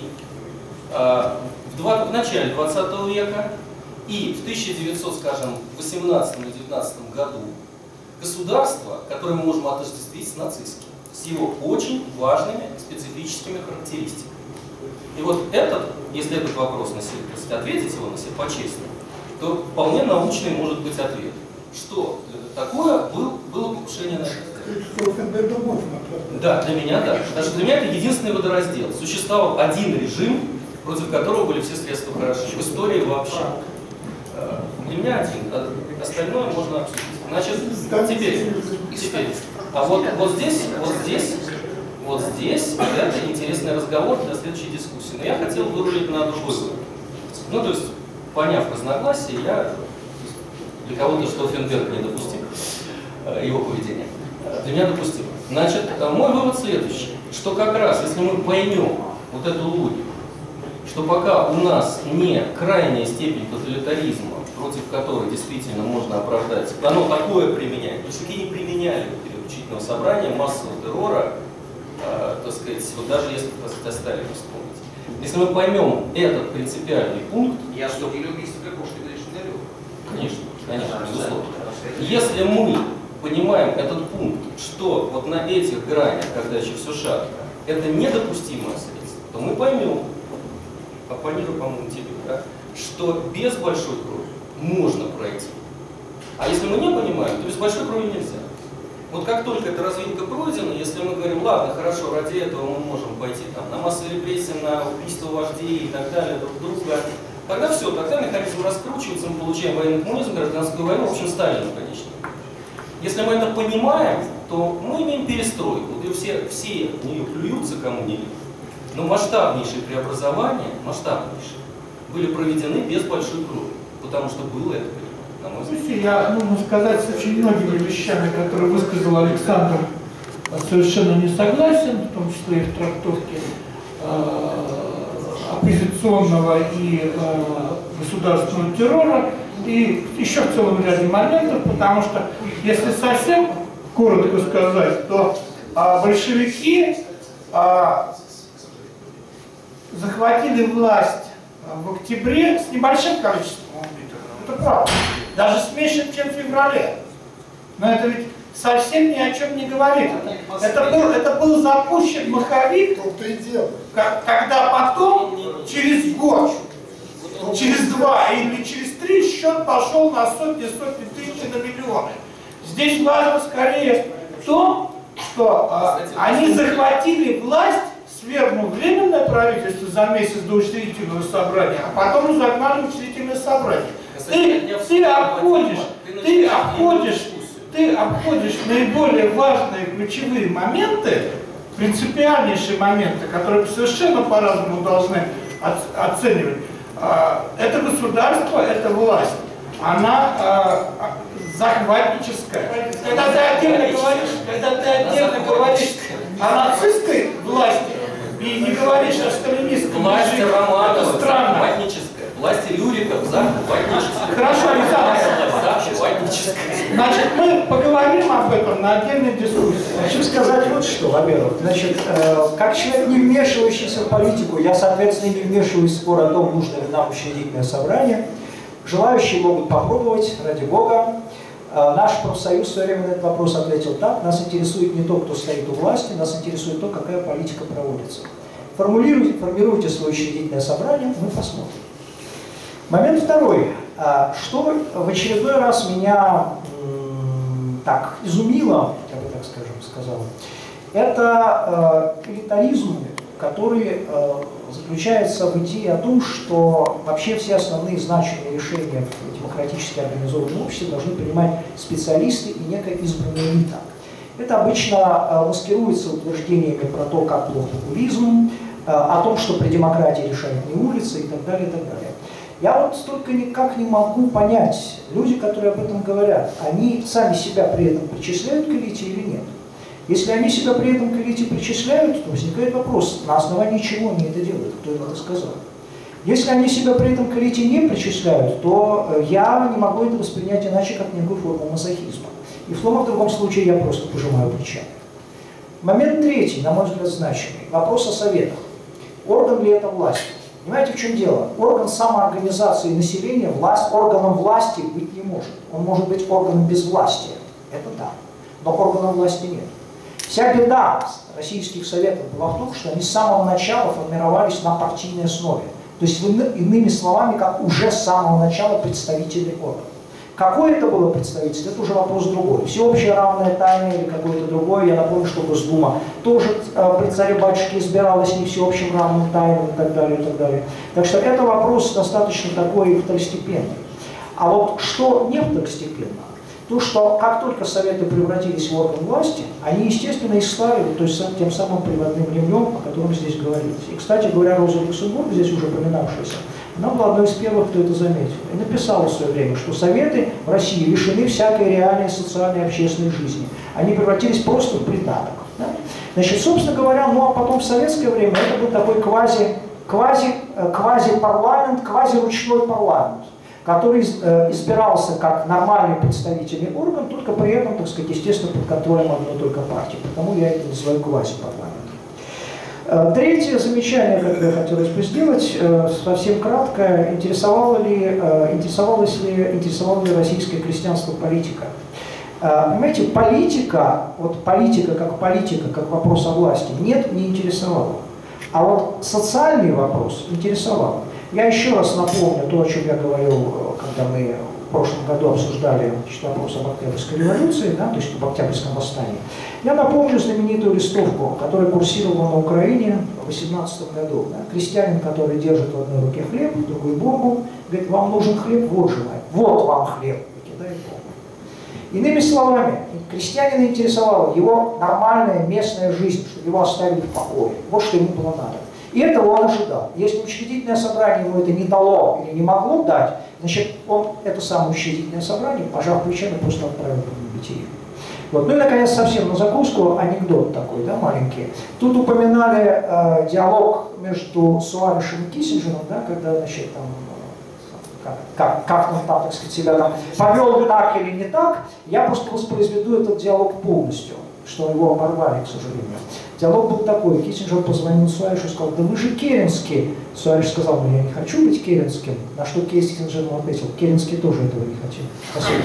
в начале 20 века и в 1918 или 19 году государство, которое мы можем отождествить с нацистским, с его очень важными специфическими характеристиками. И вот этот, если этот вопрос на себе, если ответить его на себе по-честному, то вполне научный может быть ответ. Что такое было покушение на это? Да, для меня да. Даже для меня это единственный водораздел. Существовал один режим, против которого были все средства хороши. В истории вообще. Для меня один. Остальное можно обсудить. Значит, теперь. А вот здесь это интересный разговор для следующей дискуссии. Но я хотел вырулить на другой вывод. Ну, то есть, поняв разногласия, для кого-то Штауфенберг недопустим, его поведение. Для меня допустимо. Значит, мой вывод следующий, что как раз, если мы поймем вот эту логику, что пока у нас не крайняя степень тоталитаризма, против которой действительно можно оправдать, оно такое применяет, большевики не применяли в период учительного собрания массового террора, так сказать, вот даже если, так сказать, о Сталине вспомнить. Если мы поймем этот принципиальный пункт... Я судили убийство Кокошки, Конечно, безусловно. Если мы понимаем этот пункт, что вот на этих гранях, когда еще все шатко, это недопустимое средство, то мы поймем, оппонирую, по-моему, тебе, да, что без большой крови можно пройти. А если мы не понимаем, то без большой крови нельзя. Вот как только эта развилка пройдена, если мы говорим, ладно, хорошо, ради этого мы можем пойти там, на массовые репрессии, на убийство вождей и так далее, друг друга, тогда все, тогда механизм раскручивается, мы получаем военный коммунизм, гражданскую войну, в общем, Сталина, конечно. Если мы это понимаем, то мы имеем перестройку, и все в нее плюются, кому не лень. Но масштабнейшие преобразования, были проведены без большой крови, потому что было это. Слушайте, я нужно сказать с очень многими вещами, которые высказал Александр, совершенно не согласен, в том числе и в трактовке оппозиционного и государственного террора, и еще в целом ряде моментов, потому что, если совсем коротко сказать, то большевики захватили власть в октябре с небольшим количеством убитых. Это правда. Даже с меньшим, чем в феврале. Но это ведь совсем ни о чем не говорит. Это был запущен маховик, когда потом, через год, через 2 или через 3 счет пошел на сотни тысяч, на миллионы. Здесь важно скорее то, что они захватили власть, свергнув временное правительство за месяц до учредительного собрания, а потом разогнали учредительное собрание. Ты обходишь наиболее важные ключевые моменты, принципиальнейшие моменты, которые совершенно по-разному должны оценивать. Это государство, это власть. Она захватническая. Когда ты отдельно говоришь о нацистской власти и не говоришь о сталинистской власти, это странно. Власть Рюриков, захватническая. Хорошо, Александр. Значит, мы поговорим об этом на отдельной дискуссии. Хочу сказать вот что, во-первых. Значит, как человек, не вмешивающийся в политику, я, соответственно, не вмешиваюсь в спор о том, нужно ли нам учредительное собрание. Желающие могут попробовать, ради бога. Наш профсоюз в свое время на этот вопрос ответил так: нас интересует не то, кто стоит у власти, нас интересует то, какая политика проводится. Формируйте свое учредительное собрание, мы посмотрим. Момент второй. Что в очередной раз меня так изумило, я бы так сказал, это элитаризм, который заключается в идее о том, что вообще все основные значимые решения в демократически организованном обществе должны принимать специалисты и некая избранная элита. Это обычно маскируется утверждениями про то, как плох популизм, о том, что при демократии решают не улицы и так далее, и так далее. Я вот только никак не могу понять, люди, которые об этом говорят, они сами себя при этом причисляют к элите или нет? Если они себя при этом к элите причисляют, то возникает вопрос, на основании чего они это делают, кто им это сказал. Если они себя при этом к элите не причисляют, то я не могу это воспринять иначе, как некую форму мазохизма. И в том и в другом случае я просто пожимаю плечами. Момент третий, на мой взгляд, значимый. Вопрос о советах. Орган ли это власти? Понимаете, в чем дело? Орган самоорганизации населения органом власти быть не может. Он может быть органом безвластия. Это да. Но органом власти нет. Вся беда российских советов была в том, что они с самого начала формировались на партийной основе. То есть, иными словами, как уже с самого начала представители органов. Какое это было представительство, это уже вопрос другой. Всеобщее равное тайное или какое-то другое, я напомню, что Госдума тоже при царе-батюшке избиралась не всеобщим равным тайным и так далее, и так далее. Так что это вопрос достаточно такой второстепенный. А вот что не второстепенно, то, что как только Советы превратились в орган власти, они, естественно, истаяли, то есть тем самым приводным ремнем, о котором здесь говорилось. И, кстати говоря, Роза Люксембург, здесь уже упоминавшаяся, она была одной из первых, кто это заметил. И написала в свое время, что Советы в России лишены всякой реальной социальной и общественной жизни. Они превратились просто в придаток. Да? Значит, собственно говоря, ну а потом в советское время это был такой квази-парламент, квази-ручной парламент, который избирался как нормальный представительный орган, только при этом, так сказать, естественно, под контролем одной только партии. Потому я это называю квази-парламентом. Третье замечание, которое я хотелось бы сделать, совсем кратко, интересовало ли российское крестьянство политика. Понимаете, политика как вопрос о власти, нет, не интересовала. А вот социальный вопрос интересовал. Я еще раз напомню то, о чем я говорил, когда мы в прошлом году обсуждали вопрос об Октябрьской революции, да, то есть об Октябрьском восстании. Я напомню знаменитую листовку, которая курсировала на Украине в 18 году. Да. Крестьянин, который держит в одной руке хлеб, в другой бомбу, говорит: вам нужен хлеб, вот же мой, вот вам хлеб, и кидает бомбу. Иными словами, крестьянина интересовала его нормальная местная жизнь, чтобы его оставили в покое. Вот что ему было надо. И этого он ожидал. Если учредительное собрание ему это не дало или не могло дать, значит, он это самое учредительное собрание, пожав плечами, просто отправил в небытие. Вот. Ну и, наконец, совсем на закуску анекдот такой, да, маленький. Тут упоминали диалог между Суарышем и Киссинджером, да, когда, значит, там, как он там, так сказать, себя там повел так или не так. Я просто воспроизведу этот диалог полностью, что его оборвали, к сожалению. Диалог был такой: Киссинджер позвонил Суарешу и сказал: да вы же керенский. Суареш сказал: ну я не хочу быть керенским. На что Киссинджер ему ответил: керенский тоже этого не хотел. Спасибо.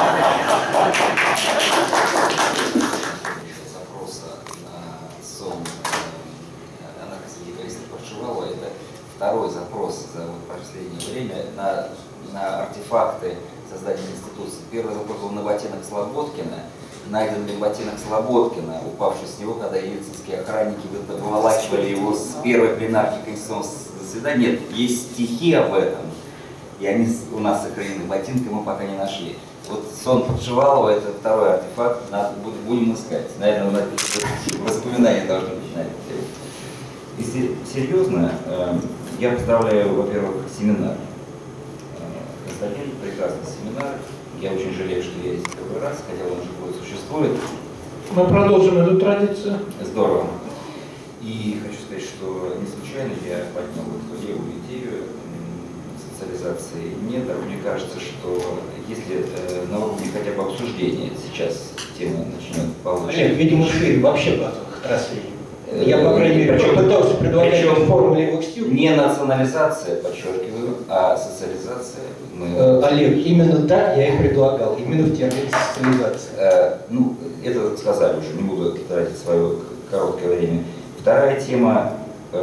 Это второй запрос за последнее время на артефакты создания институции. Первый запрос был на ботинок Слободкина. Найден ли ботинок Слободкина, упавший с него, когда ельцинские охранники выволакивали его с первой пленарки конституционного заседания. Нет, есть стихи об этом, и они у нас сохранены. Ботинка мы пока не нашли. Вот сон Подшивалова — это второй артефакт, будем искать. Наверное, воспоминания должны быть на это. Если серьезно, я представляю, во-первых, семинар. Константин — прекрасный семинар. Я очень жалею, что я здесь первый раз, хотя он уже существует. Мы продолжим эту традицию. Здорово. И хочу сказать, что не случайно я поднял эту левую идею социализации. Нет, мне кажется, что если на уровне хотя бы обсуждения сейчас тема начнет получать... Олег, видимо, шире вообще базовых отраслей. Я, по крайней мере, попытался предлагать формулу его стиля. Не национализация, подчеркиваю, а социализация. Олег, именно так я и предлагал, именно в термине социализации. Ну, это сказали уже, не буду тратить свое короткое время. Вторая тема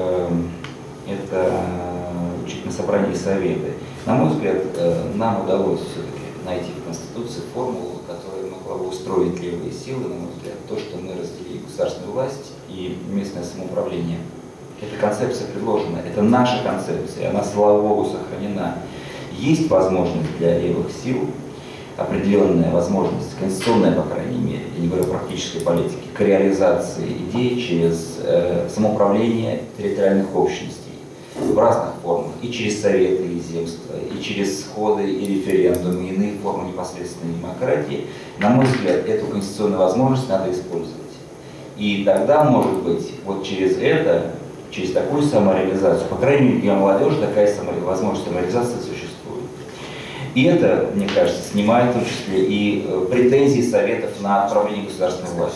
это учительное собрание и советы. На мой взгляд, нам удалось все-таки найти в Конституции формулу, которая могла бы устроить левые силы, на мой взгляд, то, что мы разделили государственную власть и местное самоуправление. Эта концепция предложена, это наша концепция, она, слава богу, сохранена. Есть возможность для левых сил, определенная возможность, конституционная, по крайней мере, я не говорю о практической политике, к реализации идей через самоуправление территориальных общностей в разных формах, и через советы и земства, и через сходы и референдумы, и иные формы непосредственной демократии. На мой взгляд, эту конституционную возможность надо использовать. И тогда, может быть, вот через это, через такую самореализацию, по крайней мере, для молодежи такая возможность самореализации существует. И это, мне кажется, снимает в том числе и претензии советов на отправление государственной власти.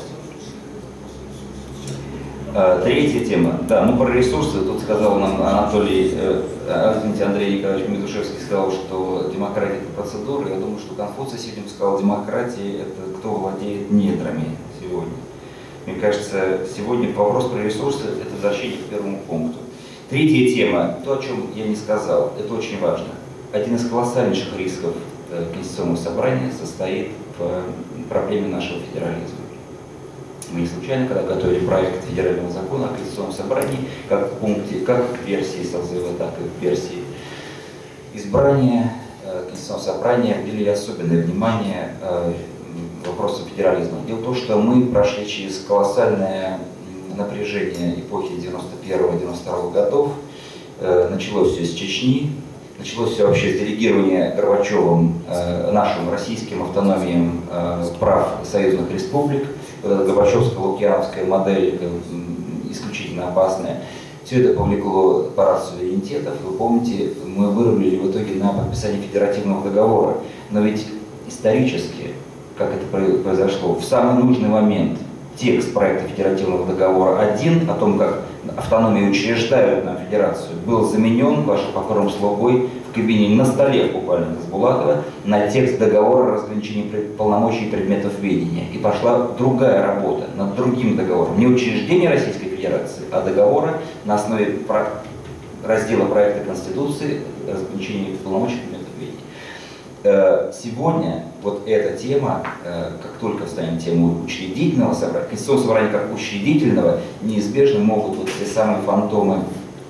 Третья тема. Да, ну про ресурсы. Тут сказал нам Андрей Николаевич Медушевский сказал, что демократия – это процедура. Я думаю, что Конфуций сегодня сказал, демократия – это кто владеет недрами сегодня. Мне кажется, сегодня вопрос про ресурсы – это возвращение к первому пункту. Третья тема, то, о чем я не сказал, это очень важно. Один из колоссальнейших рисков Конституционного собрания состоит в проблеме нашего федерализма. Мы не случайно, когда готовили проект федерального закона о Конституционном собрании, как в пункте, как в версии созыва, так и в версии избрания Конституционного собрания уделили особенное внимание вопросу федерализма. Дело в том, что мы прошли через колоссальное напряжение эпохи 91-92 годов. Началось все с Чечни, началось все вообще с делегирования Горбачевым нашим российским автономиям прав союзных республик. Вот эта Горбачевско-Лукьяновская модель исключительно опасная. Все это повлекло парад суверенитетов. Вы помните, мы вырулили в итоге на подписание федеративного договора. Но ведь исторически, как это произошло, в самый нужный момент текст проекта федеративного договора 1 о том, как автономии учреждают нам федерацию, был заменен вашим покорным слугой в кабине на столе буквально с Булатова на текст договора о разграничении полномочий и предметов ведения. И пошла другая работа над другим договором. Не учреждение Российской Федерации, а договора на основе раздела проекта Конституции о разграничении полномочий и предметов ведения. Сегодня вот эта тема, как только встанет тема учредительного собрания, Конституционного собрания как учредительного, неизбежно могут вот те самые фантомы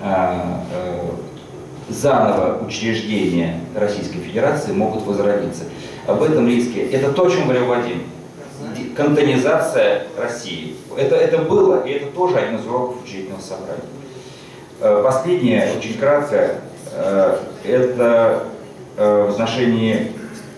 заново учреждения Российской Федерации могут возродиться. Об этом риске. Это то, о чем говорил Вадим. Кантонизация России. Это было, и это тоже один из уроков учредительного собрания. Последнее, очень кратко, это в отношении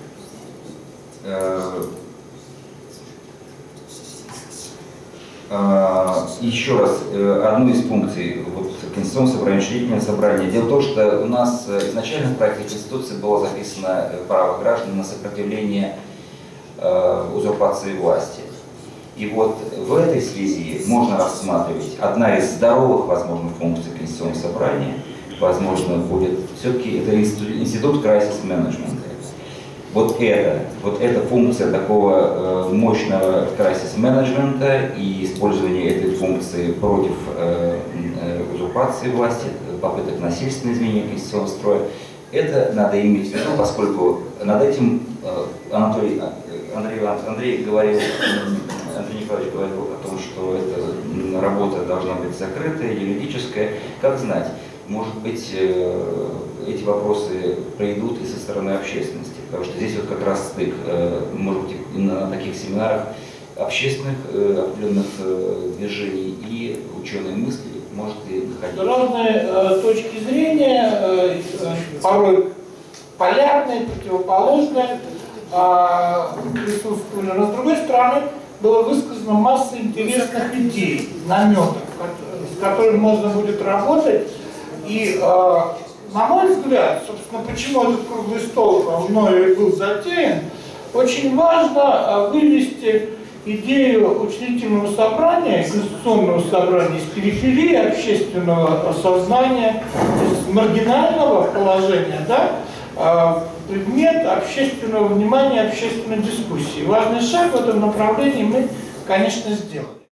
еще раз, одну из функций вот, Конституционного собрания, учредительного собрания. Дело в том, что у нас изначально в проекте Конституции было записано право граждан на сопротивление узурпации власти. И вот в этой связи можно рассматривать одна из здоровых возможных функций Конституционного собрания, возможно, будет все-таки это институт crisis management. Вот эта функция такого мощного crisis менеджмента и использование этой функции против узурпации власти, попыток насильственного изменения конституционного строя, это надо иметь в виду, поскольку над этим Андрей Николаевич говорил о том, что эта работа должна быть закрытая, юридическая. Как знать, может быть, эти вопросы придут и со стороны общественности, потому что здесь вот как раз стык, может быть, на таких семинарах общественных определенных движений и ученой мысли может и находиться. Разные точки зрения, порой полярные, противоположные, присутствовали. Но с другой стороны, была высказана масса интересных идей, наметов, с которыми можно будет работать. И, на мой взгляд, собственно, почему этот круглый стол мною был затеян, очень важно вывести идею учредительного собрания, конституционного собрания из периферии общественного сознания, из маргинального положения, да, предмет общественного внимания, общественной дискуссии. Важный шаг в этом направлении мы, конечно, сделали.